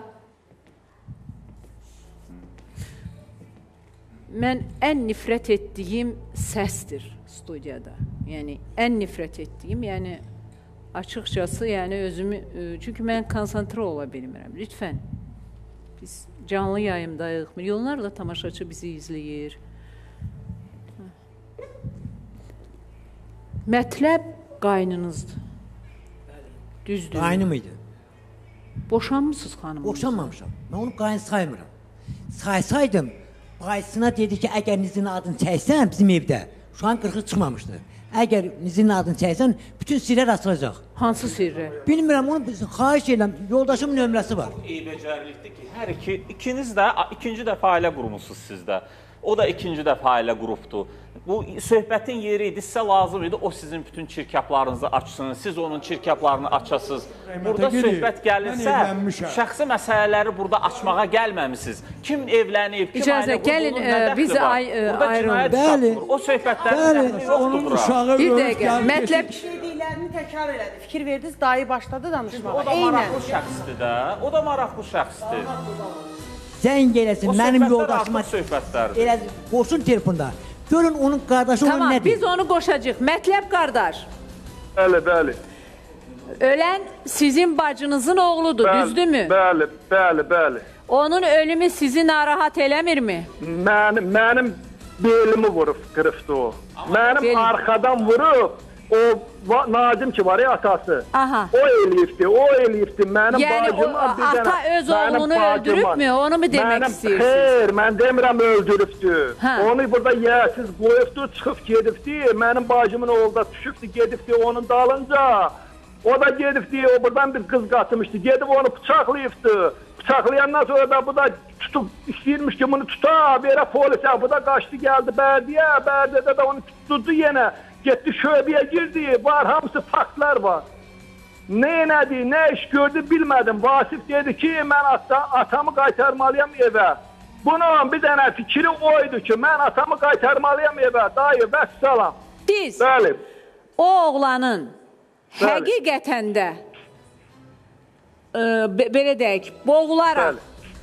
Mən ən nifrət etdiyim səsdir studiyada. Yəni, ən nifrət etdiyim, yəni, açıqcası, yəni, özümü, çünki mən konsantre ola bilmirəm. Lütfən, biz canlı yayımdayıq, milyonlarla tamaşaçı bizi izləyir. Mətləb qaynınızdır. Düzdür. Qaynı mıydı? Boşanmışsınız xanım. Boşanmamışam. Mən onu qayn saymıram. Saysaydım, bacısına dedi ki, əgər Nizinin adını çəksən bizim evdə, şu an qırxı çıxmamışdı. Əgər Nizinin adını çəksən, bütün sirlər açılacaq. Hansı sirlər? Bilmirəm, onu xahiş edirəm, yoldaşımın nömrəsi var. Eybəcərlikdir ki, hər iki, ikiniz də ikinci dəfə ailə qurmusunuz sizdə. O da ikinci dəfə ailə qrupdur. Bu söhbətin yeri idisə lazım idi, o sizin bütün çirkablarınızı açsın, siz onun çirkablarını açasınız. Burada söhbət gəlirsə, şəxsi məsələləri burada açmağa gəlməmisiniz. Kim evlənib, kim ailə qurduğunun nə dəxli var? Burada cinayət çıxır. O söhbətlərin dəxli yoxdur bura. Bir dəqiqə, mətləb... Dediklərini təkrar elədi, fikir verdiniz, dayı başladı danışmağa. O da maraqlı şəxsdir də, o da maraqlı şəxsdir. Zəng eləsin, mənim yoldaşıma elə qoşun telefonda. Görün onun qardaşı tamam, onun nədir? Biz onu qoşacaq. Mətləb qardaş. Bəli, bəli. Ölən sizin bacınızın oğludur, Bəli, düzdürmü? Bəli, bəli, bəli. Onun ölümü sizi narahat eləmirmi? Mənim, mənim belimi vurub, qırıbdı o. Mənim Bel... arxadan vurub, o Nazim ki var ya atası, Aha. o eləyibdi, o eləyibdi. Mənim yəni bacıma o, bir dənə... ata öz oğlunu öldürübmü? Onu mu demək mənim, istəyirsiniz? Xeyr, mən demirəm öldürübdü. Ha. Onu burada yersiz qoyubdu, çıxıb gedibdi. Mənim bacımın oğlu da düşübdü, gedibdi onun dalınca. O da gedibdi, o buradan bir qız qatmışdı. Gedib onu bıçaqlayıbdı. Bıçaqlayandan sonra da bu da tutub istəyirmiş ki bunu tuta, verə polisə. Bu da qaçdı, gəldi Bərdiyə. Bərdidə də onu tutdu yenə. Getdi şöbəyə girdi. Var, hamısı faktlar var. Ne nədir, nə iş gördü bilmədim. Vasif dedi ki, mən ata, atamı qaytarmalıyam evə. Bunun bir dənə fikri oydu ki, mən atamı qaytarmalıyam evə. Dayı, vəssalam. Siz Bəli. o oğlanın Bəli. həqiqətən də e, be belə deyək, boğularaq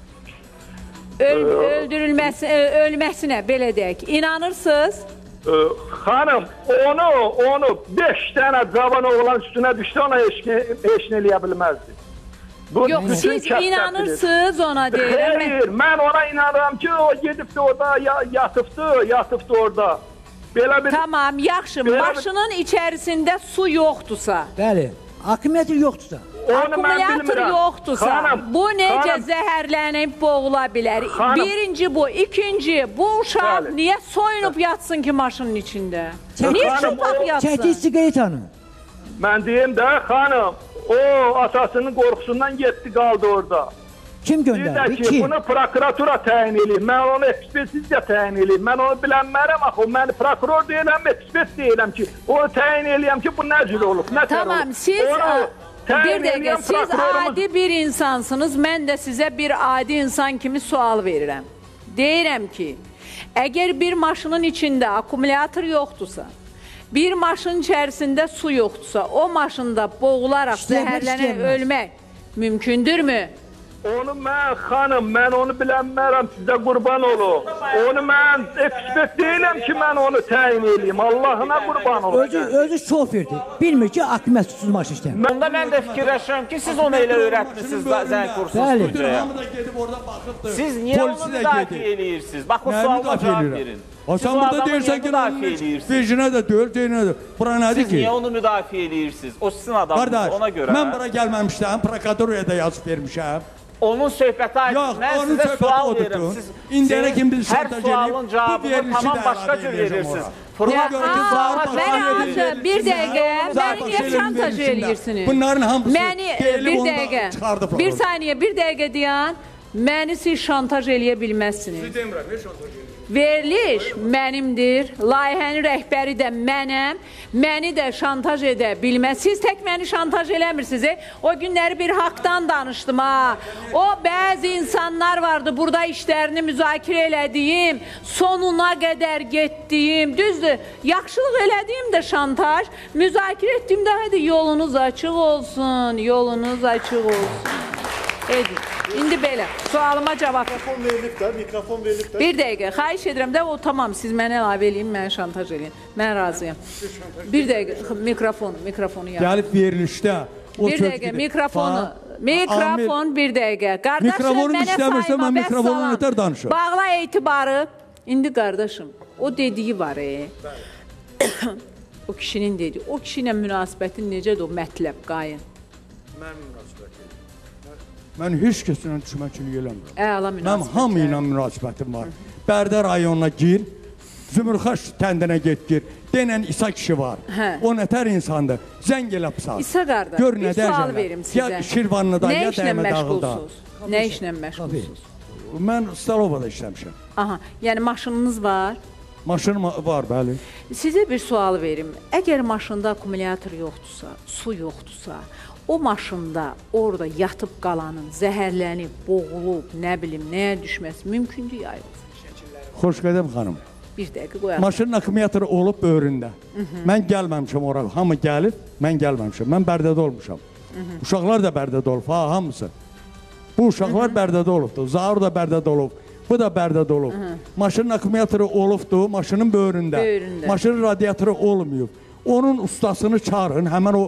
öl öldürülməsi, ölməsinə belə deyək, inanırsınız? Ee, hanım, onu, onu beş tane cavan oğlan üstüne düştü, ona eşin eləyə bilməzdi. Bu Yox, siz inanırsınız ona deyirəm. Hayır, mən ona inanıram ki, o gedibdi orada yatıbdı, yatıbdı orada. Belə bir... Tamam, yaxşı, Belə maşının bir... içərisində su yoxdursa. Bəli, akkumulyator yoxdursa. Akkumulyator yoxdursa, Xanım, bu necə xanım. zəhərlənib boğula bilər? Xanım. Birinci bu, ikinci, bu uşaq Bəli. niyə soyunub yatsın ki maşının içində? Xanım, Niyə çılpaq yatsın? Çəkdi siqaretanı. Mən deyim də, xanım, o atasının qorxusundan getdi, qaldı orada. Kim Bir də göndərdi? ki, Kim? bunu prokuratura təyin eləyib, mən onu ekspertizə təyin eləyib, mən onu bilənmərəm, axı, mən prokuror deyiləm, ekspert deyiləm ki, onu təyin eləyəm ki, bu nə cür olub, nə tər olub. Tamam, siz Onu təyin bir dəqiqə, eləyən siz prokurorumuz- adi bir insansınız, mən də sizə bir adi insan kimi sual verirəm. Deyirəm ki, əgər bir maşının içində akkumulyator yoxdursa, bir maşının içərisində su yoxdursa, o maşında boğularaq İstəymək zəhərlənə istəyəməz. ölmək mümkündürmü? Onu mən, xanım, mən onu bilənmərəm, sizə qurban olum. Onu mən ekspert deyiləm ki, mən onu təyin eləyim, Allahına qurban olum. Özü, özü şoferdir. Bilmir ki, akkumulyatsız maşın işləyir. Onda mən də fikirləşirəm ki, siz onu elə öyrətmisiniz zəng kursunuz Bəli. studiyaya. Hamı da gedib orada baxıbdı. Siz niyə Polisi onu də müdafiə gedib. eləyirsiniz? Bax, o Nə sualıma müdafiə cavab eləyirəm? verin. O Siz sən o burada adamı deyirsən niyə ki, müdafiə eləyirsiniz? vecnə də deyil, deyinə də. Bura nədir Siz ki? niyə onu müdafiə eləyirsiniz? O sizin adamınız, Qardaş, ona görə. mən bura gəlməmişəm, prokuratoriyaya da yazıb vermişəm. Onun söhbəti aydın. Yox, Mən onun sizə söhbəti sual odur verirəm. ki, Siz indiyənə siz kim bilir hər şantaj sualın eləyib, bu cavabını verilişi tamam də başqa əlavə cür edəcəm verirsiniz. ora. Fırlat Buna görə ki, sual zahar başqa Mən başqa cür verir. hansı, bir dəqiqə, Zahar məni niyə başqa şantaj verilişində. eləyirsiniz? Bunların hamısı Məni, gəlib bir onda dəqiqə, çıxardıblar bir onu. saniyə, bir dəqiqə dayan. Məni siz şantaj eləyə bilməzsiniz. Siz demirəm, heç şantaj eləyir. Veriliş mənimdir, layihənin rəhbəri də mənəm, məni də şantaj edə bilməz. Siz tək məni şantaj eləmirsiniz. E? O günləri bir haqdan danışdım ha. O bəzi insanlar vardı, burada işlərini müzakirə elədiyim, sonuna qədər getdiyim, düzdür, yaxşılıq elədiyim də şantaj, müzakirə etdiyim də hadi yolunuz açıq olsun, yolunuz açıq olsun. Edin. İndi belə, sualıma cavab. Mikrofon verilib də, mikrofon verilib də. Bir dəqiqə, xahiş edirəm də, o tamam, siz mənə əlavə eləyin, mənə şantaj eləyin. Mən razıyam. Bir dəqiqə, mikrofon, mikrofonu yap. Gəlib verilişdə o Bir dəqiqə, mikrofonu, mikrofon bir dəqiqə. Qardaşım, Mikrofonum mənə istəmirsə, sayma, mən bəs mikrofonla salam. ötər danışım. Bağla etibarı. İndi qardaşım, o dediyi var, e. O kişinin dediyi, o kişi ilə münasibətin necədir o mətləb, qayın? Mən münasibətim. Mən heç kəslə düşməkçilik eləmirəm. Əla Mənim münasibət. hamı ilə münasibətim var. Bərdə rayonuna gir, Zümrxaş kəndinə get gir. Denən İsa kişi var. Hə. O nətər insandır. Zəng elə psal. İsa qardaş, Gör bir nə sual dərəcələr. verim sizə. Ya Şirvanlıda, Nə ya işlə Dəmə dağılda. məşğulsuz? Nə işlə məşğulsuz? Mən Stalovada işləmişəm. Aha, yəni maşınınız var. Maşınım var, bəli. Sizə bir sual verim. Əgər maşında akkumulyator yoxdursa, su yoxdursa, o maşında orada yatıb qalanın zəhərlənib, boğulub, nə bilim, nəyə düşməsi mümkündür ya yox? Xoşqədəm xanım. Bir dəqiqə qoyaq. Maşının akkumulatoru olub böyründə. Mən gəlməmişəm ora. Hamı gəlib, mən gəlməmişəm. Mən Bərdədə olmuşam. Uşaqlar da Bərdədə olub, ha, hamısı. Bu uşaqlar Bərdədə olubdur. Zaur da Bərdədə olub. Bu da Bərdədə olub. Maşının akkumulatoru olubdur, maşının böyründə. Böyründə. Maşının radiatoru olmayıb. Onun ustasını çağırın, həmən o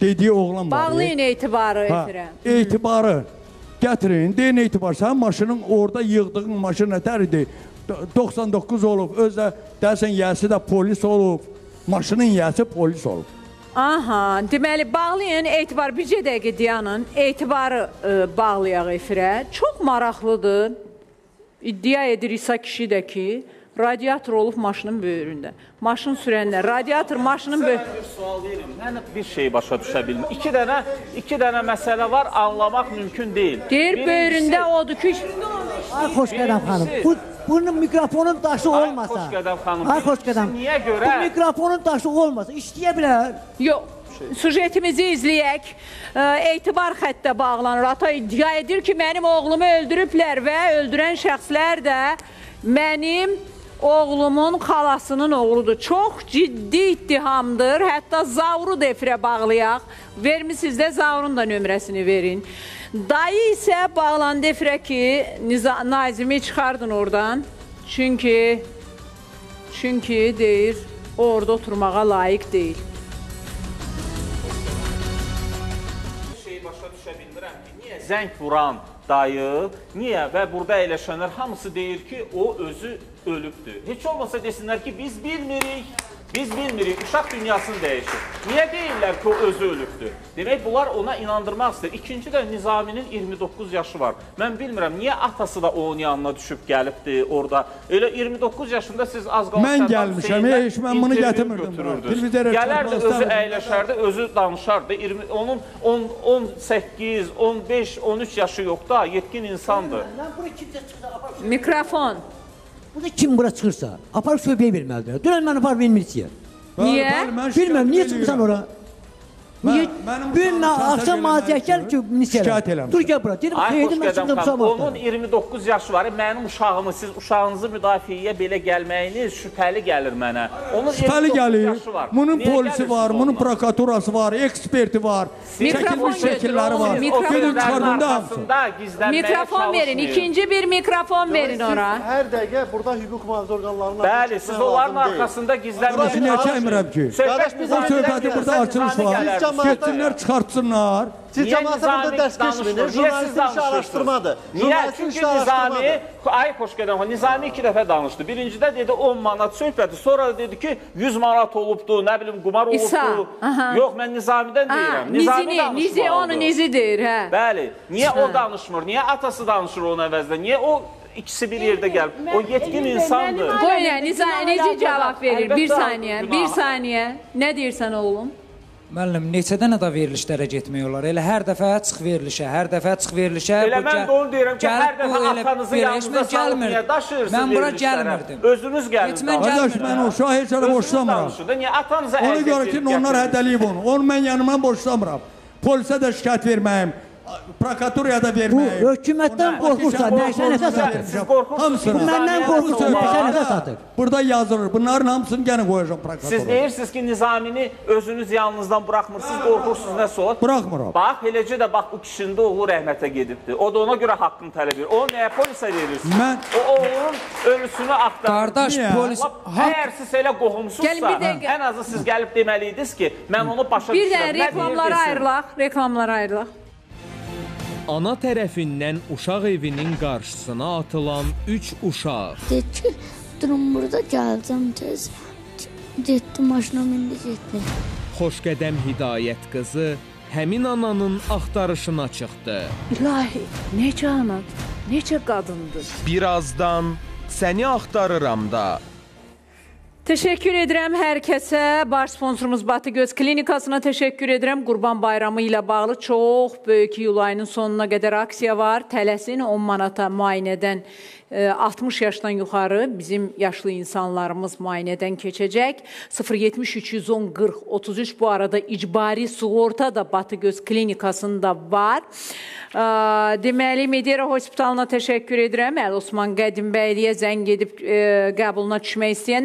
dediyi oğlan var. Bağlayın etibarı Ha, efirə. etibarı gətirin, deyin etibar. Sənin maşının orada yığdığın maşın nətər idi? doxsan doqquz olub, özdə dərsən yəsi də polis olub, maşının yəsi polis olub. Aha, deməli bağlayın, etibar bircə dəqiqə dayanın, etibarı e, bağlayaq efirə. Çox maraqlıdır. İddia edir İsa kişi də ki, radiator olub maşının böyründə. Maşın sürənlər, radiator maşının böyründə. Bir sual verin, mən bir şey başa düşə bilməm. İki dənə, iki dənə məsələ var, anlamaq mümkün deyil. Deyir, böyründə odur ki... Ay Xoşqədəm xanım, bu, bunun mikrofonun daşı olmasa... Ay Xoşqədəm xanım, Ay Xoşqədəm, niyə görə... bu mikrofonun daşı olmasa işləyə bilər. Yox. Sujetimizi izləyək. Etibar xəttə bağlanır. Ata iddia edir ki, mənim oğlumu öldürüblər və öldürən şəxslər də mənim oğlumun xalasının oğludur. Çox ciddi ittihamdır. Hətta Zavrı da efirə bağlayaq. Vermisiniz də Zavrın da nömrəsini verin. Dayı isə bağlandı efirə ki, Nazimi çıxardın oradan. Çünki, çünki deyir, orada oturmağa layiq deyil. Zəng vuran dayı, niyə və burada əyləşənlər hamısı deyir ki, o özü ölübdür. Heç olmasa desinlər ki, biz bilmirik, biz bilmirik, uşaq dünyasını dəyişir. Niyə deyirlər ki, o özü ölübdür? Demək, bunlar ona inandırmaq istəyir. İkinci də Nizaminin iyirmi doqquz yaşı var. Mən bilmirəm, niyə atası da onun yanına düşüb gəlibdir orada. Elə iyirmi doqquz yaşında siz az qalıb mən gəlmişəm, heç mən bunu gətirmirdim. Gələrdi, özü əyləşərdi, özü danışardı. Onun on səkkiz, on beş, on üç yaşı yox da, yetkin insandır. Mikrofon. Burada kim bura çıxırsa, aparıb söhbəyə verməlidir. Dönən mən aparıb verməyəcəyəm. Niyə? Bilməm, niyə çıxırsan ora? Niyə? Bugün mən axşam maziyəkər ki, nisiyələr. Dur gəl bura. Dedim, xeydim mən çıxdım sabahdan. Onun iyirmi doqquz yaşı var. Mənim uşağımı, siz uşağınızı müdafiəyə belə gəlməyiniz şübhəli gəlir mənə. Onun şübhəli gəlir. Bunun polisi var, bunun prokuraturası var, eksperti var. Mikrofon şəkilləri var. Mikrofon çıxardın Mikrofon verin. İkinci bir mikrofon verin ora. Hər dəqiqə burada hüquq mühafizə orqanlarına... Bəli, siz onların arkasında gizlənmək... Niyə çəkmirəm ki? Bu söhbəti burada açılış var. Getsinlər, çıxartsınlar. Siz cəmaata burada dərs keçmir. Jurnalistin işi araşdırmadır. Niyə? Çünki Nizami, ay xoş gələn, Nizami iki dəfə danışdı. Birincidə dedi on manat söhbəti, sonra da dedi ki yüz manat olubdu, nə bilim qumar olubdu. Yox, mən Nizamidən deyirəm. Nizini, Nizi onu Nizi deyir, hə. Bəli, niyə o danışmır, niyə atası danışır onun əvəzində, niyə o ikisi bir yerdə gəlib, o yetkin insandır. Buyurun, Nizi cavab verir, bir saniyə, bir saniyə. Nə deyirsən oğlum? Müəllim, neçə dənə də verilişlərə getmək olar? Elə hər dəfə çıx verilişə, hər dəfə çıx verilişə. Elə mən də onu deyirəm ki, hər dəfə atanızı yanınızda salıb niyə daşıyırsınız mən bura verilişlərə? gəlmirdim. Özünüz gəlin. Qardaş, mən o uşağı heç elə boşlamıram. Niyə atanıza əziyyət verir? Ona görə ki, onlar hədəliyib onu. Onu mən yanımdan boşlamıram. Polisə də şikayət verməyim. Prokuraturaya da verməyim. Bu hökumətdən qorxursa, nəşə nəsə satır. Hamısını. Bu məndən qorxursa, nəşə nəsə satır. Burada yazılır. Bunların hamısını gənə qoyacaq prokuratura. Siz deyirsiniz ki, Nizamini özünüz yanınızdan buraxmırsınız, qorxursunuz, nə sol? Buraxmıram. Bax, eləcə də bax, bu kişinin də oğlu rəhmətə gedibdir. O da ona görə haqqını tələb edir. O nəyə polisə verirsiniz? Mən... O oğlunun ölüsünü axtarır. Qardaş, polis... Əgər siz elə qohumsuzsa, ən azı siz gəlib deməliydiniz ki, mən onu başa düşürəm. Bir də reklamlara ayrılaq, reklamlara ayrılaq. Ana tərəfindən uşaq evinin qarşısına atılan üç uşaq. Dedi ki, durum burada gələcəm tez. Getdi, maşına mindi, getdi. Xoşqədəm Hidayət qızı həmin ananın axtarışına çıxdı. İlahi, necə ana, necə qadındır. Birazdan səni axtarıram da. Təşəkkür edirəm hər kəsə. Baş sponsorumuz Batı Göz Klinikasına təşəkkür edirəm. Qurban Bayramı ilə bağlı çox böyük iyul ayının sonuna qədər aksiya var. Tələsin on manata müayinədən altmış yaşdan yuxarı bizim yaşlı insanlarımız müayinədən keçəcək. sıfır yetmiş üç yüz on qırx otuz üç bu arada icbari sığorta da Batı Göz Klinikasında var. Deməli, Medera Hospitalına təşəkkür edirəm. Əl Osman Qədimbəyliyyə zəng edib qəbuluna düşmək istəyənlər sıfır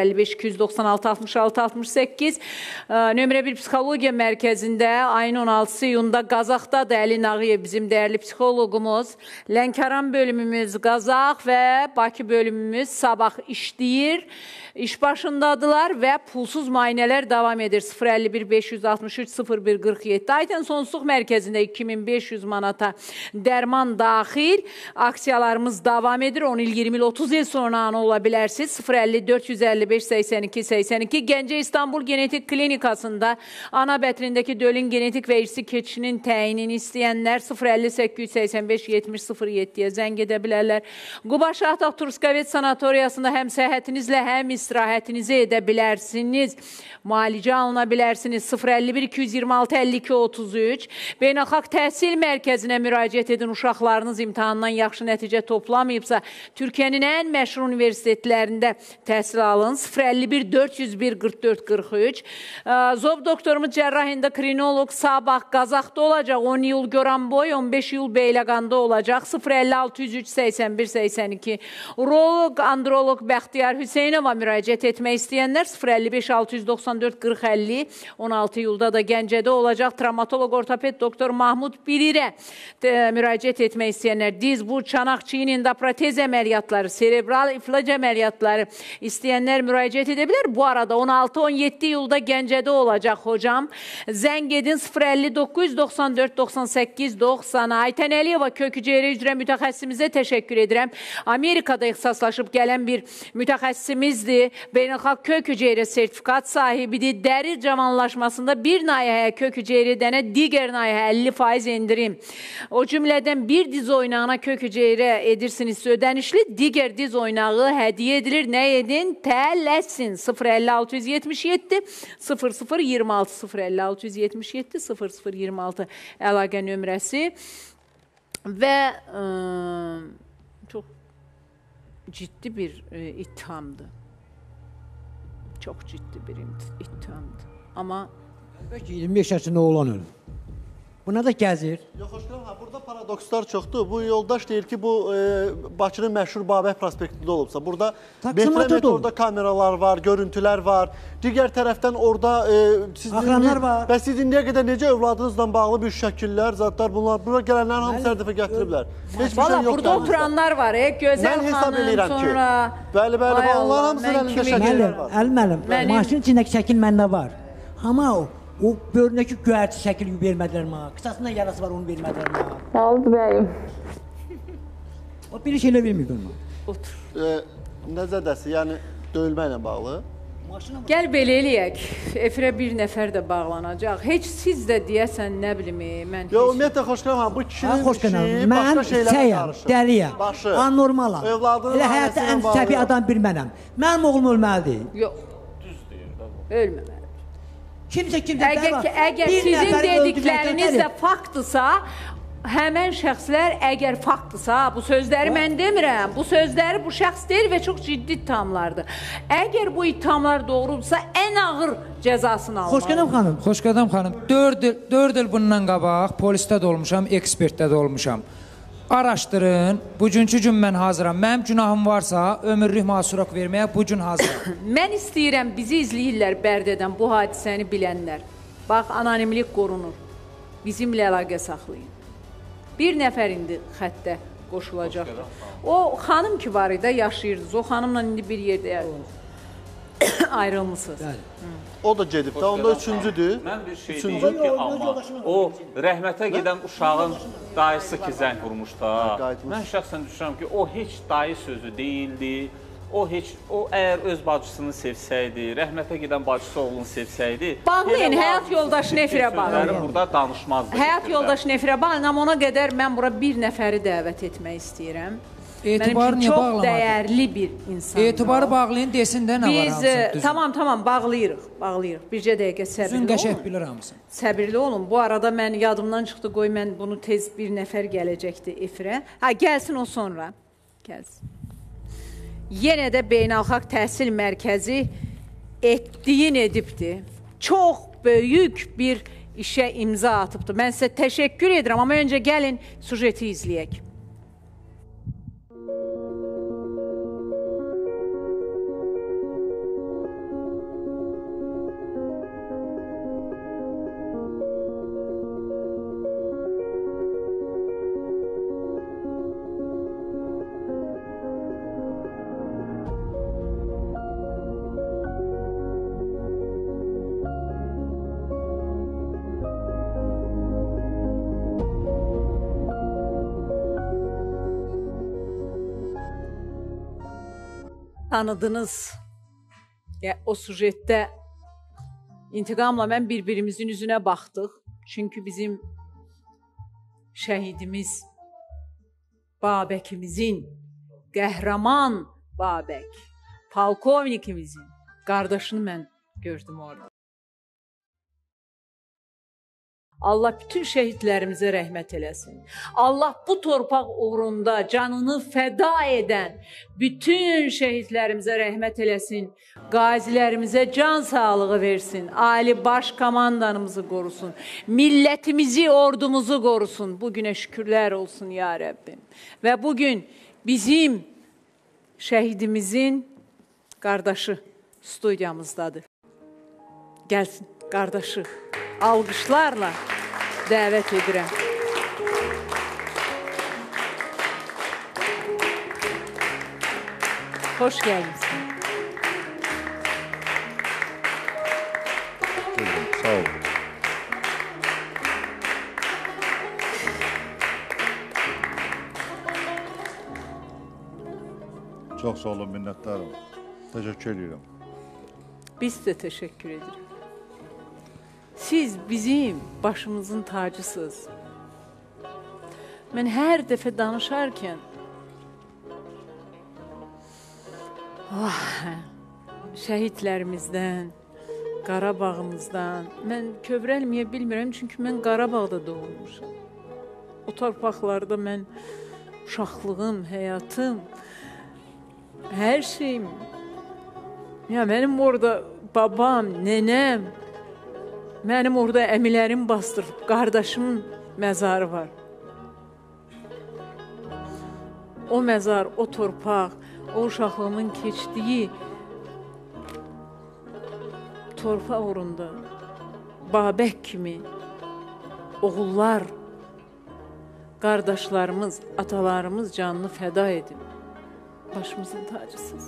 əlli beş iki yüz doxsan altı altmış altı altmış səkkiz. Nömrə bir psixologiya mərkəzində ayın on altısı iyunda Qazaxdadır Əli Nağıyev bizim dəyərli psixoloqumuz. Lənkəran bölümümüz Qazax və Bakı bölümümüz sabah işləyir. İş başındadılar və pulsuz müayinələr davam edir. sıfır əlli bir beş yüz altmış üç sıfır bir qırx yeddi. Aytən sonsuzluq mərkəzində iki min beş yüz manata dərman daxil. Aksiyalarımız davam edir. on il, iyirmi il, otuz il sonra ana ola bilərsiniz. sıfır əlli dörd yüz əlli beş səksən iki səksən iki. Gəncə İstanbul Genetik Klinikasında ana bətrindəki dölün genetik və irsi keçişinin təyinini istəyənlər sıfır əlli səkkiz yüz səksən beş yetmiş sıfır yeddiyə zəng edə bilərlər. Quba Şahtaq Turskavet sanatoriyasında həm səhhətinizlə, həm istirahətinizi edə bilərsiniz. Müalicə alına bilərsiniz. sıfır əlli bir iki yüz iyirmi altı əlli iki otuz üç. Beynəlxalq Təhsil Mərkəzinə müraciət edin. Uşaqlarınız imtahandan yaxşı nəticə toplamayıbsa, Türkiyənin ən məşhur universitetlərində təhsil alın. sıfır əlli bir dörd yüz bir qırx dörd qırx üç. Zob doktorumuz cərrah endokrinoloq sabah Qazaxda olacaq. on iyul Goranboy, on beş iyul Beyləqanda olacaq. sıfır əlli altı yüz üç səksən bir səksən iki. Uroloq, androloq Bəxtiyar Hüseynova müraciət etmək istəyənlər sıfır əlli beş altı yüz doxsan dörd qırx əlli. on altı iyulda da Gəncədə olacaq. Travmatoloq ortoped doktor Mahmud Bilirə müraciət etmək istəyənlər diz, bu, çanaq, çiyin, endoprotez əməliyyatları, serebral iflac əməliyyatları istəyənlər müraciət edə bilər. Bu arada on altı on yeddi iyulda Gəncədə olacaq hocam. Zəng edin sıfır əlli doqquz yüz doxsan dörd doxsan səkkiz doxsan. Aytən Əliyeva kök hüceyrə üzrə mütəxəssisimizə təşəkkür edirəm. Amerikada ixtisaslaşıb gələn bir mütəxəssisimizdir. Beynəlxalq kök hüceyrə sertifikat sahibidir. Dəri cavanlaşmasında bir nayəhəyə kök hüceyrədənə digər nayəhə əlli faiz endirim. O cümlədən bir diz oynağına kök hüceyrə edirsiniz ödənişli, digər diz oynağı hədiyyə edilir. Nə edin? Tələsin. sıfır əlli altı yüz yetmiş yeddi sıfır sıfır iyirmi altı sıfır əlli altı yüz yetmiş yeddi sıfır sıfır iyirmi altı əlaqə nömrəsi və ə, çox ciddi bir ə, ittihamdır. Çox ciddi bir ittihamdır. Amma Bəlkə iyirmi beş yaşında oğlan ölür. Buna da gəzir. Yox, xoş gəlin. Burada paradokslar çoxdur. Bu yoldaş deyir ki, bu e, Bakının məşhur Babək prospektində olubsa, burada metrometr orada kameralar var, görüntülər var. Digər tərəfdən orada e, siz axranlar var. Və siz indiyə qədər necə övladınızla bağlı bir şəkillər, zatlar bunlar, bura gələnlərin hamısı hər dəfə gətiriblər. Heç bir şey yoxdur. Burada oturanlar var, e, gözəl xanım, sonra... Bəli, bəli, onların hamısının əlində şəkillər var. Əl müəllim, maşın içindəki şəkil məndə var. Amma o, o bölündəki göyərçi şəkil vermədilər mənə. Qısasında yarası var, onu vermədilər mənə. Sağ ol, bəyim. O bir şeylə vermir mənə. Otur. E, Nəzədəsi, yəni döyülməklə bağlı. Gəl belə eləyək, efirə bir nəfər də bağlanacaq. Heç siz də deyəsən, nə bilim, mən... Yox, ümumiyyətlə, xoş gələm, bu kişinin işi başqa şeylərə qarışır. Mən dəliyəm, anormalam. Elə həyatda ən səfi adam bir mənəm. Mənim oğlum ölməlidir. Yox, düz deyir, ölməməli. Kimsə kimsə əgər, əgər sizin dedikləriniz də faktdırsa, həmən şəxslər əgər faktdırsa, bu sözləri mən demirəm, bu sözləri bu şəxs deyir və çox ciddi ittihamlardır. Əgər bu ittihamlar doğrudursa, ən ağır cəzasını almalı. Xoşqədəm xanım. Xoşqədəm xanım, dörd il bundan qabaq polisdə də olmuşam, ekspertdə də olmuşam. Araşdırın, bugünkü gün mən hazıram. Mənim günahım varsa, ömürlük masurak verməyə bu gün hazıram. Mən istəyirəm, bizi izləyirlər Bərdədən bu hadisəni bilənlər. Bax, anonimlik qorunur. Bizimlə əlaqə saxlayın. Bir nəfər indi xəttə qoşulacaqdır. O xanım ki var idi, yaşayırdınız. O xanımla indi bir yerdə ayrılmışsınız. O da gedib də, onda üçüncüdür. Mən bir şey deyim ki, amma o rəhmətə gedən uşağın dayısı ki, zəng vurmuş da. Mən şəxsən düşünürəm ki, o heç dayı sözü deyildi. O heç, o əgər öz bacısını sevsəydi, rəhmətə gedən bacısı oğlunu sevsəydi... Bağlayın, həyat yoldaşını efirə bağlayın. Burada danışmazdı. Həyat yoldaşını efirə bağlayın, amma ona qədər mən bura bir nəfəri dəvət etmək istəyirəm. Mənim üçün çox dəyərli bir insandır. Etibarı bağlayın, desin də nə var hamısın. Biz, tamam, tamam, bağlayırıq, bağlayırıq. Bircə dəqiqə səbirli olun. Düzün qəşək bilir hamısın. Səbirli olun. Bu arada mən yadımdan çıxdı, qoy mən bunu tez bir nəfər gələcəkdi efirə. Ha, gəlsin o sonra. Gəlsin. Yenə də Beynəlxalq Təhsil Mərkəzi etdiyin edibdir. Çox böyük bir işə imza atıbdır. Mən sizə təşəkkür edirəm, amma öncə gəlin sujeti izləyək. tanıdınız. Ya, o sujetdə İntiqamla mən bir-birimizin üzünə baxdıq. Çünki bizim şəhidimiz, Babəkimizin, qəhrəman Babək, polkovnikimizin qardaşını mən gördüm orada. Allah bütün şəhidlərimizə rəhmət eləsin. Allah bu torpaq uğrunda canını fəda edən bütün şəhidlərimizə rəhmət eləsin. Qazilərimizə can sağlığı versin. Ali baş komandanımızı qorusun. Millətimizi, ordumuzu qorusun. Bugünə şükürlər olsun ya Rəbbim. Və bugün bizim şəhidimizin qardaşı studiyamızdadır. Gəlsin qardaşı. Alqışlarla dəvət edirəm. Xoş gəlmişsin. Sağ olun. Çox sağ olun, minnətdarım. Təşəkkür edirəm. Biz də təşəkkür edirik. Siz bizim başımızın tacısınız. Mən hər dəfə danışarkən oh, şəhidlərimizdən, Qarabağımızdan mən kövrəlməyə bilmirəm, çünki mən Qarabağda doğulmuşam. O torpaqlarda mən uşaqlığım, həyatım, hər şeyim. Ya mənim orada babam, nənəm, mənim orada əmilərim bastırıb, qardaşımın məzarı var. O məzar, o torpaq, o uşaqlığımın keçdiyi torpaq uğrunda Babək kimi oğullar, qardaşlarımız, atalarımız canını fəda edib. Başımızın tacısınız.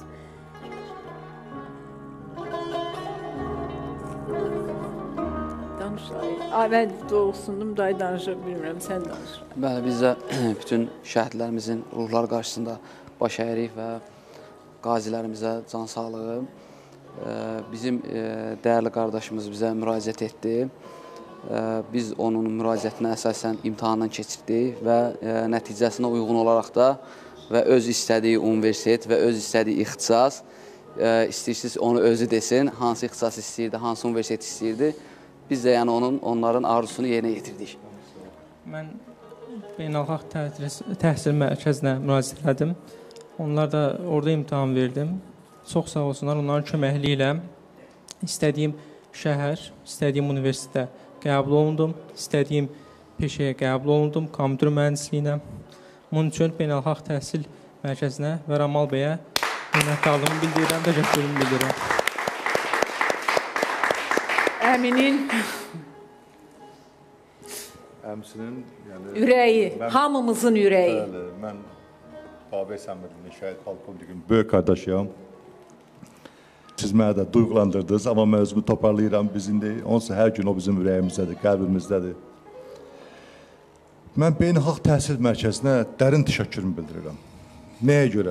Mən doğulsundum, dayı danışa bilmirəm, sən danış. Bəli, biz də bütün şəhidlərimizin ruhlar qarşısında baş əyirik və qazilərimizə can sağlığı. Bizim dəyərli qardaşımız bizə müraciət etdi. Biz onun müraciətinə əsasən imtahandan keçirdik və nəticəsinə uyğun olaraq da və öz istədiyi universitet və öz istədiyi ixtisas, istəyirsiniz onu özü desin, hansı ixtisas istəyirdi, hansı universitet istəyirdi. Biz də yəni onun, onların arzusunu yerinə yetirdik. Mən beynəlxalq təhsil mərkəzinə müraciət elədim. Onlar da orada imtahan verdim. Çox sağ olsunlar, onların köməkliyi ilə istədiyim şəhər, istədiyim universitetə qəbul olundum, istədiyim peşəyə qəbul olundum, kompüter mühəndisliyinə. Bunun üçün beynəlxalq təhsil mərkəzinə və Ramal bəyə minnətdarlığımı bildirirəm, təşəkkürümü bildirirəm. Əminin Əmsinin yəni, ürəyi, mən, hamımızın ürəyi. Bəli, mən Babək Səmirdinin şəhid polkovnikin böyük qardaşıyam. Siz mənə də duyğulandırdınız, amma mən özümü toparlayıram. Biz indi onsuz hər gün o bizim ürəyimizdədir, qəlbimizdədir. Mən beynəlxalq təhsil mərkəzinə dərin təşəkkürümü bildirirəm. Nəyə görə?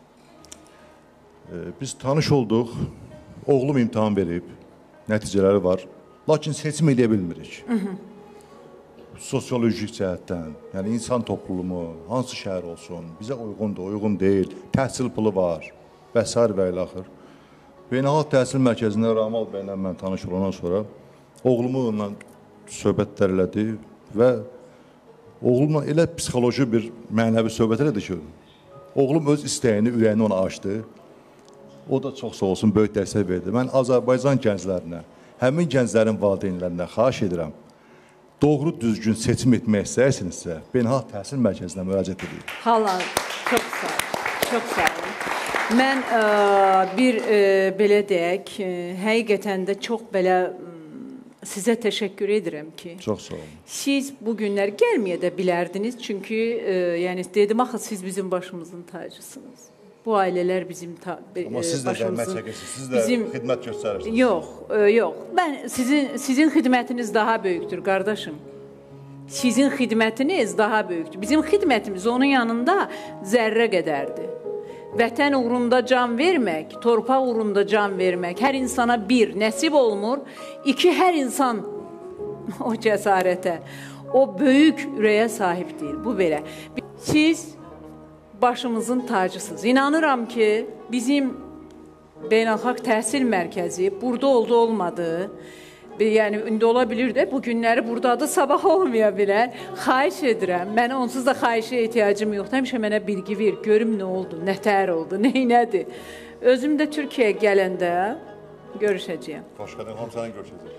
Ee, biz tanış olduq, oğlum imtahan verib, nəticələri var. Lakin seçim edə bilmirik. Hı -hı. Sosiolojik cəhətdən, yəni insan toplulumu, hansı şəhər olsun, bizə uyğundur, uyğun deyil, təhsil pulu var və s. və ilə axır. Beynəlxalq təhsil mərkəzində Ramal bəylə mən tanış olandan sonra oğlumu onunla söhbətlər elədi və oğlumla elə psixoloji bir mənəvi söhbət elədi ki, oğlum öz istəyini, ürəyini ona açdı. O da çox sağ olsun, böyük dəstək verdi. Mən Azərbaycan gənclərinə, həmin gənclərin valideynlərinə xahiş edirəm. Doğru düzgün seçim etmək istəyirsinizsə, beynəlxalq təhsil mərkəzinə müraciət edin. Halal, çox sağ olun, çox sağ olun. Mən ə, bir ə, belə deyək, ə, həqiqətən də çox belə ə, sizə təşəkkür edirəm ki, çox sağ olun. Siz bu günlər gəlməyə də bilərdiniz, çünki ə, yəni dedim axı siz bizim başımızın tacısınız. Bu ailələr bizim ta, Amma siz də zəhmət çəkirsiniz, siz də bizim, xidmət göstərirsiniz. Yox, ə, yox. Mən sizin sizin xidmətiniz daha böyükdür, qardaşım. Sizin xidmətiniz daha böyükdür. Bizim xidmətimiz onun yanında zərrə qədərdir. vətən uğrunda can vermək, torpaq uğrunda can vermək hər insana bir, nəsib olmur. İki, hər insan o cəsarətə, o böyük ürəyə sahib deyil. Bu belə. Siz başımızın tacısınız. İnanıram ki, bizim beynəlxalq təhsil mərkəzi burada oldu, olmadı. Yəni, indi ola bilir də, bu günləri buradadır, sabah olmaya bilər. Xahiş edirəm, mənə onsuz da xahişə ehtiyacım yoxdur. Həmişə mənə bilgi ver, görüm nə oldu, nə tər oldu, nə nədir. Özüm də Türkiyəyə gələndə görüşəcəyəm. Başqadan hamısanı görüşəcək.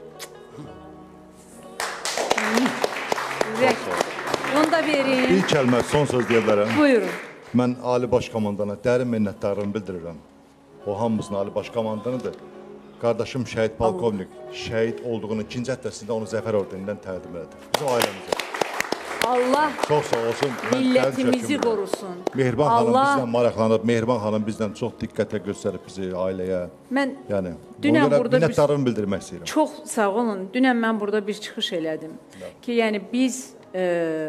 Onu da verin. Bir kəlmə, son söz deyə bilərəm. Buyurun. Mən Ali Baş Komandana dərin minnətdarlığımı bildirirəm. O hamımızın Ali Baş Komandanıdır. Qardaşım şəhid polkovnik, şəhid olduğunu ikinci həftəsində onu Zəfər ordenindən təqdim elədi. Bizim ailəmizə. Allah çox sağ olsun. millətimizi qorusun. Mehriban xanım Allah... bizlə maraqlanıb, Mehriban xanım bizdən çox diqqətə göstərib bizi ailəyə. Mən yəni, dünən burada minnətdarlığımı bildirmək istəyirəm. Çox sağ olun. Dünən mən burada bir çıxış elədim. Bəli. Ki, yəni biz e,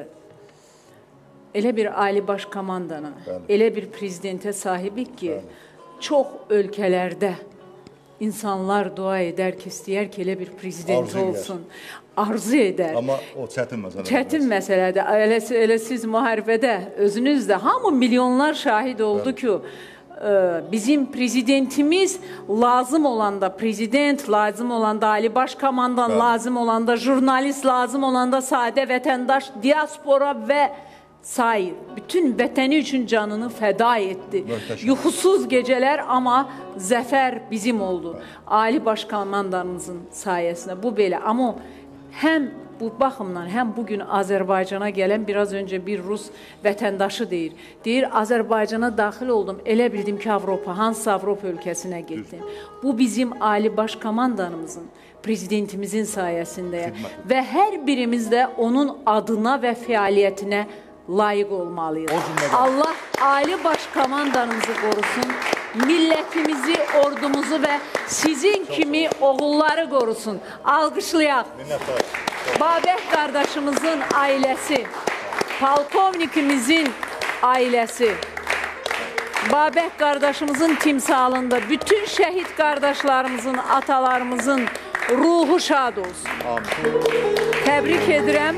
elə bir Ali Baş Komandana, Bəli. elə bir prezidentə sahibik ki, Bəli. çox ölkələrdə insanlar dua edər ki, istəyər ki, elə bir prezident Arzu olsun. Edər. Arzu edər. Amma o çətin məsələdir. Çətin məsələdir. Elə, elə siz müharibədə, özünüz də, hamı milyonlar şahid oldu Bəli. ki, e, bizim prezidentimiz lazım olanda prezident, lazım olanda Ali Baş Komandan, Bəli. lazım olanda jurnalist, lazım olanda sadə vətəndaş, diaspora və sair, bütün vətəni üçün canını fəda etdi. Möhtəşəm. Yuxusuz gecələr, amma zəfər bizim oldu. Ali Baş Komandanımızın sayəsində. Bu belə. Amma həm bu baxımdan, həm bugün Azərbaycana gələn biraz öncə bir Rus vətəndaşı deyir. Deyir, Azərbaycana daxil oldum, elə bildim ki, Avropa, hansı Avropa ölkəsinə getdim. Bu bizim Ali Baş Komandanımızın, prezidentimizin sayəsindəyəm. Və hər birimiz də onun adına və fəaliyyətinə layiq olmalıyıq. Allah Ali Baş Komandanımızı qorusun, millətimizi, ordumuzu və sizin kimi oğulları qorusun. Alqışlayaq. Babək qardaşımızın ailəsi, polkovnikimizin ailəsi, Babək qardaşımızın timsalında bütün şəhid qardaşlarımızın, atalarımızın ruhu şad olsun. Təbrik edirəm.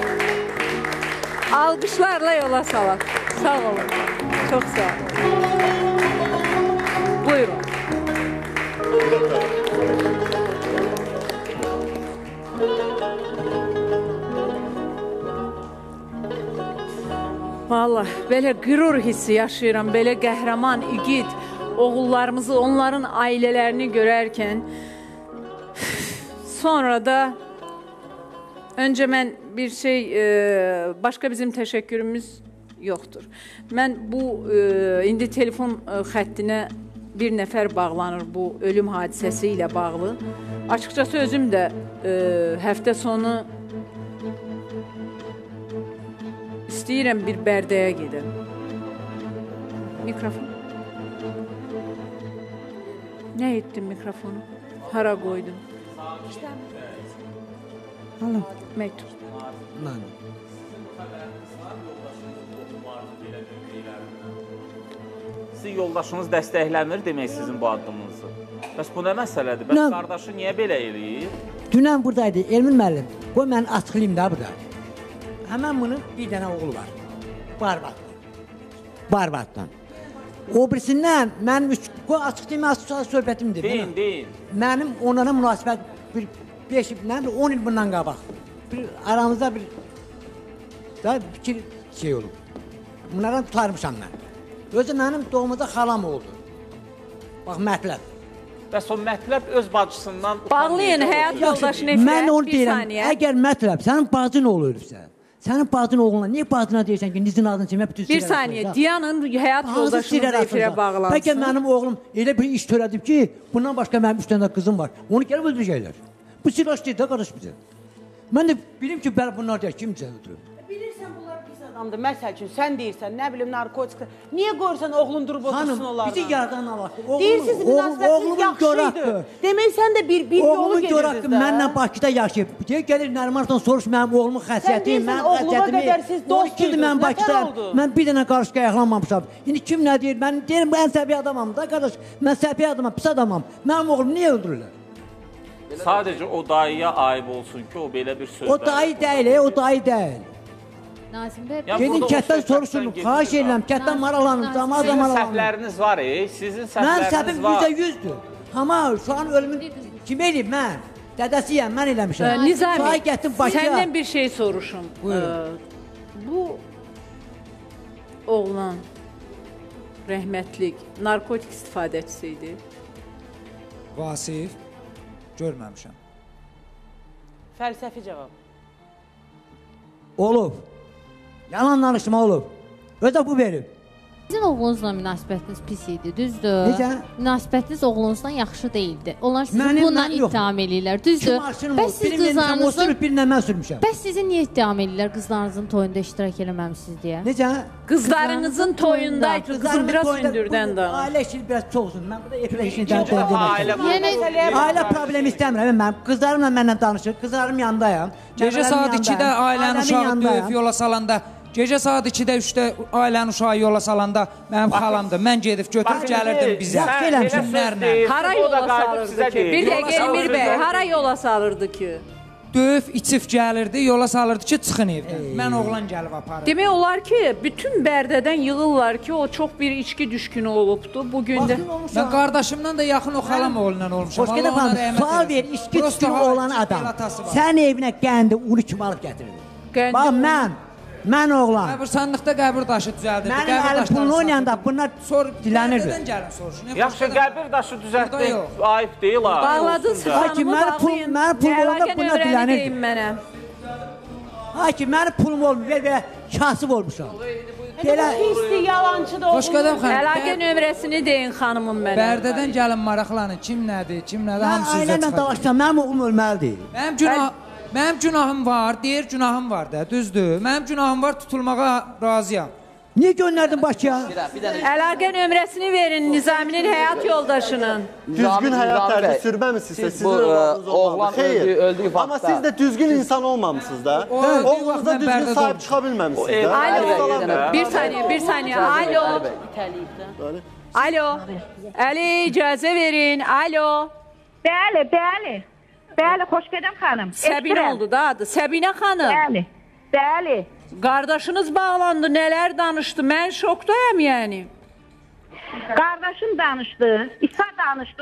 Alqışlarla yola salaq. Sağ olun. Çox sağ olun. Buyurun. Vallahi, belə qürur hissi yaşayıram, belə qəhrəman, igid oğullarımızı, onların ailələrini görərkən, sonra da öncə mən bir şey, e, başqa bizim təşəkkürümüz yoxdur. Mən bu, e, indi telefon e, xəttinə bir nəfər bağlanır bu ölüm hadisəsi ilə bağlı. Açıqcası özüm də e, həftə sonu istəyirəm bir Bərdəyə gedim. Mikrofon. Nə etdim mikrofonu? Hara qoydum? Alın, məktub. Mən. Sizin yoldaşınız dəstəkləmir demək sizin bu addımınızı. Bəs bu nə məsələdir? Bəs qardaşı niyə belə eləyir? Dünən buradaydı Elmin müəllim. Qoy mən açıqlayım da burada. Həmən bunun bir dənə oğlu var. Barbatdan. Barbatdan. O birisindən mənim üç... Qoy açıqlayım, açıq söhbətimdir. Deyin, deyin. Mənim onlara münasibət bir beş, on il bundan qabaq. Bir aramızda bir da fikir şey olub. Bunlara tutarmışam mən. Özü mənim doğumuzda xalam oldu. Bax, mətləb. Bəs o mətləb öz bacısından... Bağlayın həyat yoldaşını efirə, mən onu bir deyirəm, saniyə. əgər mətləb, sənin bacın oğlu ölübsə, sənin bacın oğluna, niyə bacına deyirsən ki, nizin adını çimə bütün Bir saniyə, Diyanın həyat yoldaşınızı efirə bağlansın. Bəlkə mənim oğlum elə bir iş törədib ki, bundan başqa mənim üç dənə qızım var. Onu gəlib öldürəcəklər. Bu sirraş deyil də qardaş bizə. Mən də bilim ki, bəli bunlar deyək, kim bizə öldürüb? Bilirsən bunlar pis adamdır. Məsəl üçün sən deyirsən, nə bilim narkotik. Niyə qoyursan oğlun durub otursun onlarla? Bizi yaradan Allah. Deyirsiniz münasibətiniz yaxşıydı. Demək sən də bir bir yolu gedirsiniz də. Mənlə Bakıda yaşayıb. Gəlir Nərimandan soruş mənim oğlumun xəsiyyəti, mənim xəsiyyətimi. Qədər siz dost idiniz. Mən Bakıda, mən bir dənə qarşı qayaqlanmamışam. İndi kim nə deyir? Mən deyirəm bu ən səbiyyə adamam da qardaş. Mən səbiyyə adamam, pis adamam. Mənim oğlumu niyə öldürürlər? Sadəcə o dayıya ayıb olsun ki, o belə bir söz. O dayı deyil, o dayı deyil. Nazim bəy, gedin kətdən soruşun, xahiş edirəm, kətdən maraqlanın, cəmaat da maraqlanın. Sizin səhvləriniz var, e? Sizin səhvləriniz var. Mənim səhvim yüzdə yüzdür. Amma şu an ölümün kim eləyib? Mən. Dədəsiyəm, mən eləmişəm. Nizami, səndən bir şey soruşum. Bu oğlan rəhmətlik, narkotik istifadəçisi idi. Vasif, görməmişəm. Fəlsəfi cavab. Olub. Yalan danışma olub. Özə bu verib. Sizin oğlunuzla münasibətiniz pis idi, düzdür? Necə? Münasibətiniz oğlunuzla yaxşı deyildi. Onlar sizi bununla ittiham eləyirlər, düzdür? Bəs siz qızlarınızın... Bəs sizin niyə ittiham eləyirlər qızlarınızın toyunda iştirak eləməmişsiniz deyə? Necə? Qızlarınızın toyunda, qızım biraz hündürdən da. Ailə işi biraz çox uzun. Mən burada epilə işindən demək. Ailə problemi istəmirəm. Mən qızlarımla mənlə danışır, qızlarım yanındayım. Gecə saat ikidə ailənin uşağı döyüb yola salanda, gecə saat ikidə üçdə ailənin uşağı yola salanda mənim xalamdır. Mən gedib götürüb gəlirdim bizə. Günlərlə. Hara yola salırdı ki? Bir dəqiqə Emir bəy, hara yola salırdı ki? Döyüb, içib gəlirdi, yola salırdı ki, çıxın evdən. Mən oğlan gəlib aparırdım. Demək olar ki, bütün Bərdədən yığırlar ki, o çox bir içki düşkünü olubdu. Bugün də... Mən qardaşımdan da yaxın o xalam oğlundan olmuşam. Hoş gedib hanım, sual ver, içki düşkünü olan adam sənin evinə qəndi, unu kim alıb gətirir? Bax, mən, mən oğlan. Qəbirsanlıqda qəbir daşı düzəldirdi. Mənim əlim pulunu oynayanda bunlar dilənirdi. Nədən gəlin soruşun? Yaxşı, qəbir daşı düzəltmək ayıb deyil ha. Bağladınız xanımı, bağlayın. Əlaqə nömrəni deyin mənə. Ay ki, mənim pulum olmuyor, ver belə kasıb olmuşam. Belə pisdir, yalancı da olmuyor. Əlaqə nömrəsini deyin xanımım mənə. Bərdədən gəlin maraqlanın, kim nədir, kim nədir, hamısı üzə çıxar. Mən ailə ilə dalaşsam, mənim oğlum ölməlidir. Mənim günah... Mənim günahım var, deyir günahım var da, düzdür. Mənim günahım var, tutulmağa razıyam. Niyə göndərdin Bakıya? Əlaqə nömrəsini verin Nizaminin həyat yoldaşının. Düzgün həyat tərzi sürməmişsinizsə, sizin oğlunuz olmadı. Xeyr, amma siz də düzgün insan olmamışsınız da. Oğlunuza düzgün sahib çıxa bilməmişsiniz də. Alo, bir saniyə, bir saniyə. Alo. Alo. Əli, icazə verin. Alo. Bəli, bəli. Bəli, xoş gedəm xanım. Səbinə oldu da adı. Səbinə xanım. Bəli, bəli. Qardaşınız bağlandı, nələr danışdı? Mən şokdayam yəni. Qardaşım danışdı, İsa danışdı.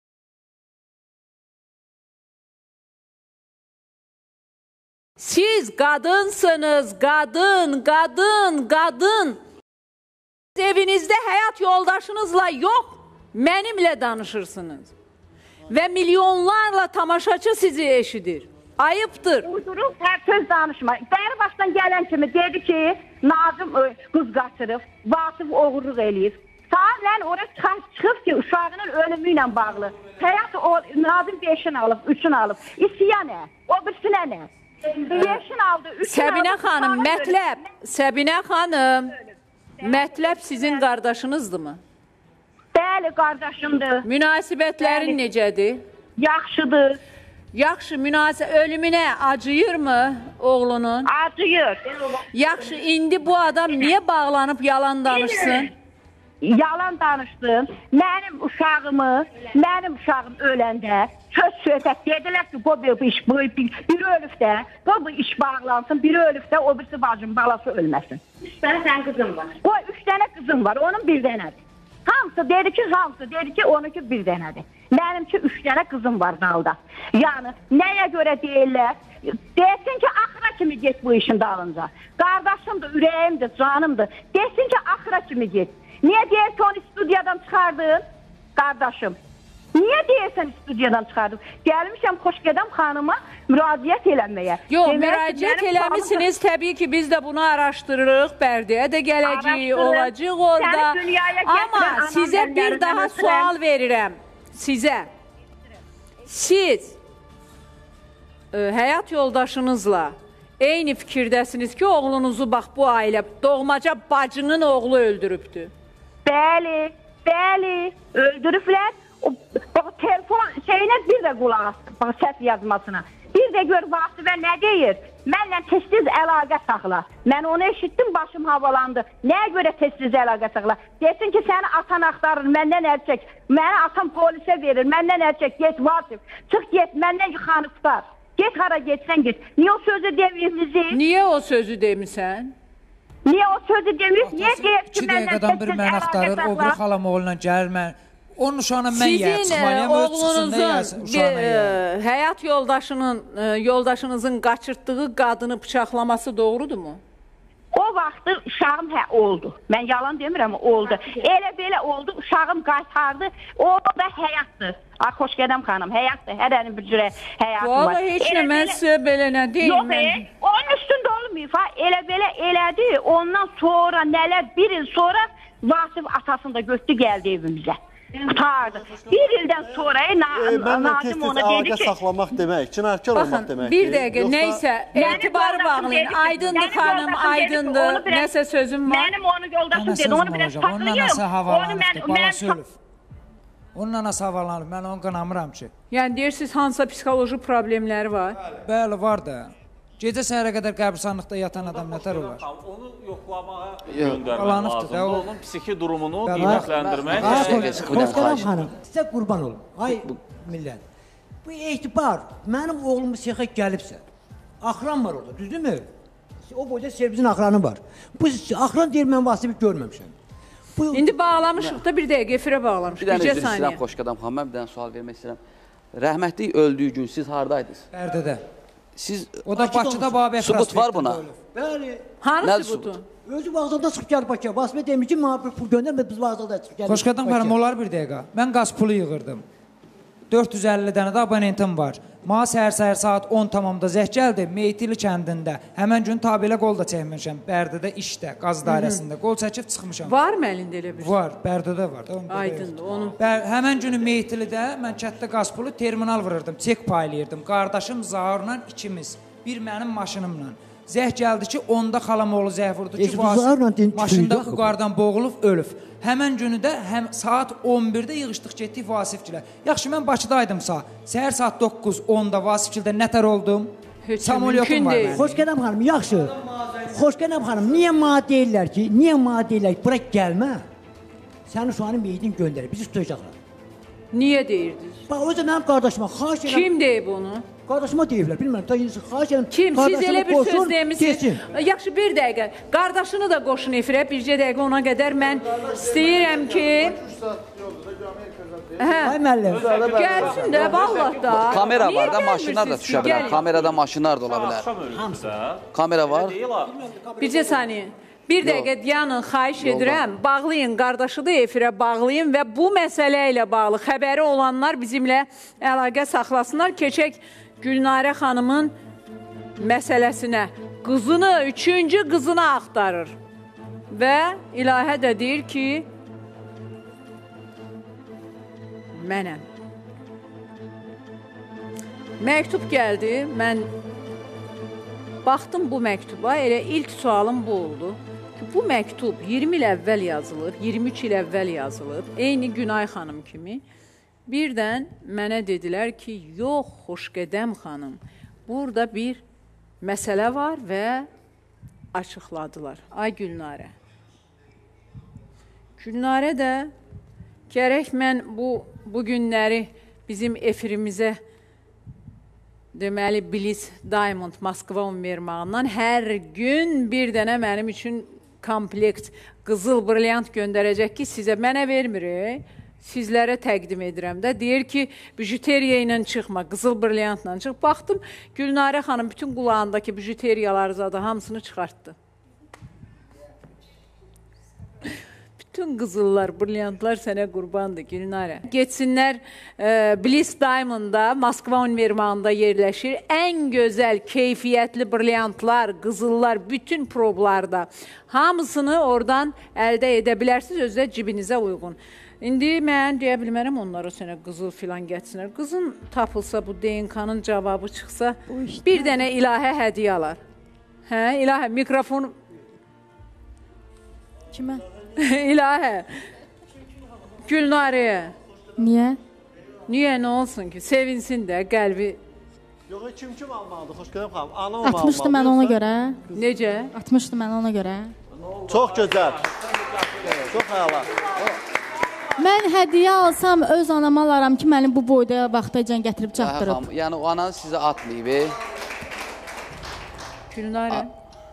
Siz qadınsınız, qadın, qadın, qadın. Evinizdə həyat yoldaşınızla yox, mənimlə danışırsınız. Və milyonlarla tamaşaçı sizi eşidir. Ayıbdır. Uydurub hər söz danışma. Bəri başdan gələn kimi dedi ki, Nazım qız qaçırıb, Vasif oğurluq eləyib. Saatlə oraya çıxıb ki, uşağının ölümü ilə bağlı. Həyat o Nazım beşini alıb, üçün alıb. İsiya nə? O birsinə nə? beşin aldı, üçün aldı. Səbinə xanım, mətləb, Səbinə xanım, mətləb sizin qardaşınızdırmı? Bəli, qardaşımdır. Münasibətlərin necədir? Yaxşıdır. Yaxşı, münasibət ölümünə acıyır mı oğlunun? Acıyır. Yaxşı, indi bu adam niyə bağlanıb yalan danışsın? Yalan danışdım. Mənim uşağımı, mənim uşağım öləndə söz söhbət dedilər ki, bu bir iş, bu biri ölüb də, bu iş bağlansın, biri ölüb də, o birisi bacım, balası ölməsin. Üç dənə sən qızım var. O üç dənə qızım var, onun bir dənədir. Hamısı dedi ki, hamısı dedi ki, onunki bir dənədir. Mənimki üç dənə qızım var dalda. Yəni, nəyə görə deyirlər? Desin ki, axıra kimi get bu işin dalınca. Qardaşımdır, ürəyimdir, canımdır. Desin ki, axıra kimi get. Niyə deyir ki, onu studiyadan çıxardın? Qardaşım. Niyə deyirsən studiyadan çıxardın? Gəlmişəm Xoşgədəm xanıma müraciət eləməyə. Yox, müraciət eləmişsiniz. Təbii ki, biz də bunu araşdırırıq. Bərdəyə də gələcəyik, olacaq orada. Amma sizə bir daha sual verirəm. Sizə. Siz həyat yoldaşınızla eyni fikirdəsiniz ki, oğlunuzu bax bu ailə doğmaca bacının oğlu öldürübdür. Bəli, bəli, öldürüblər. O, bax, telefon şeyinə bir də qulaq asın, bax, səs yazmasına. Bir də gör Vasifə nə deyir? Mənlə tez-tez əlaqə saxla. Mən onu eşitdim, başım havalandı. Nəyə görə tez-tez əlaqə saxla? Desin ki, səni atan axtarır, məndən əl çək. Məni atan polisə verir, məndən əl çək. Get Vasif, çıx get, məndən yuxanı tutar. Get hara getsən get. Niyə o sözü deməyimizi? Niyə o sözü demisən? Niyə o sözü demir? Niyə deyib ki, İki məndən dəqiqədən bir tez-tez mən əlaqə axtarır, o bir saxla? xalam oğluna gəlir, mən onun uşağına mən yer Sizin çıxmalıyam, öz çıxsın da yersin, oğlunuzun uşağına bir, yer. e, həyat yoldaşının, e, yoldaşınızın qaçırtdığı qadını bıçaqlaması doğrudumu? O vaxtı uşağım hə oldu. Mən yalan demirəm, oldu. Elə belə oldu, uşağım qaytardı. O da həyatdır. Ay, xoş gedəm xanım, həyatdır. Hər ənin bir cürə həyatı var. Vallahi heç nə, mən sizə belə nə deyim. Yox, e, onun üstündə olmayıb ha. Elə belə elədi. Ondan sonra nələr, bir il sonra Vasif atasını da götürdü, gəldi evimizə. Qutardı. Bir ildən sonra e, na, E, mənlə Nadim ona tez-tez dedi əlaqə ki... saxlamaq demək, cinayətkar olmaq deməkdir. Bir dəqiqə, Yoxsa- neysə, etibar bağlayın. Aydındır xanım, aydındır. Nəsə sözüm var. Mənim onu yoldaşım dedi, onu biraz Onun anası saxlayım. Onu havalanıbdır, mən, balası mən ölüb. Onun anası havalanıb, mən onu qanamıram ki. Yəni deyirsiniz, hansısa psixoloji problemləri var? Bəli, var da. Gecə səhərə qədər qəbirstanlıqda yatan adam nətər olar? Onu yoxlamağa Yox, göndərmək qalanıbdır da, lazımdır. o- Onun psixi durumunu Bəli. qiymətləndirmək Ay, lazımdır. Xoşqədəm xanım, sizə qurban olum. Ay millət. Bu etibar, mənim oğlum sexə gəlibsə, axran var orada, düzdürmü? O boyda servisin axranı var. Bu axran deyir, mən Vasifi görməmişəm. Bu... İndi bağlamışıq da bir dəqiqə, efirə bağlamışıq. Bir dənə Bircə üzr istəyirəm, saniyə. Xoşqədəm xanım, mən bir dənə sual vermək istəyirəm. Rəhmətlik öldüyü gün siz hardaydınız? Bərdədə. Siz O da Bakıda Babək Sübut var buna. Bəli. Hanı Nədir sübutu? Özü vağzalda çıxıb gəlib Bakıya. Vasifə demiş ki, mənə bir pul göndərmə, biz vağzalda çıxıb gəlib. Xoşqədəm xanım, olar bir dəqiqə. Mən qaz pulu yığırdım. dörd yüz əlli dənə də abonentim var. Mənə səhər-səhər saat on tamamda zəh gəldi, Meytili kəndində. Həmən gün tabilə qol da çəkmişəm. Bərdədə işdə, qaz dairəsində. Qol çəkib çıxmışam. Var mı əlində elə bir? Var, Bərdədə var. Aydındır, onun. Bər həmən günü Meytilidə mən kətdə qaz pulu terminal vururdum, çek paylayırdım. Qardaşım Zaurla ikimiz, bir mənim maşınımla. Zəh gəldi ki, onda xalam oğlu zəh vurdu ki, Vasif maşında uqardan boğulub, ölüb. Həmən günü də həm saat on birdə yığışdıq, getdik Vasifgilə. Yaxşı, mən Bakıdaydım-sa, səhər saat doqquz onda Vasifgildə nətər oldum? Samolyotum var mənim. Xoşqədəm xanım, yaxşı. Xoşqədəm xanım, niyə mənə deyirlər ki, niyə mənə deyirlər ki, bura gəlmə, sənin şu anın meydini göndərir, bizi tutacaqlar. Niyə deyirdiniz? Bax, o yüzden mənim qardaşıma xahiş edirəm. Kim deyib onu? Qardaşıma deyiblər, bilmirəm, da yinisi xahiş edirəm. Kim? Siz elə bir söz demişsiniz. Kesin. Yaxşı, bir dəqiqə. Qardaşını da qoşun efirə, bircə dəqiqə ona qədər mən istəyirəm ki... Ay müəllim. Gəlsin də, vallahi da. Kamera Niyə var da, maşınlar da gəlmirsiniz düşə ki? bilər. Gəlin. Kamerada maşınlar da ola bilər. Kamera var. Bircə saniyə. Bir dəqiqə dayanın, xahiş edirəm. Bağlayın, qardaşı da efirə bağlayın və bu məsələ ilə bağlı xəbəri olanlar bizimlə əlaqə saxlasınlar. Keçək Gülnarə xanımın məsələsinə. Qızını, üçüncü qızını axtarır. Və İlahə də deyir ki, mənəm. Məktub gəldi, mən baxdım bu məktuba, elə ilk sualım bu oldu. Bu məktub iyirmi il əvvəl yazılıb, iyirmi üç il əvvəl yazılıb, eyni Günay xanım kimi. Birdən mənə dedilər ki, yox, Xoşqədəm xanım, burada bir məsələ var və açıqladılar. Ay Gülnarə. Gülnarə də gərək mən bu, bu günləri bizim efirimizə deməli, Bliss Diamond Moskva Univermağından hər gün bir dənə mənim üçün komplekt qızıl brilyant göndərəcək ki, sizə mənə vermir, sizlərə təqdim edirəm də. Deyir ki, bijuteriya ilə çıxma, qızıl brilyantla çıx. Baxdım, Gülnarə xanım bütün qulağındakı bijuteriyaları zadı, hamısını çıxartdı. Bütün qızıllar, brilyantlar sənə qurbandır, Gülnarə. Getsinlər, e, Bliss Diamond'da, Moskva Univermağında yerləşir. Ən gözəl, keyfiyyətli brilyantlar, qızıllar, bütün problarda. Hamısını oradan əldə edə bilərsiniz, özdə cibinizə uyğun. İndi mən deyə bilmərəm onlara sənə qızıl filan getsinlər. Qızın tapılsa, bu D N K-nın cavabı çıxsa, bir dənə İlahə hədiyə alar. Hə, İlahə, mikrofon... Kimə? İlahə. Gülnarəyə. Niyə? Niyə, nə olsun ki? Sevinsin də, qəlbi... Yox, kim kim almalıdır, Xoşqədəm xanım? Ana mı almalıdır? Atmışdı mən ona görə. Necə? Atmışdı mən ona görə. Çox gözəl. Çox əla. Mən hədiyyə alsam, öz anama alaram ki, məni bu boyda vaxtacan gətirib çatdırıb. Yəni, o anan sizə atlayıb. Gülnarə.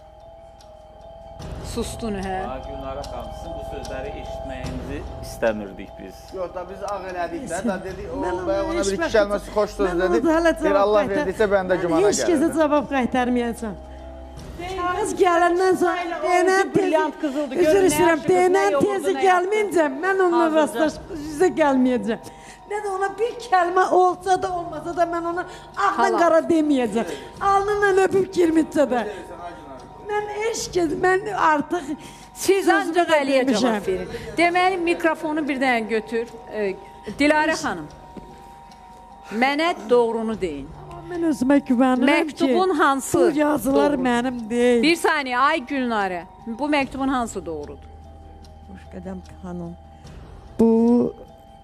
Sustun, hə? Gülnarə xanım, sizin bu sözləri eşitməyinizi istəmirdik biz. Yox da biz ağ elədik də, da dedik, o bəyə ona bir iki kəlməsi xoş söz dedik. Bir Allah verdiysə, bəndə cümana gəlir. Heç kəsə cavab qaytarmayacam. Kağız gələndən sonra denən tezi, üzr istəyirəm, denən tezi gəlməyincə, mən onunla rastlaşıb üzə gəlməyəcəm. Nə də ona bir kəlmə olsa da, olmasa da, mən ona ağla qara deməyəcəm. Alnından öpüb girmişsə də. Mən eşk, mən artıq... Siz ancaq Əliyə cavab verin. Deməli, mikrofonu birdən götür. Dilarə xanım, mənə doğrunu deyin. Mən özümə güvənirəm ki, məktubun hansı bu yazılar mənim deyil. Bir saniyə, ay Gülnarə, bu məktubun hansı doğrudur? Xoşqədəm xanım, bu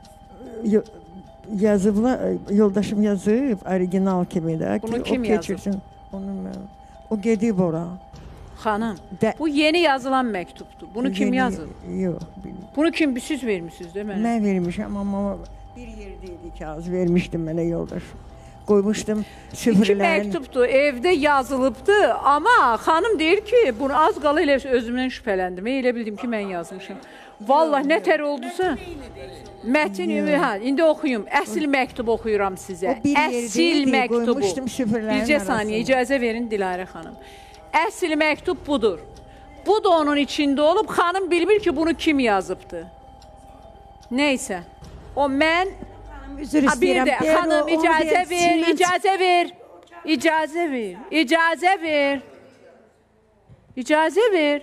yazıblar, yoldaşım yazıb, orijinal kimi də. Bunu kim yazıb? O gedib ora. Xanım, bu yeni yazılan məktubdur. Bunu kim yazıb? Yox. Bunu kim, siz vermişsiniz də mənə? Mən vermişəm, amma bir yerdəydi kağız vermişdim mənə yoldaşım. Qoymuşdum süfrələrin. İki məktubdur, evdə yazılıbdır, amma xanım deyir ki, bunu az qala elə özümdən şübhələndim. Elə bildim ki, mən yazmışım. Vallahi nə tər oldusa, mətin, hə, indi oxuyum, əsl məktub oxuyuram sizə. Əsl məktubu. Bircə saniyə, icazə verin Dilarə xanım. Əsl məktub budur. Bu da onun içində olub, xanım bilmir ki, bunu kim yazıbdır. Neysə, o mən... Üzr istəyirəm. Xanım, icazə ver, icazə ver. İcazə ver, icazə ver. İcazə ver.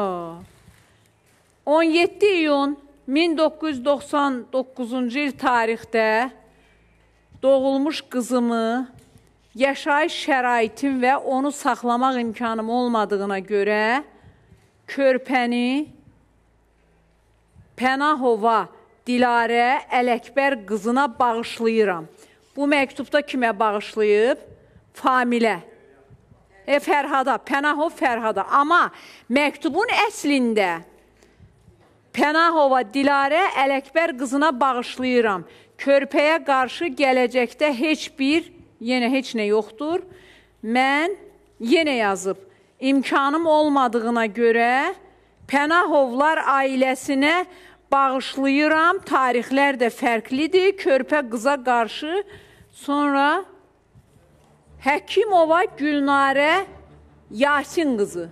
on yeddi iyun min doqquz yüz doxsan doqquzuncu il tarixdə doğulmuş qızımı yaşayış şəraitim və onu saxlamaq imkanım olmadığına görə körpəni Pənahova Dilarə Ələkbər qızına bağışlayıram. Bu məktubda kimə bağışlayıb? Familə. E, Fərhada, Pənahov Fərhada. Amma məktubun əslində Pənahova Dilarə Ələkbər qızına bağışlayıram. Körpəyə qarşı gələcəkdə heç bir, yenə heç nə yoxdur. Mən yenə yazıb, imkanım olmadığına görə Pənahovlar ailəsinə bağışlayıram, tarixlər də fərqlidir, körpə qıza qarşı. Sonra Həkimova Gülnarə Yasin qızı.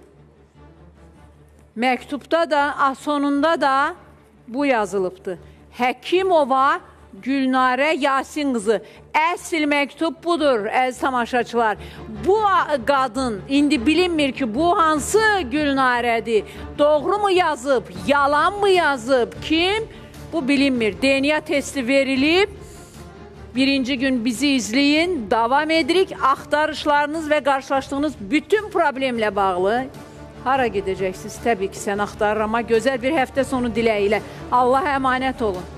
Məktubda da, sonunda da bu yazılıbdır. Həkimova Gülnarə Yasin qızı. Əsl məktub budur, əziz tamaşaçılar. Bu qadın, indi bilinmir ki, bu hansı Gülnarədir? Doğru mu yazıb, yalan mı yazıb, kim? Bu bilinmir. D N A testi verilib. Birinci gün bizi izləyin, davam edirik. Axtarışlarınız və qarşılaşdığınız bütün problemlə bağlı hara gedəcəksiniz? Təbii ki, sən axtarırama gözəl bir həftə sonu diləyilə. Allah əmanət olun.